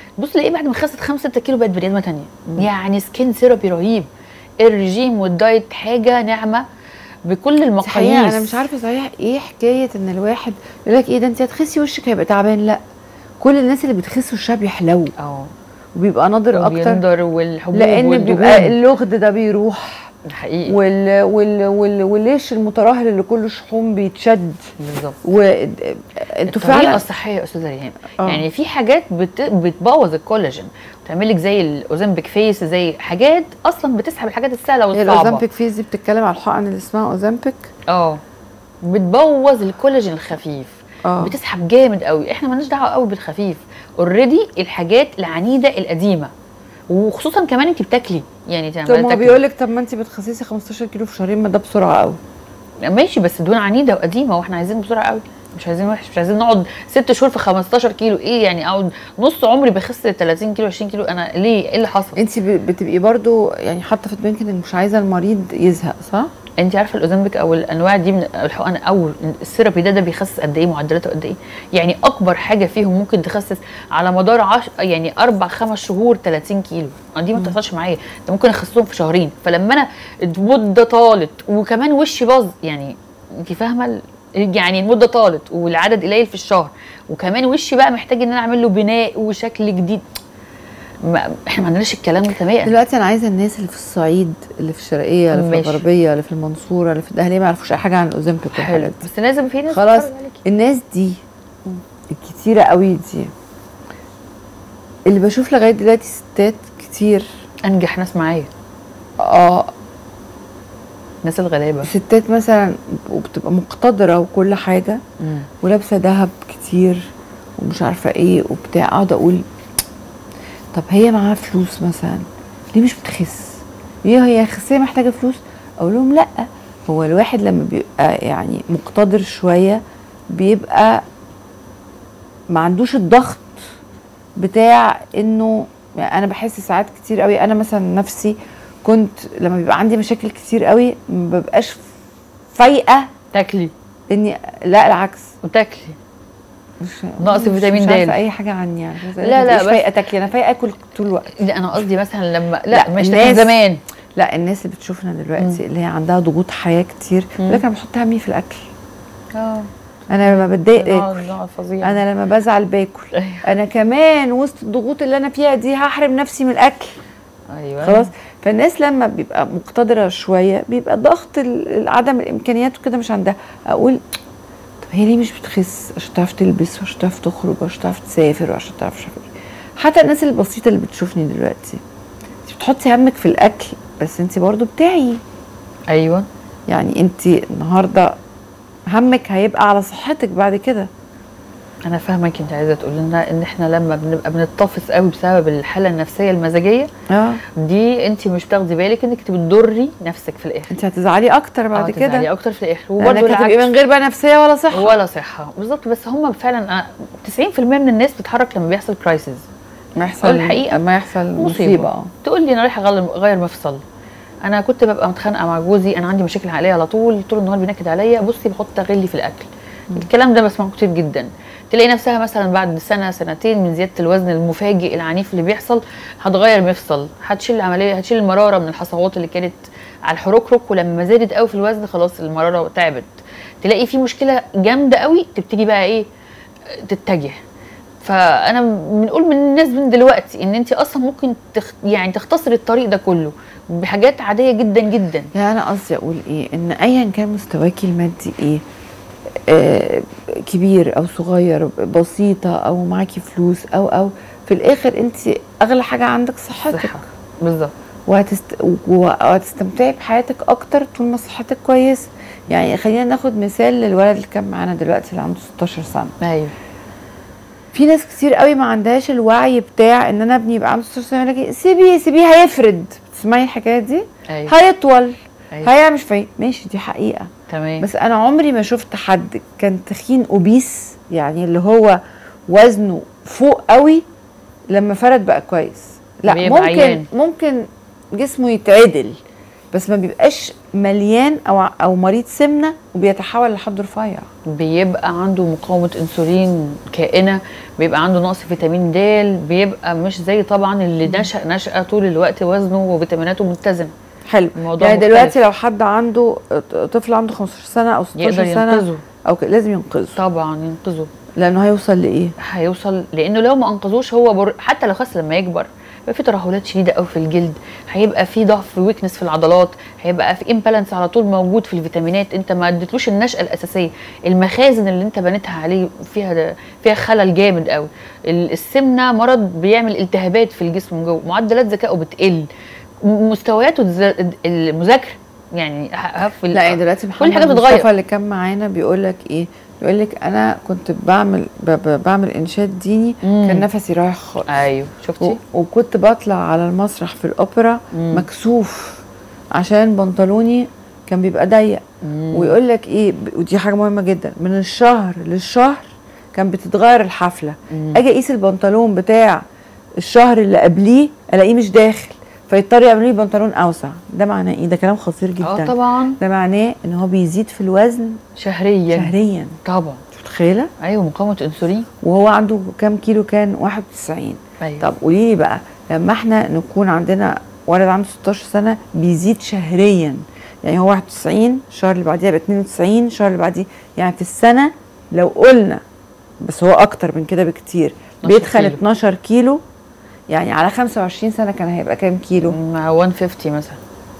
بص تلاقيه بعد ما خست 5-6 كيلو بقت بني ادمه ثانيه. يعني سكين ثيرابي رهيب. الرجيم والدايت حاجه نعمه بكل المقاييس. انا مش عارفه صحيح ايه حكايه ان الواحد يقول لك ايه ده انت هتخسي وشك هيبقى تعبان. لا، كل الناس اللي بتخس وشها بيحلو وبيبقى ناضر اكتر، والحبوب لان بيبقى اللغد ده بيروح حقيقي، والليش المترهل اللي كله شحوم بيتشد بالظبط. انتوا فعلا الطريقه الصحيه يا استاذه ريهام يعني في حاجات بتبوظ الكولاجين، بتعمل لك زي الاوزمبيك فيس، زي حاجات اصلا بتسحب الحاجات السهله والصعبه. الاوزمبيك فيس دي بتتكلم على الحقن اللي اسمها اوزمبيك. بتبوظ الكولاجين الخفيف. بتسحب جامد قوي. احنا مالناش دعوه قوي بالخفيف، اوريدي الحاجات العنيده القديمه، وخصوصا كمان انت بتاكلي يعني طب ما بيقول لك طب ما انت بتخسسي 15 كيلو في شهرين، ما ده بسرعه قوي. ماشي، بس دهون عنيده وقديمه، واحنا عايزين بسرعه قوي، مش عايزين وحش، مش عايزين نقعد 6 شهور في 15 كيلو. ايه يعني اقعد نص عمري بخس 30 كيلو 20 كيلو؟ انا ليه؟ ايه اللي حصل؟ انت بتبقي برضو يعني حاطه في دماغك انك مش عايزه المريض يزهق، صح؟ انت عارفه الاوزمبيك او الانواع دي من الحقن او الثيرابي ده بيخسس قد ايه؟ معدلاته قد ايه؟ يعني اكبر حاجه فيهم ممكن تخسس على مدار يعني 4-5 شهور 30 كيلو. دي ما بتحصلش معايا، ده ممكن اخسسهم في شهرين. فلما انا المده طالت وكمان وشي باظ، يعني انت فاهمه يعني المده طالت والعدد قليل في الشهر، وكمان وشي بقى محتاج ان انا اعمل له بناء وشكل جديد. احنا ما عندناش الكلام ده تماما. دلوقتي انا عايزه الناس اللي في الصعيد، اللي في الشرقيه، اللي في الغربيه، اللي في المنصوره، اللي في الدهليه ما يعرفوش اي حاجه عن الاوزمبيك والحاجات دي. بس لازم في ناس خلاص الناس دي الكتيره قوي دي اللي بشوف لغايه دلوقتي ستات كتير انجح ناس معايا. الناس الغلابه، ستات مثلا وبتبقى مقتدره وكل حاجه ولابسه ذهب كتير ومش عارفه ايه وبتاع. اقعد اقول طب هي معاها فلوس مثلا، ليه مش بتخس؟ هي خسيه محتاجه فلوس؟ اقول لهم لا، هو الواحد لما بيبقى يعني مقتدر شويه بيبقى ما عندوش الضغط بتاع انه يعني انا بحس ساعات كتير قوي. انا مثلا نفسي كنت لما بيبقى عندي مشاكل كتير قوي ما ببقاش فايقه تاكلي، اني لا العكس وتاكلي نقص فيتامين د. مش عارفه اي حاجه عني يعني. لا مش فايقه تاكلي، انا فايقه اكل طول الوقت. لا انا قصدي مثلا لما لا مش زمان. لا الناس اللي بتشوفنا دلوقتي اللي هي عندها ضغوط حياه كتير لكن انا بحط همي في الاكل. انا لما بتضايق اكل، انا لما بزعل باكل. انا كمان وسط الضغوط اللي انا فيها دي هحرم نفسي من الاكل. ايوه خلاص. فالناس لما بيبقى مقتدره شويه بيبقى ضغط عدم الامكانيات وكده مش عندها. اقول طب هي ليه مش بتخس؟ عشان تعرف تلبس وعشان تعرف تخرج وعشان تعرف تسافر وعشان تعرف مش عارفه ايه. حتى الناس البسيطه اللي بتشوفني دلوقتي انت بتحطي همك في الاكل بس انت برضو بتاعي. ايوه يعني انت النهارده همك هيبقى على صحتك بعد كده. انا فاهمك. انت عايزه تقول لنا ان احنا لما بنبقى بنتطفس قوي بسبب الحاله النفسيه المزاجيه دي انت مش بتاخدي بالك انك بتضري نفسك في الاخر. انت هتزعلي اكتر بعد كده. هتزعلي اكتر في الاخر. وبرده هتبقي من غير بقى نفسيه ولا صحه ولا صحه. بالظبط. بس هم فعلا 90% من الناس بتتحرك لما بيحصل كرايسيس، ما يحصل الحقيقه، ما يحصل مصيبه. تقول لي انا رايحه اغير مفصل. انا كنت ببقى متخانقه مع جوزي، انا عندي مشاكل عقليه على طول النهار بينكد عليا. بصي بحط غلي في الاكل. الكلام ده بسمعه كتير جدا. تلاقي نفسها مثلا بعد سنه سنتين من زياده الوزن المفاجئ العنيف اللي بيحصل هتغير مفصل، هتشيل العمليه، هتشيل المراره من الحصوات اللي كانت على الحروكروك، ولما زادت قوي في الوزن خلاص المراره تعبت. تلاقي في مشكله جامده قوي تبتدي بقى ايه تتجه. فانا بنقول من الناس من دلوقتي ان انت اصلا ممكن يعني تختصري الطريق ده كله بحاجات عاديه جدا جدا. يعني انا قصدي اقول ايه، ان ايا كان مستواكي المادي ايه، كبير او صغير، بسيطه او معاكي فلوس او في الاخر انت اغلى حاجه عندك صحتك. بالظبط. وهتستمتعي بحياتك اكتر طول ما صحتك كويس. يعني خلينا ناخد مثال للولد اللي كان معانا دلوقتي اللي عنده 16 سنه. ايوه. في ناس كتير قوي ما عندهاش الوعي بتاع ان انا ابني يبقى عنده 16 سنه يقول لك سيبيه هيفرد. تسمعي الحكايه دي؟ أيوة. هيطول. أيوة. هيعمل مش فاهم. ماشي دي حقيقه. تمام. بس انا عمري ما شفت حد كان تخين اوبيس، يعني اللي هو وزنه فوق قوي لما فرد بقى كويس. لا ممكن جسمه يتعدل، بس ما بيبقاش مليان او مريض سمنه وبيتحول لحد رفيع. بيبقى عنده مقاومه انسولين كائنه، بيبقى عنده نقص فيتامين د، بيبقى مش زي طبعا اللي نشأ طول الوقت وزنه وفيتاميناته متزنه. حلو. يعني دلوقتي لو حد عنده طفل عنده 15 سنه او 16 يقدر سنه ينقذه. او لازم ينقذه طبعا ينقذه، لانه هيوصل لايه؟ هيوصل لانه لو ما انقذوش هو حتى لو خس لما يكبر هيبقى في ترهلات شديده قوي في الجلد، هيبقى في ضعف ويكنس في العضلات، هيبقى في امبالانس على طول موجود في الفيتامينات، انت ما اديتلوش النشأه الاساسيه، المخازن اللي انت بنيتها عليه فيها خلل جامد قوي. السمنه مرض بيعمل التهابات في الجسم من جوه، معدلات ذكائه بتقل، مستوياته المذاكره يعني لا يعني دلوقتي كل حاجه بتتغير. مصطفى اللي كان معانا بيقول لك ايه؟ بيقول لك انا كنت بعمل انشاد ديني كان نفسي رايح خالص. ايوه شفتي. وكنت بطلع على المسرح في الاوبرا مكسوف عشان بنطلوني كان بيبقى ضيق. ويقول لك ايه، ودي حاجه مهمه جدا، من الشهر للشهر كان بتتغير الحفله. اجي اقيس البنطلون بتاع الشهر اللي قبليه الاقيه مش داخل، فيضطر يعملوا لي بنطلون اوسع. ده معناه ايه؟ ده كلام خطير جدا. طبعا ده معناه ان هو بيزيد في الوزن شهريا طبعا. متخيله؟ ايوه مقاومه انسولين. وهو عنده كام كيلو؟ كان 91. أيوة. طب قولي لي بقى، لما احنا نكون عندنا ولد عنده 16 سنه بيزيد شهريا، يعني هو 91 الشهر اللي بعديها يبقى 92 الشهر اللي بعديه، يعني في السنه لو قلنا، بس هو اكتر من كده بكتير، بيدخل 12 كيلو. يعني على 25 سنه كان هيبقى كام كيلو؟ 150 مثلا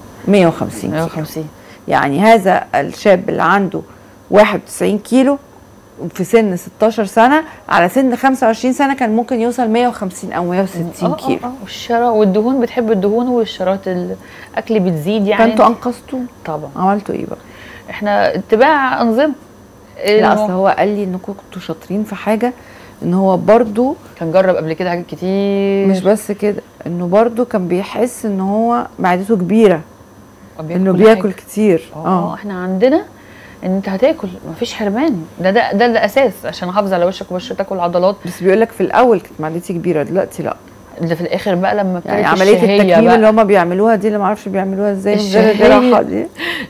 150 150. يعني هذا الشاب اللي عنده 91 كيلو في سن 16 سنه، على سن 25 سنه كان ممكن يوصل 150 او 160 كيلو. والشراء والدهون، بتحب الدهون والشرايط الاكل بتزيد يعني. فانتوا انقذتوه طبعا. عملتوا ايه بقى؟ احنا اتباع انظمه. لا اصل هو قال لي انكم كنتوا شاطرين في حاجه، ان هو برضو كان جرب قبل كده حاجات كتير. مش بس كده، انه برضو كان بيحس ان هو معدته كبيره، انه بياكل كتير. احنا عندنا ان انت هتاكل، مفيش حرمان، ده اساس عشان احافظ على وشك وبشرتك والعضلات. بس بيقول لك في الاول كانت معدتي كبيره، دلوقتي لا. ده في الاخر بقى لما يعني عمليه التكميم اللي هم بيعملوها دي اللي ما اعرفش بيعملوها ازاي من غير الجراحه دي.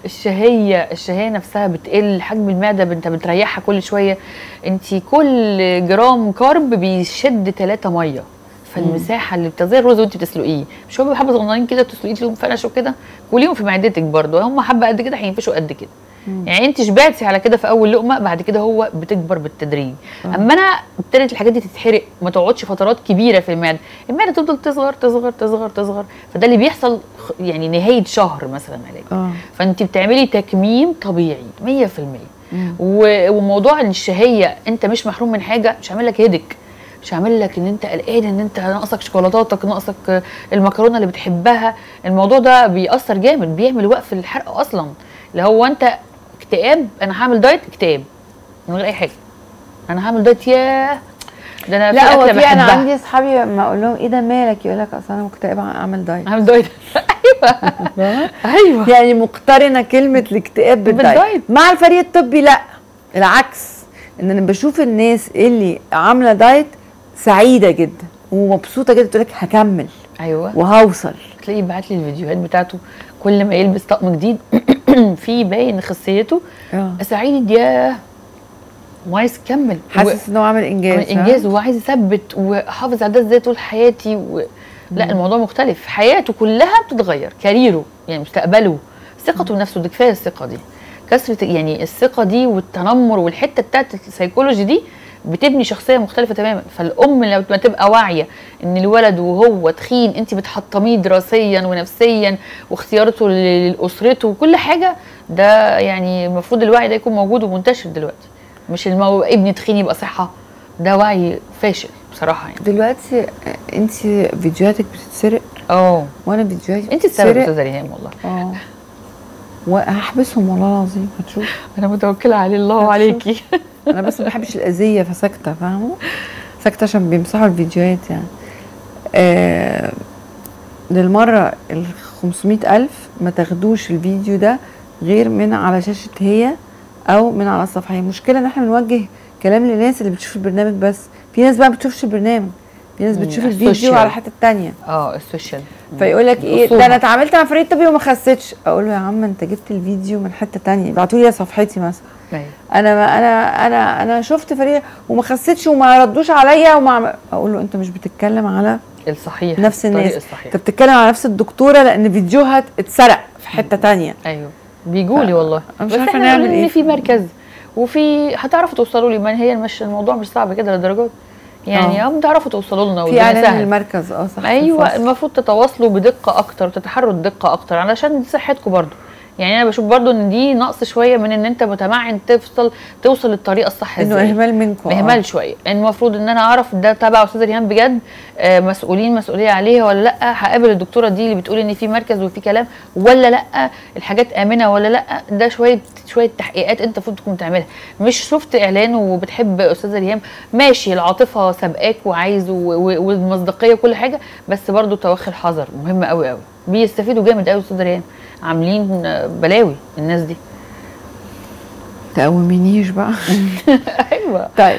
الشهيه نفسها بتقل، حجم المعده انت بتريحها كل شويه. انت كل جرام كارب بيشد 3 ميه، فالمساحه اللي زي الرز وانت بتسلقيه، مش هو حبه صغننين كده بتسلقيه لهم فنش وكده، كليهم في معدتك برضه، هم حبه قد كده هينفشوا قد كده. يعني انت شبعتي على كده في اول لقمه، بعد كده هو بتكبر بالتدريج. اما انا ابتدت الحاجات دي تتحرق، ما تقعدش فترات كبيره في المعده تفضل تصغر تصغر تصغر تصغر، فده اللي بيحصل يعني نهايه شهر مثلا علاج. فانت بتعملي تكميم طبيعي 100%. وموضوع الشهيه انت مش محروم من حاجه، مش هعمل لك هيدك، مش هعمل لك ان انت قلقان ان انت ناقصك شوكولاتاتك، ناقصك المكرونه اللي بتحبها. الموضوع ده بيأثر جامد، بيعمل وقف الحرق اصلا. اللي هو انت اكتئاب، انا هعمل دايت اكتئاب من غير اي حاجه، انا هعمل دايت، ياه ده انا لا هو في انا عندي اصحابي لما اقول لهم ايه ده مالك، يقول لك اصل انا مكتئب اعمل دايت. اعمل دايت. ايوه يعني مقترنه كلمه الاكتئاب بالدايت. مع الفريق الطبي لا، العكس، ان انا بشوف الناس اللي عامله دايت سعيده جدا ومبسوطه جدا، تقول لك هكمل ايوه وهوصل. تلاقيه بعت لي الفيديوهات بتاعته كل ما يلبس طقم جديد في باين خصيته سعيد، ياه وعايز يكمل، حاسس ان هو عامل انجاز وعايز يثبت وحافظ على ده ازاي طول حياتي لا الموضوع مختلف، حياته كلها بتتغير، كاريره يعني مستقبله، ثقته بنفسه، دي كفايه الثقه دي، كثره يعني الثقه دي والتنمر والحته بتاعت السيكولوجي دي بتبني شخصيه مختلفه تماما. فالام لما تبقى واعيه ان الولد وهو تخين انت بتحطميه دراسيا ونفسيا واختيارته لاسرته وكل حاجه، ده يعني المفروض الوعي ده يكون موجود ومنتشر دلوقتي، مش ابني تخين يبقى صحه، ده وعي فاشل بصراحه. يعني دلوقتي انت فيديوهاتك بتتسرق، وانا فيديوهاتي انت السبب يا استاذه ريهام والله. وهحبسهم والله العظيم، هتشوف. انا متوكله على الله وعليكي. انا بس ما بحبش الاذيه فساكته، فاهمه؟ ساكته عشان بيمسحوا الفيديوهات يعني. للمره ال 500,000 ما تاخدوش الفيديو ده غير من على شاشه هي او من على الصفحه. هي المشكله ان احنا بنوجه كلام للناس اللي بتشوف البرنامج، بس في ناس بقى ما بتشوفش البرنامج، في ناس بتشوف الفيديو على الحته الثانيه. السوشيال. فيقول لك ايه ده انا اتعاملت مع فريق طبي وما خسيتش. اقول له يا عم انت جبت الفيديو من حته ثانيه، ابعتوا لي صفحتي مثلا. انا شفت فريق وما خسيتش وما ردوش عليا اقول له انت مش بتتكلم على الصحيح، نفس الناس، انت بتتكلم على نفس الدكتوره، لان فيديوها اتسرق في حته ثانيه. ايوه بيجوا لي والله. مش عارفه نعمل ايه. ان في مركز وفي هتعرفوا توصلوا لي، ما هي مش الموضوع مش صعب كده للدرجات يعني. بتعرفوا توصلوا لنا في اعلان المركز. صح. ايوه المفروض تتواصلوا بدقه اكتر وتتحروا الدقه اكتر علشان دي صحتكم برضو. يعني انا بشوف برضو ان دي نقص شويه من ان انت متمعن توصل للطريقه الصح ازاي. انه اهمال منكم. اهمال شويه. المفروض ان انا اعرف ده تبع استاذه ريهام بجد، مسؤوليه عليها ولا لا، هقابل الدكتوره دي اللي بتقول ان في مركز وفي كلام ولا لا، الحاجات امنه ولا لا. ده شويه تحقيقات انت المفروض تكون تعملها. مش شفت اعلان وبتحب استاذه ريهام ماشي، العاطفه سابقاك وعايز والمصداقيه وكل حاجه، بس برضو توخي الحذر مهم قوي قوي. بيستفيدوا جامد قوي استاذه ريهام، عاملين بلاوي الناس دي. تقومينيش بقى. ايوه. طيب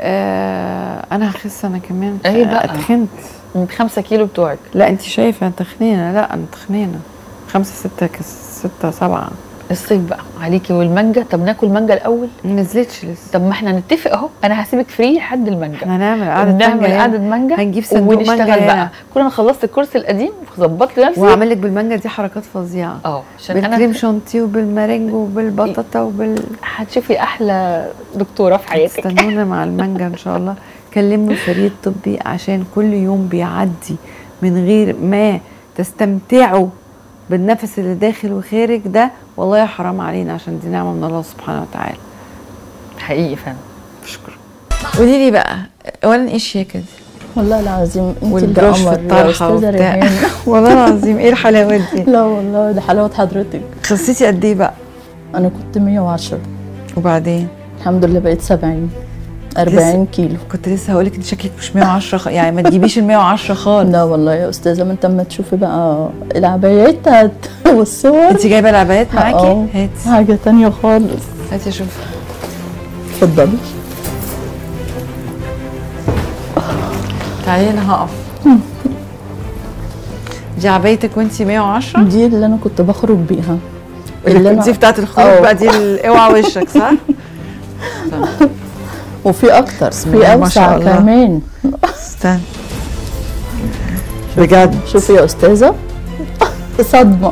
انا هخس انا كمان. ايه بقى؟ اتخنت من 5 كيلو بتوعك. لا انت شايفه انت تخنينه. لا انا تخنينه 5 6 7. الصيف بقى عليكي والمانجا. طب ناكل مانجا الاول؟ ما نزلتش لسه. طب ما احنا نتفق اهو، انا هسيبك فري لحد المانجا. احنا هنعمل قعده مانجا. هنجيب صندوق ونشتغل بقى. كل انا خلصت الكورس القديم وظبطت نفسي وهعمل لك بالمانجا دي حركات فظيعه. عشان انا بالكريم شانتيه وبالمارنج وبالبطاطا هتشوفي احلى دكتوره في حياتك. استنونا مع المانجا ان شاء الله. كلموا الفريق الطبي عشان كل يوم بيعدي من غير ما تستمتعوا بالنفس اللي داخل وخارج ده والله حرام علينا، عشان دي نعمه من الله سبحانه وتعالى. حقيقي فعلا. شكرا. قولي لي بقى اولا ايه الشياكه دي؟ والله العظيم انت اللي قمر يا استاذه ريهام. والله العظيم ايه الحلاوات دي؟ لا والله ده حلاوه حضرتك. خسيتي قد ايه بقى؟ انا كنت 110 وبعدين الحمد لله بقيت 40 كيلو. كنت لسه هقول لك انت شكلك مش 110 يعني ما تجيبيش ال 110 خالص. لا والله يا استاذه، ما انت اما تشوفي بقى العبايات والصور. انت جايبه العبايات معاكي؟ هاتي حاجه ثانيه خالص. هاتي اشوف. اتفضلي. تعالي انا هقف. دي عبايتك وانت 110؟ دي اللي انا كنت بخرج بيها. دي بتاعت الخروج بقى، دي اوعى وشك صح؟ وفي اكتر، في اوسع كمان. استنى بجد. شوفي يا استاذه صدمه.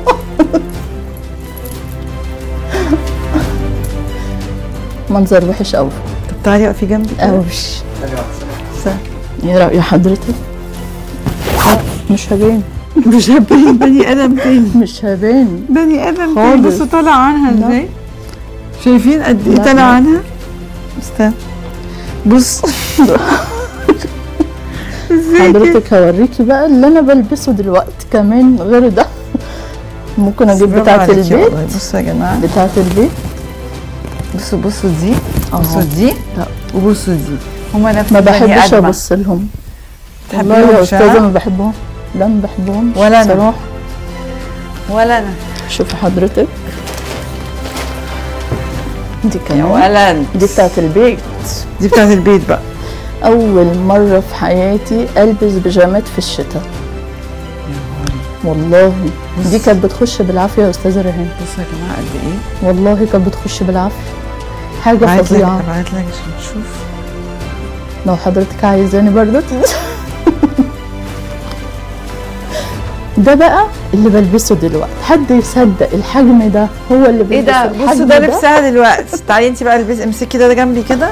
منظر وحش قوي. طب تعالي اقفي جنبي اوش. ايه راي حضرتك؟ مش هبان. مش هبان بني ادم تاني. مش هبان بني ادم تاني. بصوا طالع عنها ازاي. شايفين قد ايه طالع عنها؟ استنى بص. حضرتك هوريكي بقى اللي انا بلبسه دلوقتي كمان غير ده. ممكن اجيب بتاعه البيت. بصوا يا جماعه بتاعه البيت. بصوا دي. بصوا دي. لا وبصوا دي. هما نفس ما بحبش ابص لهم. والله يا استاذه ما بحبهم. لا ما بحبهمش ولا انا صراحه. ولا انا. شوفي حضرتك دي كمان يا ولد. دي بتاعه البيت. دي بتاعه البيت بقى. اول مره في حياتي البس بيجامات في الشتاء. والله دي كانت بتخش بالعافيه يا استاذه ريهام. بصوا يا جماعه قد ايه. والله كانت بتخش بالعافيه. حاجه فظيعه. ابعت لك عشان تشوف. لو حضرتك عايزاني برضه. ده بقى اللي بلبسه دلوقتي. حد يصدق الحجم ده هو اللي بلبسه؟ ايه ده؟ بصوا ده لبسها دلوقتي. تعالي انت بقى البسي، امسكي ده جنبي كده.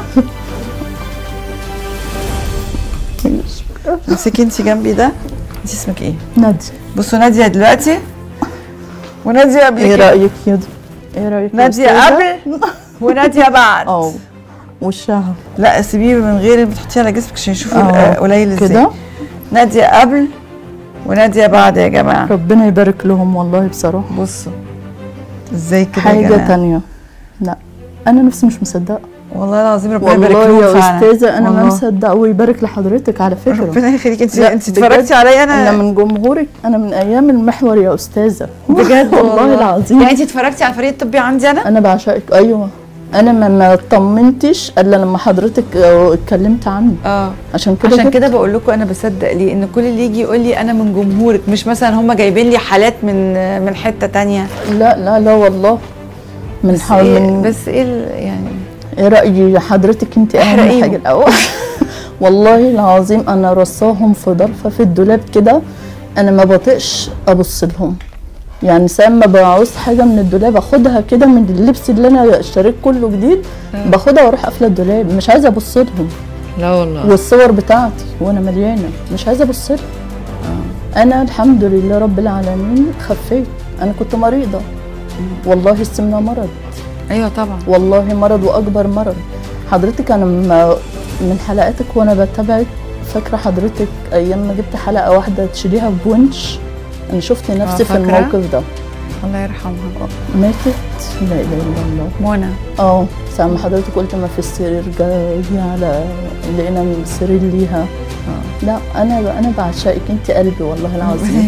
امسكي انت جنبي ده. انت اسمك ايه؟ نادية. بصوا نادية دلوقتي ونادية قبل ايه رأيك يا دي؟ ايه رأيك؟ نادية قبل ونادية بعد. وشها لا سيبيه من غير ما تحطيه على جسمك عشان يشوفوا قليل ازاي. كده نادية قبل ونادية بعد يا جماعة. ربنا يبارك لهم والله بصراحة. بصوا ازاي كده حاجة تانية. لا أنا نفسي مش مصدقة والله العظيم. ربنا يبارك لهم والله يا أستاذة. أنا ما مصدقة ويبارك لحضرتك على فكرة. ربنا يخليك. انت اتفرجتي عليا أنا من جمهورك. أنا من أيام المحور يا أستاذة. بجد والله العظيم. يعني انت اتفرجتي على الفريق الطبي عندي أنا؟ أنا بعشقك. أيوه انا ما اطمنتش الا لما حضرتك اتكلمت عنه. عشان كده بقول لكم انا بصدق ليه ان كل اللي يجي يقول لي انا من جمهورك، مش مثلا هم جايبين لي حالات من حته تانية. لا لا لا والله من بس ايه يعني ايه راي حضرتك انت اهم حاجه الاول. والله العظيم انا رصاهم في ضرفه في الدولاب كده، انا ما بطيقش ابص لهم. يعني ساعة ما بعوز حاجه من الدولاب اخدها كده من اللبس اللي انا اشتريت كله جديد، باخدها واروح قافله الدولاب، مش عايزه ابص لهم. لا والله. والصور بتاعتي وانا مليانه مش عايزه ابص لها. انا الحمد لله رب العالمين خفيت. انا كنت مريضه والله، السمنه مرض. ايوه طبعا والله مرض واكبر مرض. حضرتك انا من حلقاتك وانا بتابعك، فاكره حضرتك ايام ما جبت حلقه واحده تشيليها بونش، انا شفت نفسي في الموقف ده. الله يرحمها. ماتت؟ لا اله الا الله. منى. ساعة ما حضرتك قلت ما في السرير، جاي على لقينا من السرير ليها. لا انا بعشقك انت قلبي والله العظيم.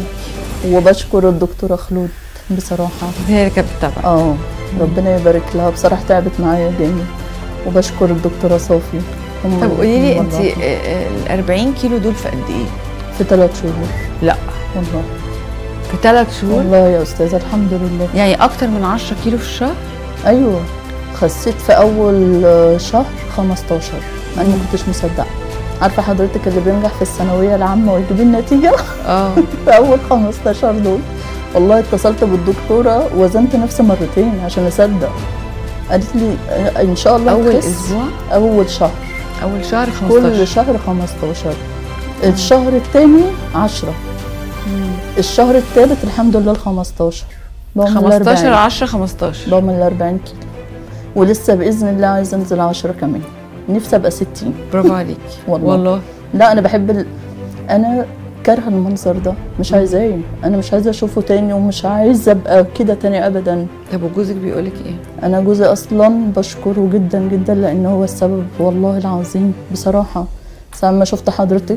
وبشكر الدكتوره خلود بصراحه، هي اللي كانت بتتابع. ربنا يبارك لها بصراحه، تعبت معايا جامد. وبشكر الدكتوره صافي. طب قولي لي انت ال 40 كيلو دول في قد ايه؟ في 3 شهور. لا والله في 3 شهور؟ والله يا استاذه الحمد لله. يعني اكتر من 10 كيلو في الشهر؟ ايوه خسيت في اول شهر 15. انا ما كنتش مصدقه. عارفه حضرتك اللي بينجح في الثانويه العامه ويجيب النتيجه؟ في اول 15 دول والله اتصلت بالدكتوره، وزنت نفسي مرتين عشان اصدق. قالت لي ان شاء الله اول اسبوع؟ اول شهر. اول شهر 15؟ كل شهر 15. الشهر الثاني 10. الشهر الثالث الحمد لله 15. 15 10 15 بعمل 40 كيلو. ولسه باذن الله عايزه انزل 10 كمان. نفسي ابقى 60. برافو عليكي. والله لا انا بحب انا كارهه المنظر ده، مش عايزاه. انا مش عايزه اشوفه تاني، ومش عايزه ابقى كده تاني ابدا. طب وجوزك بيقولك ايه؟ انا جوزي اصلا بشكره جدا جدا، لان هو السبب والله العظيم بصراحه. ساعه ما شفت حضرتك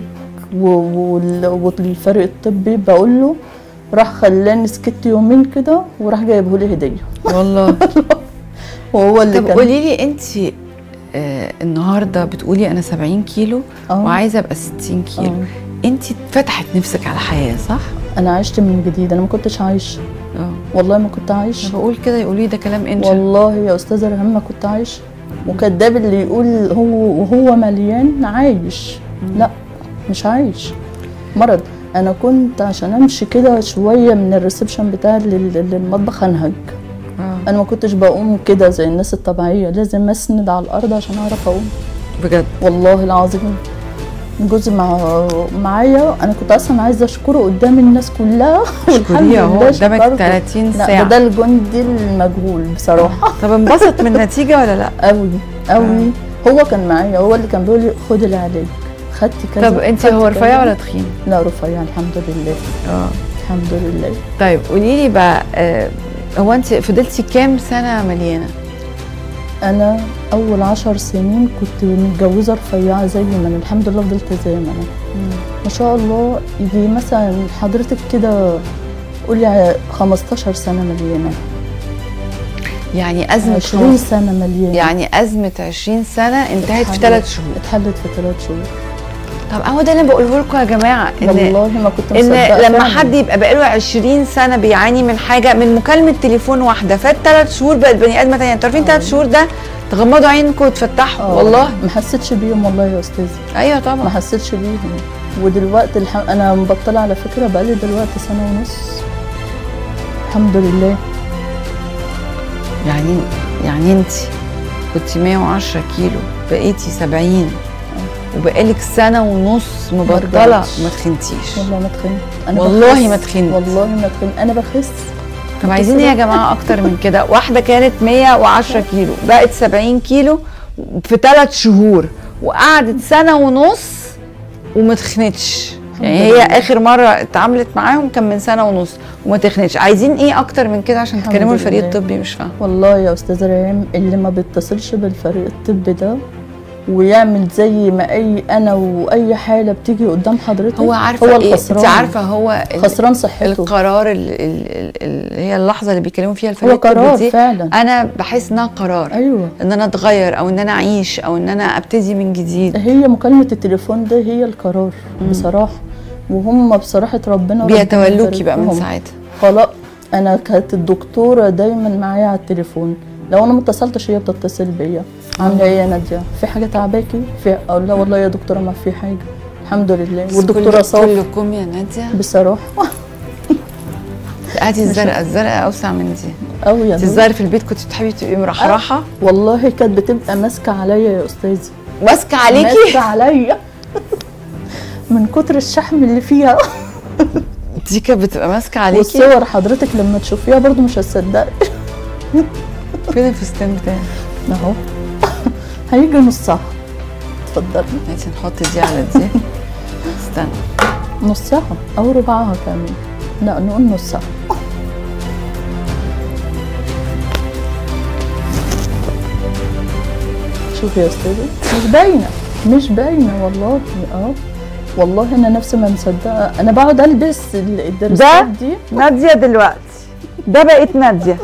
والفريق الطبي بقول له، راح خلاني سكت يومين كده وراح جايبه لي هديه. والله. وهو اللي طب قولي لي انت النهارده بتقولي انا 70 كيلو وعايزه ابقى 60 كيلو. انت فتحت نفسك على حياه صح؟ انا عشت من جديد، انا ما كنتش عايشه. والله ما كنت عايشه. بقول كده يقولوا لي ده كلام انت. والله يا استاذه ريهام ما كنت عايشه. وكذاب اللي يقول وهو مليان عايش. لا مش عايش، مرض. انا كنت عشان امشي كده شويه من الريسبشن بتاعي للمطبخ انهج. انا ما كنتش بقوم كده زي الناس الطبيعيه، لازم اسند على الارض عشان اعرف اقوم. بجد والله العظيم. جوزي معايا، انا كنت اصلا عايزه اشكره قدام الناس كلها. اشكريه اهو قدامك 30 ساعه. ده الجندي المجهول بصراحه. طب انبسط من النتيجه ولا لا؟ قوي قوي. هو كان معايا، هو اللي كان بيقول لي خدي العلاج. خدتي كذا. طب انت هو رفيع ولا تخين؟ لا رفيع الحمد لله. الحمد لله. طيب قولي لي بقى، هو انت فضلتي كام سنه مليانه؟ انا اول 10 سنين كنت متجوزه رفيعه زي ما انا، الحمد لله فضلت زي ما انا. ما شاء الله. يجي مثلا حضرتك كده قولي 15 سنه مليانه. يعني ازمه 20 سنه مليانه. يعني ازمه 20 سنه انتهت في 3 شهور. اتحلت في 3 شهور. طب هو ده اللي بقوله لكم يا جماعه، ان والله ما كنت مصدقه ان لما حد يبقى بقاله 20 سنه بيعاني من حاجه، من مكالمه تليفون واحده فات 3 شهور بقت بني ادمه ثانيه. انتوا عارفين 3 شهور ده تغمضوا عينكم وتفتحوا. والله ما حسيتش بيهم والله يا استاذه. ايوه طبعا ما حسيتش بيهم. ودلوقتي انا مبطله على فكره بقالي دلوقتي 1.5 سنة. الحمد لله. يعني انت كنت 110 كيلو بقيتي 70 وبقالك 1.5 سنة مبطله. ما تخنتيش. والله ما تخنت. والله ما تخنت. والله ما تخنت. انا بخس. طب عايزين ايه يا جماعه اكتر من كده؟ واحده كانت 110 كيلو بقت 70 كيلو في 3 شهور، وقعدت 1.5 سنة وما تخنتش. يعني هي اخر مره اتعاملت معاهم كان من 1.5 سنة وما تخنتش. عايزين ايه اكتر من كده عشان تكلموا الفريق الطبي؟ مش فاهمه والله يا استاذه ريهام. اللي ما بيتصلش بالفريق الطبي ده ويعمل زي ما انا واي حاله بتيجي قدام حضرتك. هو عارفه هو ايه؟ الخسران. انت عارفه هو خسران صحته. القرار اللي هي اللحظه اللي بيتكلموا فيها هو الفريق قرار دي فعلا. انا بحس انها قرار. ايوه، ان انا اتغير او ان انا اعيش او ان انا ابتدي من جديد. هي مكالمه التليفون ده هي القرار بصراحه. وهم بصراحه ربنا بيتولوكي بقى من ساعتها. خلاص انا كانت الدكتوره دايما معايا على التليفون، لو انا ما اتصلتش هي بتتصل بيا. عامله ايه يا ناديه؟ في حاجه تعباكي؟ اقول لها والله يا دكتوره ما في حاجه الحمد لله. والدكتوره صافيه كلكم يا ناديه بصراحه. هاتي الزرقاء اوسع من دي قوي يا الظاهر في البيت كنت بتحبي تبقي مرحرحه. والله كانت بتبقى ماسكه عليا يا استاذي. ماسكه عليكي؟ ماسكه عليا من كتر الشحم اللي فيها. دي كانت بتبقى ماسكه عليكي. والصور حضرتك لما تشوفيها برضو مش هتصدقي. فين الفستان بتاعي؟ اهو هيجي نصها. اتفضلي. ماشي نحط دي على دي. استنى نصها او ربعها كمان. لا نقول نصها. شوفي يا استاذه مش باينه والله. والله انا نفسي ما مصدقه. انا بقعد البس الدرسات دي. ناديه دلوقتي ده بقت ناديه.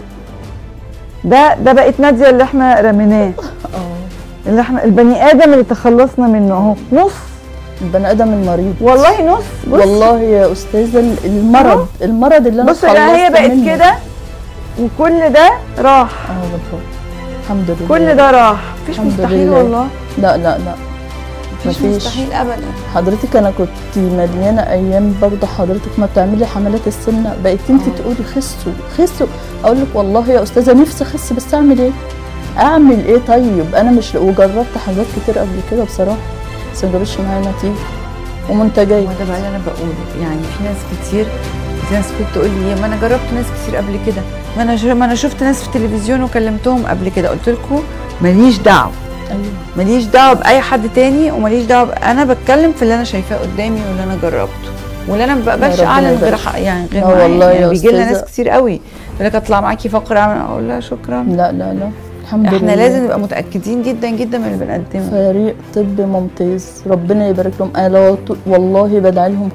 ده بقت ناديه اللي احنا رميناه. اللي احنا البني ادم اللي تخلصنا منه اهو نص. البني ادم المريض والله نص. والله يا استاذه المرض اللي انا بص هي بقت كده وكل ده راح. والله الحمد لله كل ده راح. مفيش مستحيل والله. لا مفيش مستحيل ابدا. حضرتك انا كنت مليانه ايام برضه حضرتك ما بتعملي حملات السمنه بقيت انت تقولي خسوا. اقول لك والله يا استاذه نفسي اخس بس اعمل ايه طيب. انا مش وجربت حاجات كتير قبل كده بصراحه بس ما جابتش معايا نتيجه ومنتجات. وده بقى اللي انا بقوله. يعني في ناس كتير كنت تقول لي ما انا جربت ناس كتير قبل كده، ما انا شفت ناس في التلفزيون وكلمتهم قبل كده. قلت لكم ماليش دعوه. ايوه ماليش دعوه باي حد تاني وماليش دعوه انا بتكلم في اللي انا شايفاه قدامي واللي انا جربته واللي انا ما بقبلش اعلن غير معايا. والله يعني بيجي لنا ناس كتير قوي يقول لك اطلع معاكي فقره اقول لها شكرا. لا الحمد لله. احنا لازم نبقى متاكدين جدا جدا من اللي بنقدمه. فريق طب ممتاز ربنا يبارك لهم. انا والله بدعي لهم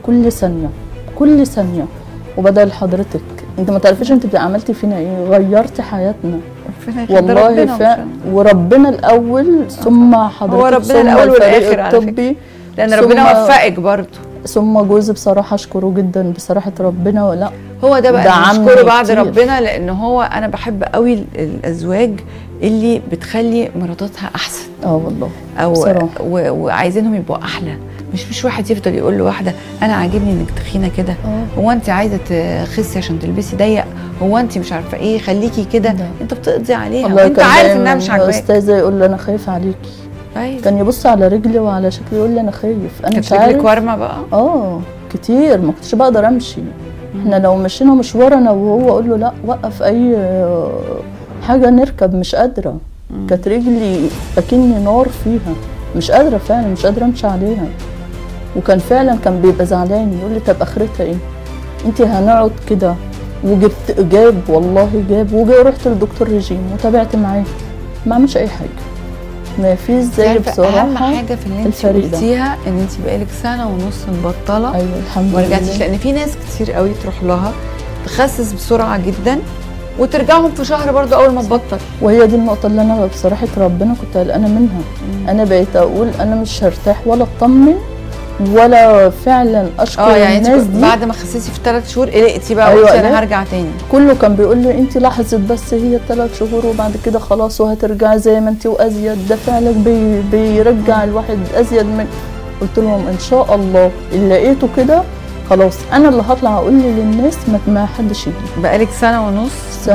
كل ثانيه وبدعي لحضرتك. انت ما تعرفيش انت عملتي فينا ايه. غيرتي حياتنا والله وربنا الاول ثم حضرتك. هو ربنا الاول والاخر على فكره لان ربنا وفقك برضه. ثم جوزي بصراحه اشكره جدا بصراحه ربنا. ولا هو ده بقى نشكره بعد ربنا لان هو انا بحب قوي الازواج اللي بتخلي مراتاتها احسن. والله او وعايزينهم يبقوا احلى. مش واحد يفضل يقول لواحده انا عاجبني انك تخينه كده. هو انت عايزه تخسي عشان تلبسي ضيق؟ هو انت مش عارفه ايه خليكي كده. انت بتقضي عليها وانت عارف انها مش عاجباك. استاذه يقول لي انا خايف عليكي. أيوة. كان يبص على رجلي وعلى شكلي يقول لي انا خايف. انا مش عارف. رجلك ورمه بقى؟ كتير ما كنتش بقدر امشي. احنا لو مشينا مشوار انا وهو اقول له لا وقف اي حاجه نركب مش قادره. كانت رجلي اكني نار فيها مش قادره فعلا مش قادره امشي عليها. وكان فعلا كان بيبقى زعلان يقول لي طب اخرتها ايه؟ انت هنقعد كده. جاب والله ورحت للدكتور ريجيم وتابعت معاه ما عملش اي حاجه. ما فيش زي بصراحه. اهم حاجه في اللي انت قلتيها ان انت بقالك سنه ونص مبطله. ايوه الحمد لله. ما رجعتيش لان في ناس كتير قوي تروح لها تخسس بسرعه جدا وترجعهم في شهر برضو اول ما تبطل. وهي دي النقطه اللي انا بصراحه ربنا كنت قلقانه منها. انا بقيت اقول انا مش هرتاح ولا اطمن ولا فعلا اشكر يعني الناس دي. بعد ما خسيتي في 3 شهور قلقتي بقى وقلتي انا هرجع تاني. كله كان بيقول لي انت لحظه بس هي 3 شهور وبعد كده خلاص وهترجعي زي ما انت وازيد. ده فعلا بيرجع الواحد ازيد من. قلت لهم ان شاء الله اللي لقيته كده خلاص انا اللي هطلع اقول للناس ما حدش يجي. بقالك سنه ونص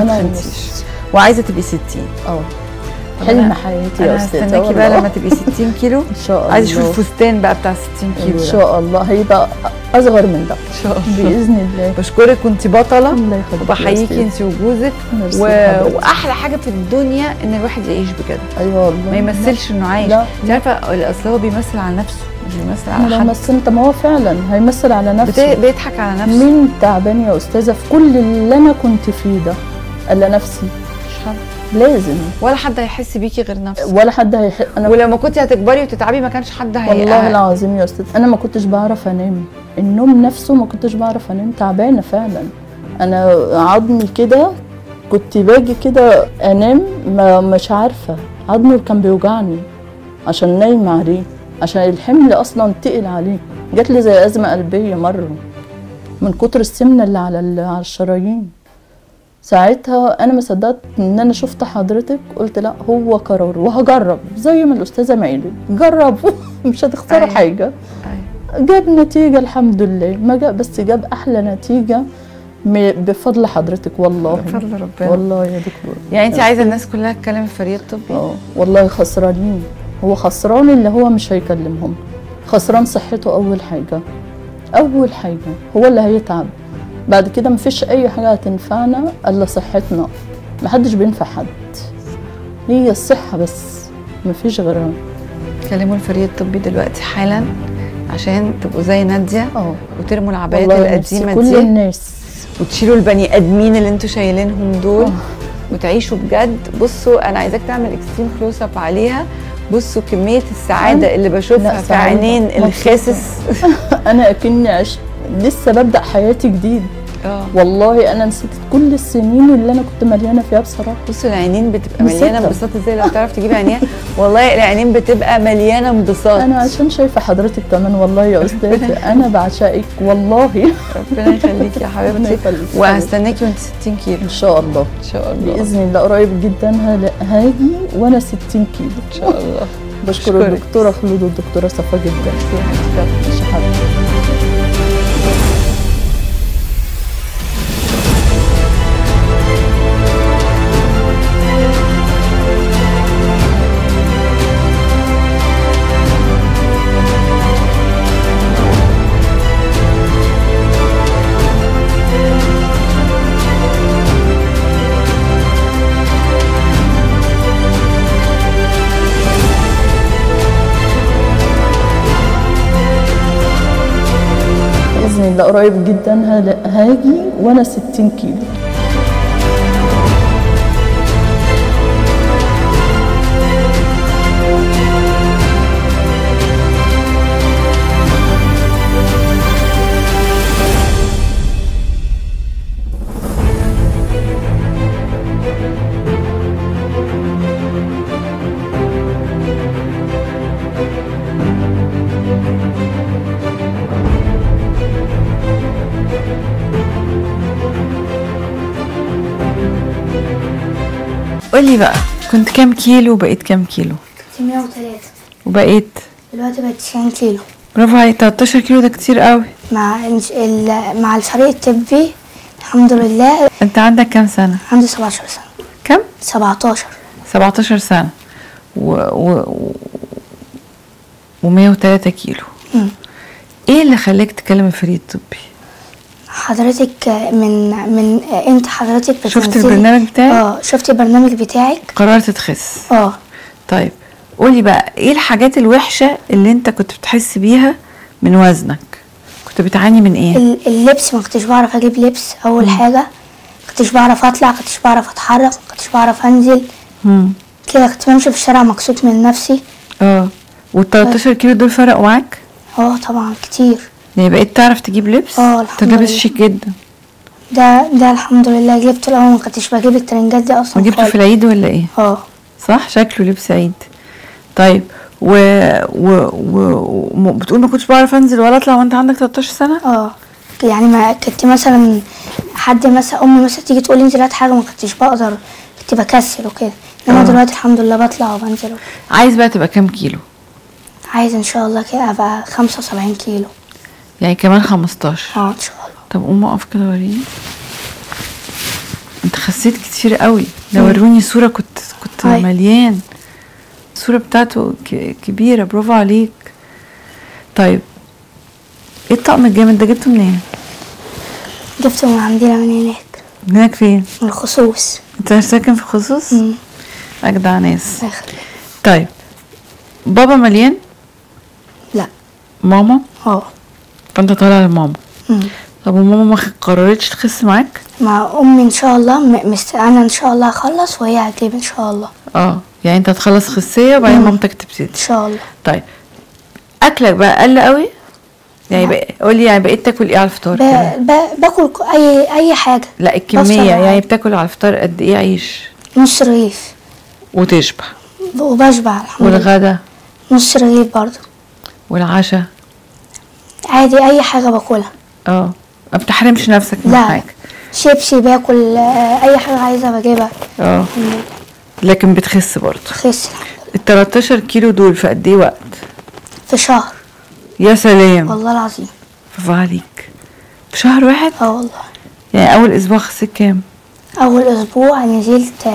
وعايزه تبقي 60. حلم حياتي يا استاذه. استناكي بقى لما تبقي 60 كيلو ان شاء الله. عايزه اشوف الفستان بقى بتاع 60 كيلو ان شاء الله هيبقى اصغر من ده ان شاء الله باذن الله. بشكرك كنت بطله. الله يخليك. وبحييكي انت وجوزك واحلى حاجه في الدنيا ان الواحد يعيش بجد. ايوه والله ما يمثلش انه عايش. انت عارفه اصل هو بيمثل على نفسه مش بيمثل على حد. لو مثلت ما هو فعلا هيمثل على نفسه. بيضحك على نفسه. مين تعبان يا استاذه في كل اللي انا كنت فيه ده الا نفسي. مش حد. لازم. ولا حد هيحس بيكي غير نفسك. ولا حد هيحس. ولما كنتي هتكبري وتتعبي ما كانش حد والله العظيم يا استاذ انا ما كنتش بعرف انام، النوم نفسه ما كنتش بعرف انام، تعبانه فعلا. انا عظمي كده كنت باجي كده انام مش عارفه، عظمي كان بيوجعني عشان نايمه عليه، عشان الحمل اصلا تقل عليه. جات لي زي ازمه قلبيه مره من كتر السمنه اللي على الشرايين. ساعتها انا ما صدقت ان انا شفت حضرتك، قلت لا هو قرار وهجرب زي ما الاستاذه ما قالت، جربوا مش هتخسروا حاجه. جاب نتيجه الحمد لله، ما جاب بس جاب احلى نتيجه بفضل حضرتك والله. بفضل ربنا والله يا دكتور. يعني انت عايزه الناس كلها تكلم الفريق الطبي؟ والله خسرانين. هو خسران اللي هو مش هيكلمهم، خسران صحته اول حاجه، اول حاجه هو اللي هيتعب. بعد كده مفيش اي حاجه هتنفعنا الا صحتنا، محدش بينفع حد، هي الصحه بس مفيش غيرها. كلموا الفريق الطبي دلوقتي حالا عشان تبقوا زي ناديه وترموا العبايات القديمه كل دي الناس وتشيلوا البني ادمين اللي انتوا شايلينهم دول وتعيشوا بجد. بصوا انا عايزاك تعمل اكستريم كلوز اب عليها. بصوا كميه السعاده اللي بشوفها في عينين الخاسس. انا اكني عشت لسه ببدا حياتي جديد. والله انا نسيت كل السنين اللي انا كنت مليانه فيها بصراحه. بصوا العينين بتبقى مليانه انبساط ازاي لو تعرف تجيب عينيها. والله العينين بتبقى مليانه انبساط. انا عشان شايفه حضرتك كمان والله يا استاذه انا بعشقك والله. ربنا يخليكي يا حبيبتي وهستناكي وانت 60 كيلو ان شاء الله. ان شاء الله باذن الله قريب جدا هاجي وانا 60 كيلو ان شاء الله. بشكر الدكتوره خلود والدكتوره صفا جدا. مش حابه. باذن الله قريب جدا هاجي وانا 60 كيلو. قولي بقى كنت كام كيلو وبقيت كام كيلو؟ كنت 103 وبقيت؟ دلوقتي بقيت 90 كيلو. برافو عليك. 13 كيلو ده كتير قوي. مع الفريق الطبي الحمد لله. انت عندك كام سنة؟ عندي 17 سنة. كم؟ 17. 17 سنة و103 كيلو. ايه اللي خلاك تكلم الفريق الطبي؟ حضرتك من انت حضرتك شفت البرنامج بتاعي؟ شفت البرنامج بتاعك قررت تخس. طيب قولي بقى ايه الحاجات الوحشه اللي انت كنت بتحس بيها من وزنك؟ كنت بتعاني من ايه؟ اللبس، ما كنتش بعرف اجيب لبس اول حاجه، ما كنتش بعرف اطلع، ما كنتش بعرف اتحرك، ما كنتش بعرف انزل كده، كنت بمشي في الشارع مكسوف من نفسي. وال13 كيلو دول فرقوا معاك؟ طبعا كتير. يعني بقيت تعرف تجيب لبس؟ الحمد لابس شيك جدا. ده الحمد لله جبته. الاول ما كنتش بجيب الترنجات دي اصلا. جبته في العيد ولا ايه؟ صح، شكله لبس عيد. طيب بتقول ما كنتش بعرف انزل ولا اطلع وانت عندك 13 سنه؟ يعني ما كنت مثلا حد مثلا امي مثلا تيجي تقول لي انزل هات حاجه، ما كنتش بقدر، كنت بكسل وكده. انما دلوقتي الحمد لله بطلع وبنزل. عايز بقى تبقى كام كيلو؟ عايز ان شاء الله كده ابقى 75 كيلو. يعني كمان 15؟ ان شاء الله. طب قوم اقف كده وريني. انت خسيت كتير قوي. ده وروني صوره كنت مليان. الصوره بتاعته كبيره. برافو عليك. طيب ايه الطقم الجامد ده جبته منين؟ جبته من عندنا من هناك. من هناك فين؟ من الخصوص. انت ساكن في الخصوص؟ اجدع ناس. طيب بابا مليان؟ لا. ماما؟ فانت طالع لماما. طب وماما ما قررتش تخس معاك؟ مع امي ان شاء الله انا ان شاء الله هخلص وهي هتجيب ان شاء الله. يعني انت هتخلص خسيه وبعدين مامتك تبتدي ان شاء الله. طيب اكلك بقى قل قوي؟ يعني قولي يعني بقيت تاكل ايه على الفطار؟ باكل اي حاجه. لا الكميه يعني بتاكل على الفطار قد ايه عيش؟ نص رغيف. وتشبع؟ وبشبع الحمد لله. والغدا؟ نص رغيف برضه. والعشاء؟ عادي اي حاجه باكلها. ما بتحرمش نفسك من حاجه؟ شيبسي باكل، اي حاجه عايزه بجيبها. لكن بتخس برضه؟ بخس. ال 13 كيلو دول في قد ايه وقت؟ في شهر. يا سلام والله العظيم. برافو عليك. في شهر واحد؟ والله. يعني اول اسبوع خسيت كام؟ اول اسبوع نزلت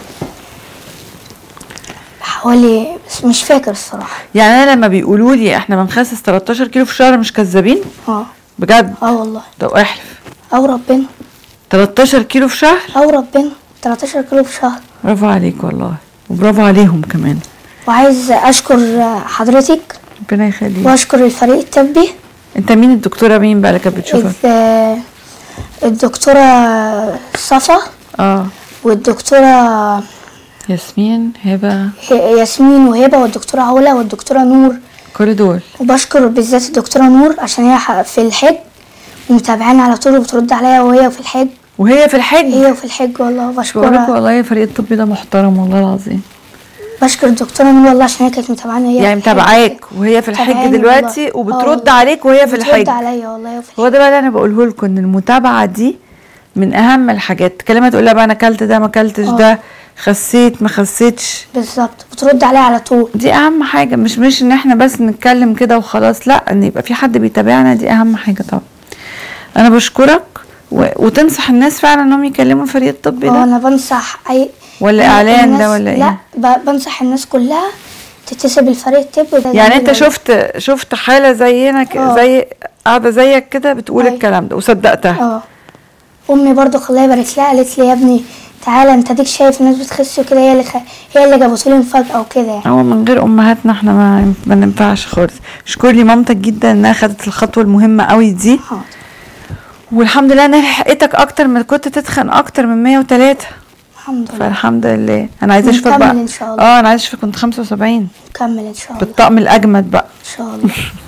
حوالي، بس مش فاكر الصراحه. يعني انا لما بيقولوا لي احنا بنخسس 13 كيلو في شهر مش كذابين؟ بجد؟ والله. طب احلف. ربنا. 13 كيلو في شهر؟ ربنا 13 كيلو في شهر. برافو عليك والله، وبرافو عليهم كمان. وعايز اشكر حضرتك. ربنا يخليك. واشكر الفريق الطبي. انت مين الدكتوره مين بقى اللي كانت بتشوفك؟ الدكتوره صفا. والدكتوره ياسمين وهبه والدكتوره علا والدكتوره نور. كل دول. وبشكر بالذات الدكتوره نور عشان هي في الحج ومتابعاني على طول وبترد عليا وهي في الحج. وهي في الحج؟ هي في الحج والله بشكرها. والله الفريق الطبي ده محترم والله العظيم. بشكر الدكتوره نور والله عشان هي كانت متابعاني. يعني متابعاك وهي في الحج دلوقتي وبترد عليك وهي في الحج. بترد عليا والله في الحج. هو ده بقى اللي انا بقوله لكم، ان المتابعه دي من اهم الحاجات. تكلمها تقول لها بقى انا اكلت ده ما اكلتش ده، خسيت ما خسيتش. بالظبط، بترد عليا على طول. دي اهم حاجه، مش ان احنا بس نتكلم كده وخلاص، لا ان يبقى في حد بيتابعنا، دي اهم حاجه طبعا. انا بشكرك وتنصح الناس فعلا انهم يكلموا الفريق الطبي ده؟ انا بنصح ولا اعلان ده ولا ايه؟ لا بنصح الناس كلها تتصل بالفريق الطبي. يعني انت شفت حاله زينا زي قاعده زيك كده بتقول الكلام ده وصدقتها؟ امي برضو الله يبارك لها قالت لي يا ابني تعالى انت ديك شايف الناس بتخس وكده، هي اللي جابته لي مفاجاه وكده يعني. هو من غير امهاتنا احنا ما ننفعش خالص. اشكر لي مامتك جدا انها خدت الخطوه المهمه قوي دي. والحمد لله انها لحقتك اكتر من كنت تتخن اكتر من 103. الحمد لله. فالحمد لله. انا عايزه اشوفك بقى ان شاء الله. انا عايزه اشوفك كنت 75. كمل ان شاء الله بالطقم الاجمد بقى ان شاء الله.